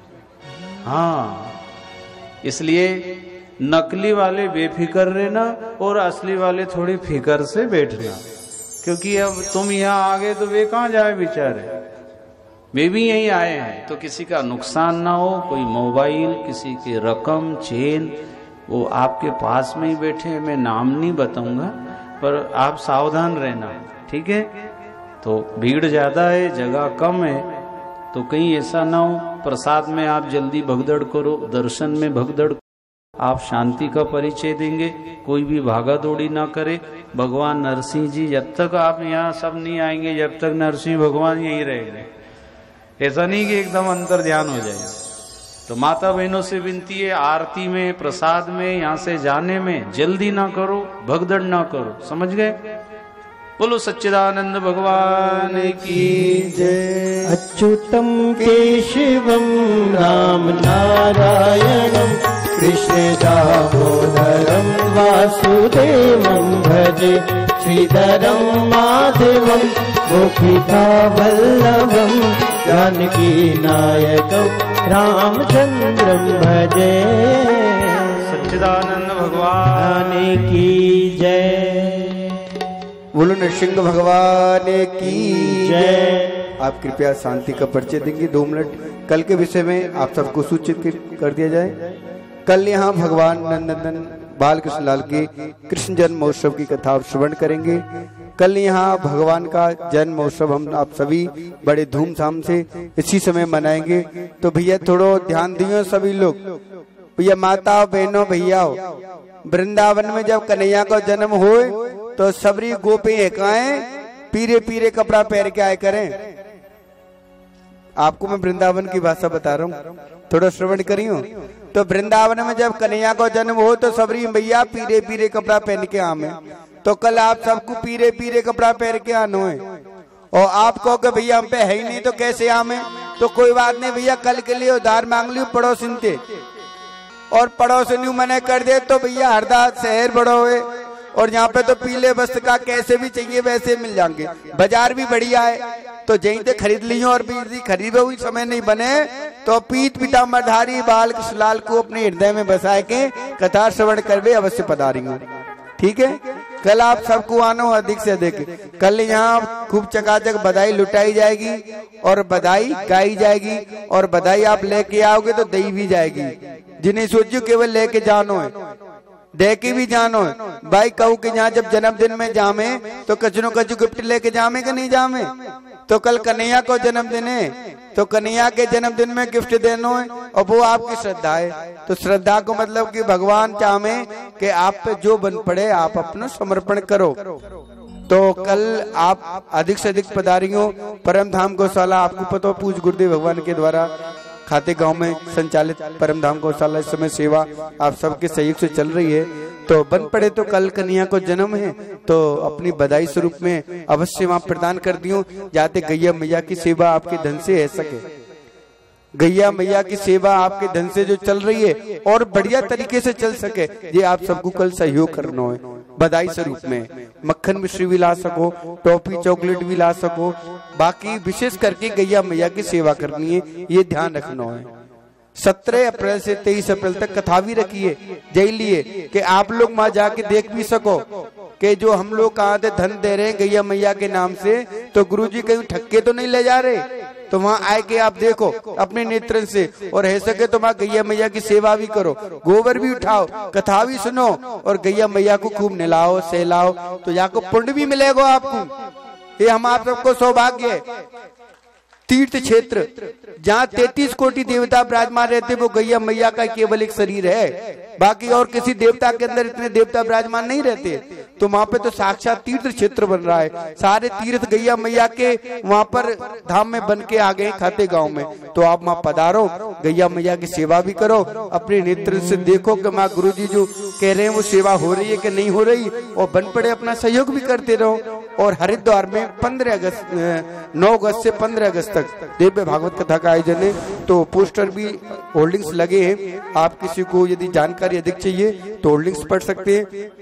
हाँ, इसलिए नकली वाले बेफिक्र रहना और असली वाले थोड़ी फिक्र से बैठना, क्योंकि अब तुम यहाँ आ गए तो वे कहाँ जाए बेचारे। वे भी यहीं आए हैं, तो किसी का नुकसान ना हो, कोई मोबाइल, किसी की रकम, चेन, वो आपके पास में ही बैठे हैं, मैं नाम नहीं बताऊंगा, पर आप सावधान रहना, ठीक है। तो भीड़ ज्यादा है, जगह कम है, तो कहीं ऐसा ना हो प्रसाद में आप जल्दी भगदड़ करो, दर्शन में भगदड़, आप शांति का परिचय देंगे, कोई भी भागा दौड़ी ना करे। भगवान नरसिंह जी, जब तक आप यहाँ सब नहीं आएंगे, जब तक नरसिंह भगवान यहीं रहेंगे। ऐसा नहीं कि एकदम अंतर ध्यान हो जाए। तो माता बहनों से विनती है, आरती में, प्रसाद में, यहाँ से जाने में जल्दी ना करो, भगदड़ ना करो, समझ गए। बोलो सच्चिदानंद भगवान की जय। अच्युतम केशवम राम नारायणम कृष्ण दामोदरम वासुदेवम भजे श्रीधरम माधवम गोपिका वल्लभम जानकी नायकम रामचंद्रम भजे। सच्चिदानंद भगवान की जय। बोलो नरसिंह भगवान की जय। आप कृपया शांति का परिचय देंगे दो मिनट। कल के विषय में आप सबको सूचित कर दिया जाए। कल यहाँ भगवान नंदन बाल कृष्ण लाल के कृष्ण जन्म महोत्सव की कथा आप श्रवण करेंगे। कल यहाँ भगवान का जन्म महोत्सव हम आप सभी बड़े धूमधाम से इसी समय मनाएंगे। तो भैया थोड़ा ध्यान दियो सभी लोग, भैया माता बहनों भैया, वृंदावन में जब कन्हैया का जन्म हो तो सबरी गोपी एकाएं पीरे पीरे कपड़ा पहन के आए करें। आपको मैं वृंदावन की भाषा बता रहा हूँ, थोड़ा श्रवण करियो। तो वृंदावन में जब कन्हैया का जन्म हो तो सबरी भैया पीरे पीरे कपड़ा पहन के आमे। तो कल आप सबको पीरे पीरे कपड़ा पहन के आनो है। और आप कहो कि भैया हम पे है ही नहीं तो कैसे आमे, तो कोई बात नहीं भैया, कल के लिए उधार मांग लियो पड़ोसिन से, और पड़ोसिन मने कर दे तो भैया हरदा शहर बड़ो है, और यहाँ पे तो पीले वस्त्र का कैसे भी चाहिए वैसे मिल जाएंगे। बाजार भी बढ़िया है, तो जहीं से खरीद लियो। और भी खरीदो हुई समय नहीं बने तो पीत पीताम्बरधारी बाल कृष्ण लाल को अपने हृदय में बसाए के कथा श्रवण करवे अवश्य पधारेंगे, ठीक है। कल आप सबको आनो अधिक से अधिक। कल यहाँ खूब चकाचक बधाई लुटाई जाएगी और बधाई गाई जाएगी, और बधाई आप लेके आओगे तो दई भी जाएगी। जिन्हें सोचियो केवल लेके जानो है, दे के भी जानो है। भाई कहूँ कि यहाँ जब जन्मदिन में जामे तो कचनो कचू गिफ्ट लेके जामे कि नहीं जामे। तो कल कन्हैया को जन्मदिन है, तो कन्हैया के जन्मदिन में गिफ्ट देनो है, और वो आपकी श्रद्धा है। तो श्रद्धा को मतलब कि भगवान चाहे कि आप पे जो बन पड़े आप अपना समर्पण करो। तो कल आप अधिक से अधिक पधारियों। परम धाम गौशाला आपको पता हो पूज्य गुरुदेव भगवान के द्वारा खाते गांव में संचालित परम धाम गौशाला इस समय सेवा आप सबके सहयोग से चल रही है। तो बन पड़े तो कल कन्हैया को जन्म है, तो अपनी बधाई स्वरूप में अवश्य वहां प्रदान कर दियो, जाते गैया मैया की सेवा आपके धन से है सके। गैया मैया की सेवा आपके धन से जो चल रही है और बढ़िया तरीके से चल सके, ये आप सबको कल सहयोग करना है। बधाई स्वरूप में मक्खन मिश्री भी ला सको, टॉफी चॉकलेट भी ला सको, बाकी विशेष करके गैया मैया की सेवा करनी है, ये ध्यान रखना है। सत्रह अप्रैल से तेईस अप्रैल तक कथा भी रखी है जय लिए कि आप लोग वहां जाके देख भी सको कि जो हम लोग कहाँ थे धन दे रहे हैं गैया मैया के नाम से, तो गुरुजी कहीं ठक्के तो नहीं ले जा रहे। तो वहाँ आए के आप देखो अपने नेत्र से, और है सके तो वहाँ गैया मैया की सेवा भी करो, गोबर भी उठाओ, कथा भी सुनो, और गैया मैया को खूब नहलाओ सहलाओ, तो यहाँ को पुण्य भी मिलेगा आपको। ये हम आप सबको सौभाग्य है। तीर्थ क्षेत्र जहाँ तैतीस कोटि देवता विराजमान रहते वो गैया मैया का केवल एक शरीर है, बाकी और किसी देवता के अंदर इतने देवता विराजमान नहीं रहते। तो वहाँ पे तो साक्षात तीर्थ क्षेत्र बन रहा है, सारे तीर्थ गैया मैया के वहाँ पर धाम में बन के आ गए खाते गांव में। तो आप वहाँ पधारो, गैया मैया की सेवा भी करो, अपने नेत्र से देखो कि माँ गुरुजी जो कह रहे हैं वो सेवा हो रही है कि नहीं हो रही, और बन पड़े अपना सहयोग भी करते रहो। और हरिद्वार में पंद्रह अगस्त नौ अगस्त से पंद्रह अगस्त तक दिव्य भागवत कथा का आयोजन है, तो पोस्टर भी होल्डिंग्स लगे हैं। आप किसी को यदि जानकारी अधिक चाहिए तो होल्डिंग्स पढ़ सकते हैं।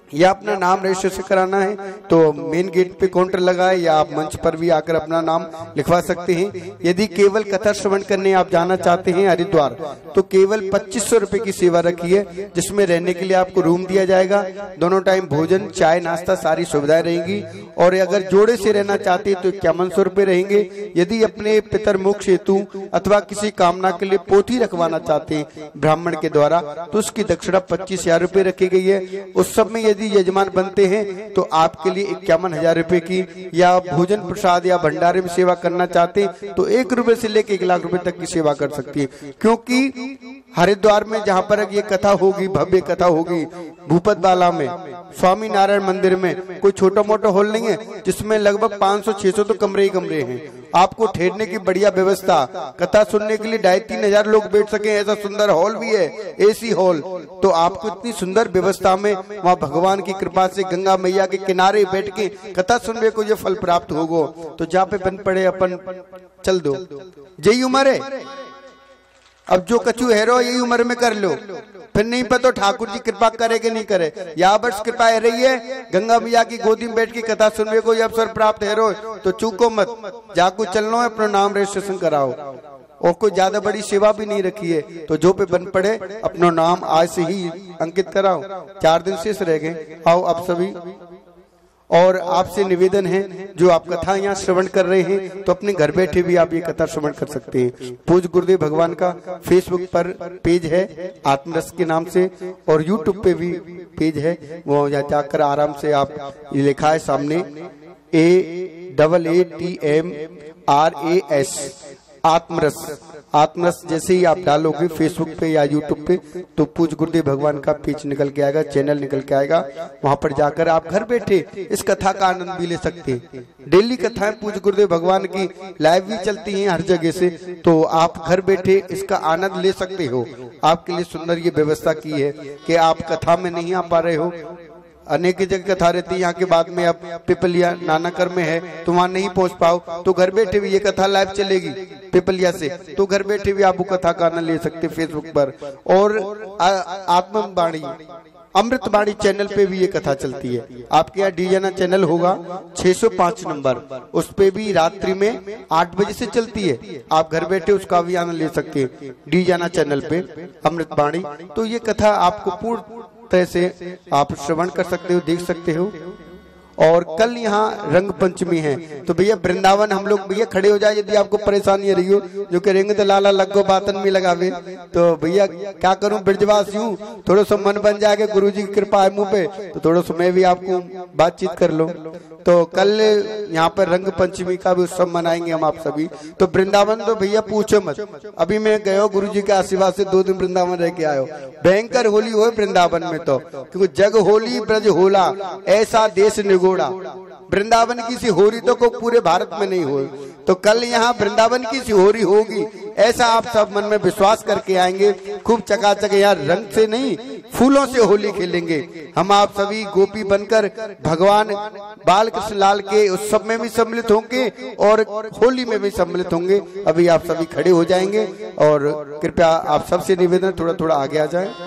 या अपना नाम रजिस्ट्रेशन कराना है तो मेन गेट पे काउंटर लगा है, या आप मंच पर भी आकर अपना नाम लिखवा सकते हैं। यदि केवल कथा श्रवण करने आप जाना चाहते हैं हरिद्वार तो केवल पच्चीस सौ रुपए की सेवा रखी है, जिसमें रहने के लिए आपको रूम दिया जाएगा, दोनों टाइम भोजन चाय नाश्ता सारी सुविधाएं रहेंगी। और अगर जोड़े से रहना चाहते हैं तो इक्यावन सौ रुपए रहेंगे। यदि अपने पितर मोक्ष हेतु अथवा किसी कामना के लिए पोथी रखवाना चाहते हैं ब्राह्मण के द्वारा तो उसकी दक्षिणा पच्चीस हजार रुपए रखी गई है। उस सब में यदि यजमान बनते हैं तो आपके लिए इक्यावन हजार रुपए की, या भोजन प्रसाद या भंडारे में सेवा करना चाहते हैं तो एक रुपए से लेकर एक लाख रुपए तक की सेवा कर सकती है। क्योंकि हरिद्वार में जहाँ पर ये कथा होगी, भव्य कथा होगी भूपत बाला में, स्वामी नारायण मंदिर में, कोई छोटा मोटा हॉल नहीं है जिसमें लगभग पाँच सौ छह सौ तो कमरे ही कमरे हैं। आपको ठहरने की बढ़िया व्यवस्था, कथा सुनने के लिए ढाई तीन हजार लोग बैठ सके ऐसा सुंदर हॉल भी है, एसी हॉल। तो आपको इतनी सुंदर व्यवस्था में वहाँ भगवान की कृपा से गंगा मैया के किनारे बैठ के कथा सुनने को ये फल प्राप्त होगो। तो जहाँ पे बन पड़े अपन चल दो, यही उम्र है। अब जो कछु हेरो यही उम्र में कर लो, फिर नहीं पता ठाकुर जी कृपा करे कि नहीं करे। यहाँ वर्ष कृपा है रही है, गंगा मैया की गोदी में बैठ के कथा सुनने को अवसर प्राप्त हेरो तो चूको मत, जाको चलना है अपना नाम रजिस्ट्रेशन कराओ। और कोई ज्यादा बड़ी सेवा भी नहीं रखी है, तो जो पे बन पड़े अपना नाम आज से ही अंकित कराओ। चार दिन शेष रह गए, आओ आप सभी। और आपसे निवेदन है, जो आप कथा यहाँ श्रवण कर रहे हैं तो अपने घर बैठे भी आप ये कथा श्रवण कर सकते हैं। पूज्य गुरुदेव भगवान का फेसबुक पर पेज है आत्मरस के नाम से, और यूट्यूब पे भी पेज है, वो यहाँ जाकर आराम से आप, ये लिखा है सामने A double A T M R A S Aatmras. Aatmras जैसे ही आप डालोगे फेसबुक पे या यूट्यूब पे तो पूज्य गुरुदेव भगवान का पेज निकल के आएगा, चैनल निकल के आएगा। वहां पर जाकर आप घर बैठे इस कथा का आनंद भी ले सकते हैं। डेली कथाएं पूज्य गुरुदेव भगवान की लाइव भी चलती हैं हर जगह से, तो आप घर बैठे इसका आनंद ले सकते हो। आपके लिए सुंदर ये व्यवस्था की है कि आप कथा में नहीं आ पा रहे हो, अनेक जगह कथा रहती है, यहाँ के बाद में अब पिपलिया नानाकर में है तो वहाँ नहीं पहुँच पाओ तो घर बैठे भी ये कथा लाइव चलेगी पिपलिया से, तो घर बैठे भी आप वो कथा का आनंद ले सकते फेसबुक पर। और आत्मवाणी अमृत वाणी चैनल पे भी ये कथा चलती है। आपके यहाँ डीजाना चैनल होगा छह सौ पाँच नंबर, उस पे भी रात्रि में आठ बजे से चलती है, आप घर बैठे उसका भी आनंद ले सकते हैं डीजाना चैनल पे अमृत वाणी। तो ये कथा आपको पूर्ण तरह से आप श्रवण कर सकते हो, देख सकते हो। और कल यहाँ रंग पंचमी है तो भैया वृंदावन हम लोग भैया खड़े हो जाए, यदि आपको परेशानी रही हो जो कि रेंग लाला लगो बातन में लगावे तो भैया क्या करूं, ब्रजवासी हूँ, थोड़ा सा मन बन जाएगा, गुरु जी की कृपा है मुंह पे तो थोड़ा सा मैं भी आपको बातचीत कर लो। तो कल यहाँ पर रंग पंचमी का भी उत्सव मनाएंगे हम आप सभी। तो वृंदावन तो भैया पूछो मत, अभी मैं गयो गुरु जी के आशीर्वाद से दो दिन वृंदावन रह के आयो, भयंकर होली हो वृंदावन में तो, क्योंकि जग होली ब्रज होला ऐसा देश निगोड़ा। वृंदावन की सी होरी तो को पूरे भारत में नहीं हो, तो कल यहाँ वृंदावन की सी होरी होगी ऐसा आप सब मन में विश्वास करके आएंगे। खूब चकाचक यार रंग से नहीं फूलों से होली खेलेंगे हम आप सभी, गोपी बनकर भगवान बाल कृष्ण लाल के उत्सव में भी सम्मिलित होंगे और होली में भी सम्मिलित होंगे। अभी आप सभी खड़े हो जाएंगे और कृपया आप सबसे निवेदन थोड़ा थोड़ा आगे आ जाएं।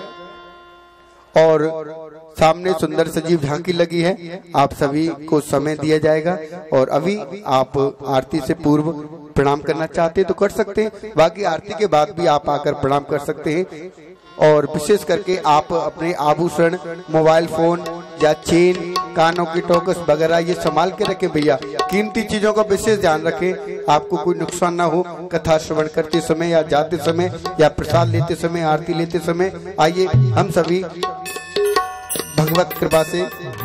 और सामने सुंदर सजीव झांकी लगी है, आप सभी को समय दिया जाएगा। और अभी आप आरती से पूर्व प्रणाम करना चाहते हैं तो कर सकते हैं, बाकी आरती के बाद भी आप आकर प्रणाम कर सकते हैं। और विशेष करके आप अपने आभूषण, मोबाइल फोन या चेन, कानों की टोकस वगैरह ये संभाल के रखें भैया, कीमती चीजों का विशेष ध्यान रखें, आपको कोई नुकसान ना हो कथा श्रवण करते समय या जाते समय या प्रसाद लेते समय, आरती लेते समय। आइए हम सभी भगवत कृपा से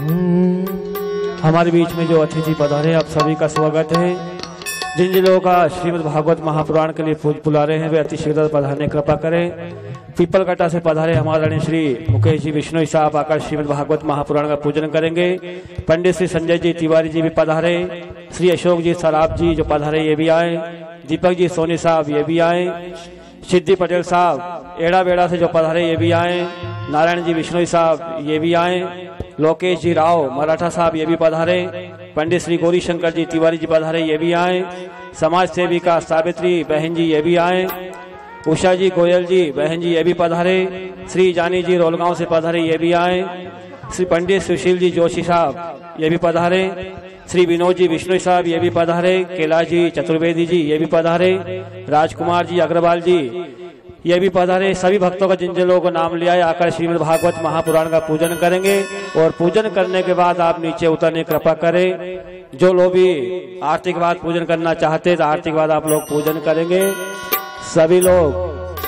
हमारे बीच में जो अतिथि पधारे आप सभी का स्वागत है। जिन जिन लोगों का श्रीमद् भागवत महापुराण के लिए बुला रहे हैं वे अति शीघ्र पधारने कृपा करें। पीपल कटा से पधारे हमारे श्री मुकेश जी बिश्नोई साहब आकर श्रीमद् भागवत महापुराण का पूजन करेंगे। पंडित श्री संजय जी तिवारी जी भी पधारे, श्री अशोक जी सराब जी जो पधारे ये भी आए, दीपक जी सोनी साहब ये भी आए, सिद्धि पटेल साहब एड़ा बेड़ा से जो पधारे ये भी आए, नारायण जी बिश्नोई साहब ये भी आए, लोकेश जी राव मराठा साहब ये भी पधारे, पंडित श्री गौरी शंकर जी तिवारी जी पधारे ये भी आए, समाज सेविका सावित्री बहन जी ये भी आए, उषा जी गोयल जी बहन जी ये भी पधारे, श्री जानी जी रोलगांव से पधारे ये भी आए, श्री पंडित सुशील जी जोशी साहब ये भी पधारे, श्री विनोद जी विष्णु साहब ये भी पधारे, कैलाश जी चतुर्वेदी जी ये भी पधारे, राजकुमार जी अग्रवाल जी ये भी पधारे। सभी भक्तों का जिन जिन लोगों को नाम लिया है आकर श्रीमद् भागवत महापुराण का पूजन करेंगे और पूजन करने के बाद आप नीचे उतरने की कृपा करें। जो लोग भी आरती के बाद पूजन करना चाहते हैं तो आरती के बाद आप लोग पूजन करेंगे। सभी लोग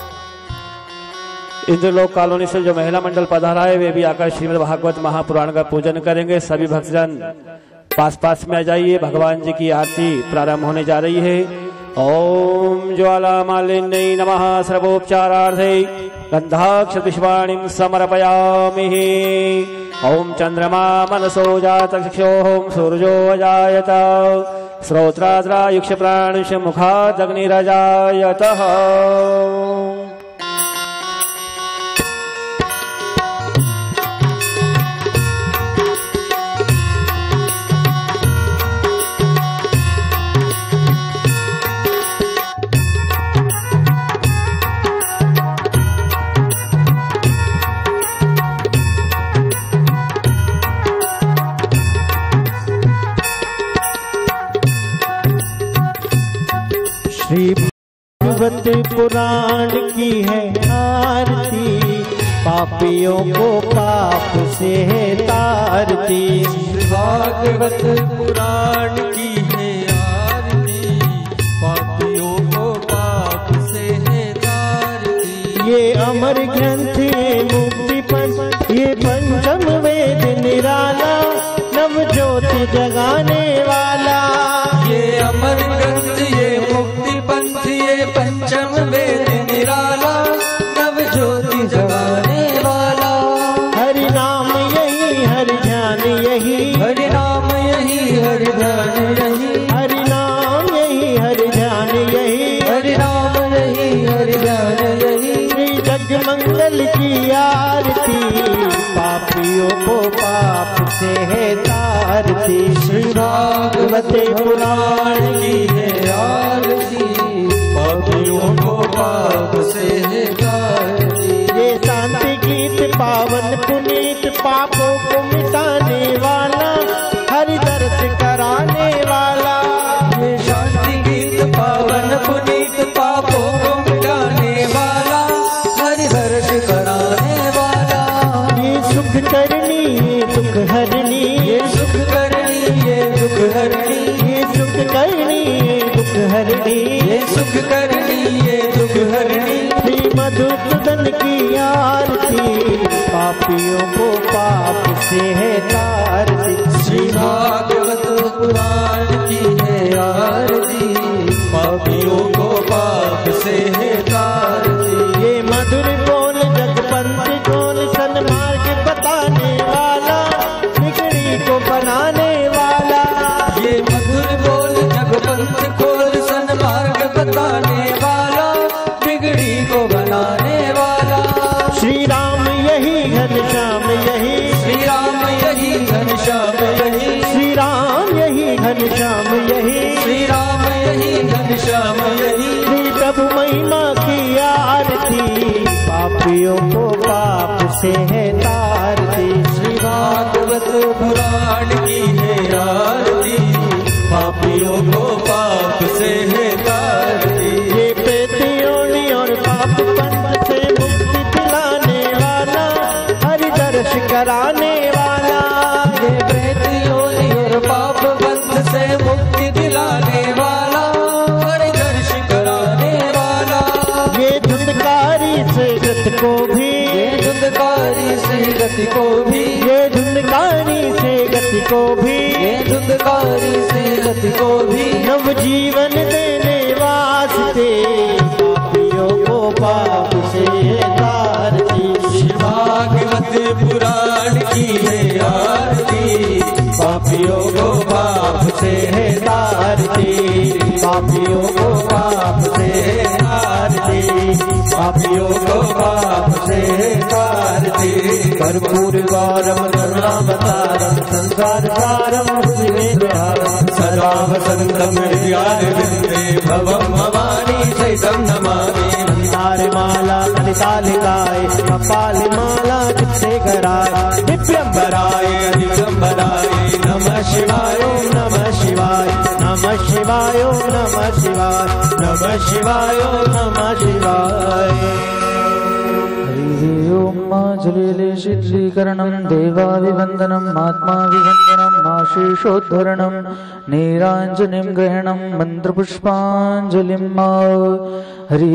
इंद्रलोक कॉलोनी से जो महिला मंडल पधारा है वे भी आकर श्रीमद् भागवत महापुराण का पूजन करेंगे। सभी भक्तजन पास पास में आ जाइए, भगवान जी की आरती प्रारंभ होने जा रही है। ओम ज्वाला मालिन्यै नमः सर्वोपचारार्थे गंधाक्ष पुष्पाणिं समर्पयामि। ओम चंद्रमा मनसो जातचक्षुः सूर्यो अजायत श्रोत्राद्रायुक्ष प्राणिश मुखादग्निरजायतः। श्री भागवत पुराण की है आरती, पापियों को पाप से है तारती। भागवत पुराण की है आरती, पापियों को पाप से है तारती। ये अमर ग्रंथ ये मुक्ति पंथ ये पंचम वेद निराला, नव ज्योति जगाने वाला। ये अमर ग्रंथ ये मुक्ति पंथ ये पंचम वेद निराला, नव ज्योति जगाने वाला। हरि नाम यही हरि ध्यान यही, हरि नाम यही हरि ध्यान यही, हरि नाम यही हरि ध्यान यही, हरि नाम यही हरि ध्यान यही। श्री जग मंगल की आरती, पापियों को पाप से है तारती। श्री भागवत पुराण की है आरती, पापियों को पाप से है तारती। ये शांति गीत पावन पुनीत पापों को मिटाने वाला, हरि दर्श कराने वाला। ये शांति गीत पावन पुनीत पापों को मिटाने वाला, हरि दर्श कराने वाला। ये सुख करनी ये दुख हरनी, ये सुख करनी ये दुख हरनी, ये सुख करनी ये दुख हरनी, ये सुख करनी ये दुख हरनी। श्री मधुसूदन की आरती, पापियों को पाप से है तारती। श्री भागवत पुराण की है आरती, पापियों को पाप से है तारती। ये मधुर बोल जगपंथ गोल सन्मार्ग बताने वाला, बिगड़ी को बनाने वाला। ये मधुर बोल जगपंथ खोल सन्मार्ग बताने वाला, बिगड़ी को बनाने वाला। श्री राम यही घनश्याम यही, श्री राम यही घनश्याम यही, श्री राम यही घनश्याम यही, श्री राम यही घनश्याम यही। श्री प्रभु महिमा की आरती, पापियों को पाप से है तारती। श्री भागवत पुराण की है आरती, पापियों को पाप से है तारती। ये प्रेतियों और पाप पंथ से मुक्ति दिलाने वाला, हरि दर्श कराने वाला। ये प्रेतियों और पाप बंध से मुक्ति दिलाने वाला, हरि दर्श कराने वाला। ये धुंधकारी से गत को भी, ये धुंधकारी से गति को भी, ये धुंधकारी से गति को भी, ये धुंधकारी से गति को भी। नव जीवन देने वास्ते, पापियों को पाप से तारती। श्री भागवत पुराण की है आरती, पापियों को पाप से है तारती। पापियों को पाप से तारती, पापियों को पाप से तारती। कर्पूर गौरम करुणावतारम संसार सारम हृदयहारम सदा वसंतम हृदयारविंदे भवम भवानी सहितं नमामि। माला ललितालिकाय कपाल माला चंद्रशेखराय दिव्यंबराय दिगंबराय नमः शिवाय ओम नमः शिवाय नमः शिवाय ओम नमः शिवाय नमः शिवाय ओम नमः शिवाय। ओम जलेले शीतलीकरणं देवाभिवन्दनम् आत्माभिवन्दनम् आशीषोद्धरणं नीराञ्जनिं ग्रहणं मन्त्रपुष्पाञ्जलिं मा। हरि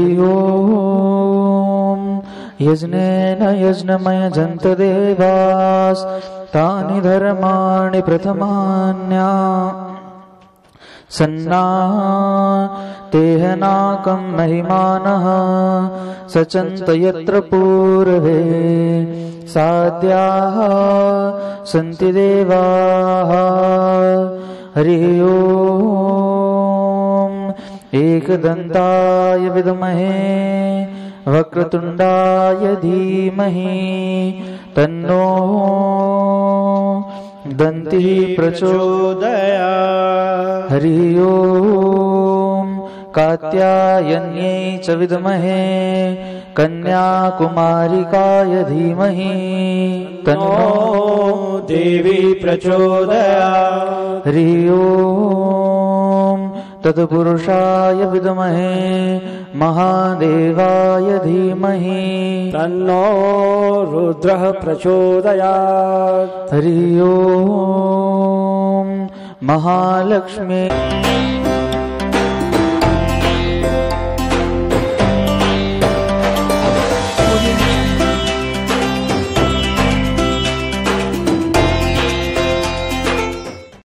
ओम यज्ञेन यज्ञमयजन्त देवास् तानि धर्माणि प्रथमान्या सन्ना तेहनाकं महिमानः सचन्त यत्र पूर्वे साध्याः सन्ति देवाः। हरि ओम एकदन्ताय विद्महे वक्रतुण्डाय धीमहि तन्नो दन्तिः प्रचोदयात्। हरि ओम कात्यायन्यै च विद्महे कन्याकुमारिकाय धीमहि तन्नो देवी प्रचोदयात्। हरि ओम तत्पुरुषाय विद्महे महादेवाय धीमहि तन्नो रुद्रः प्रचोदयात्। हरि ओम महालक्ष्मी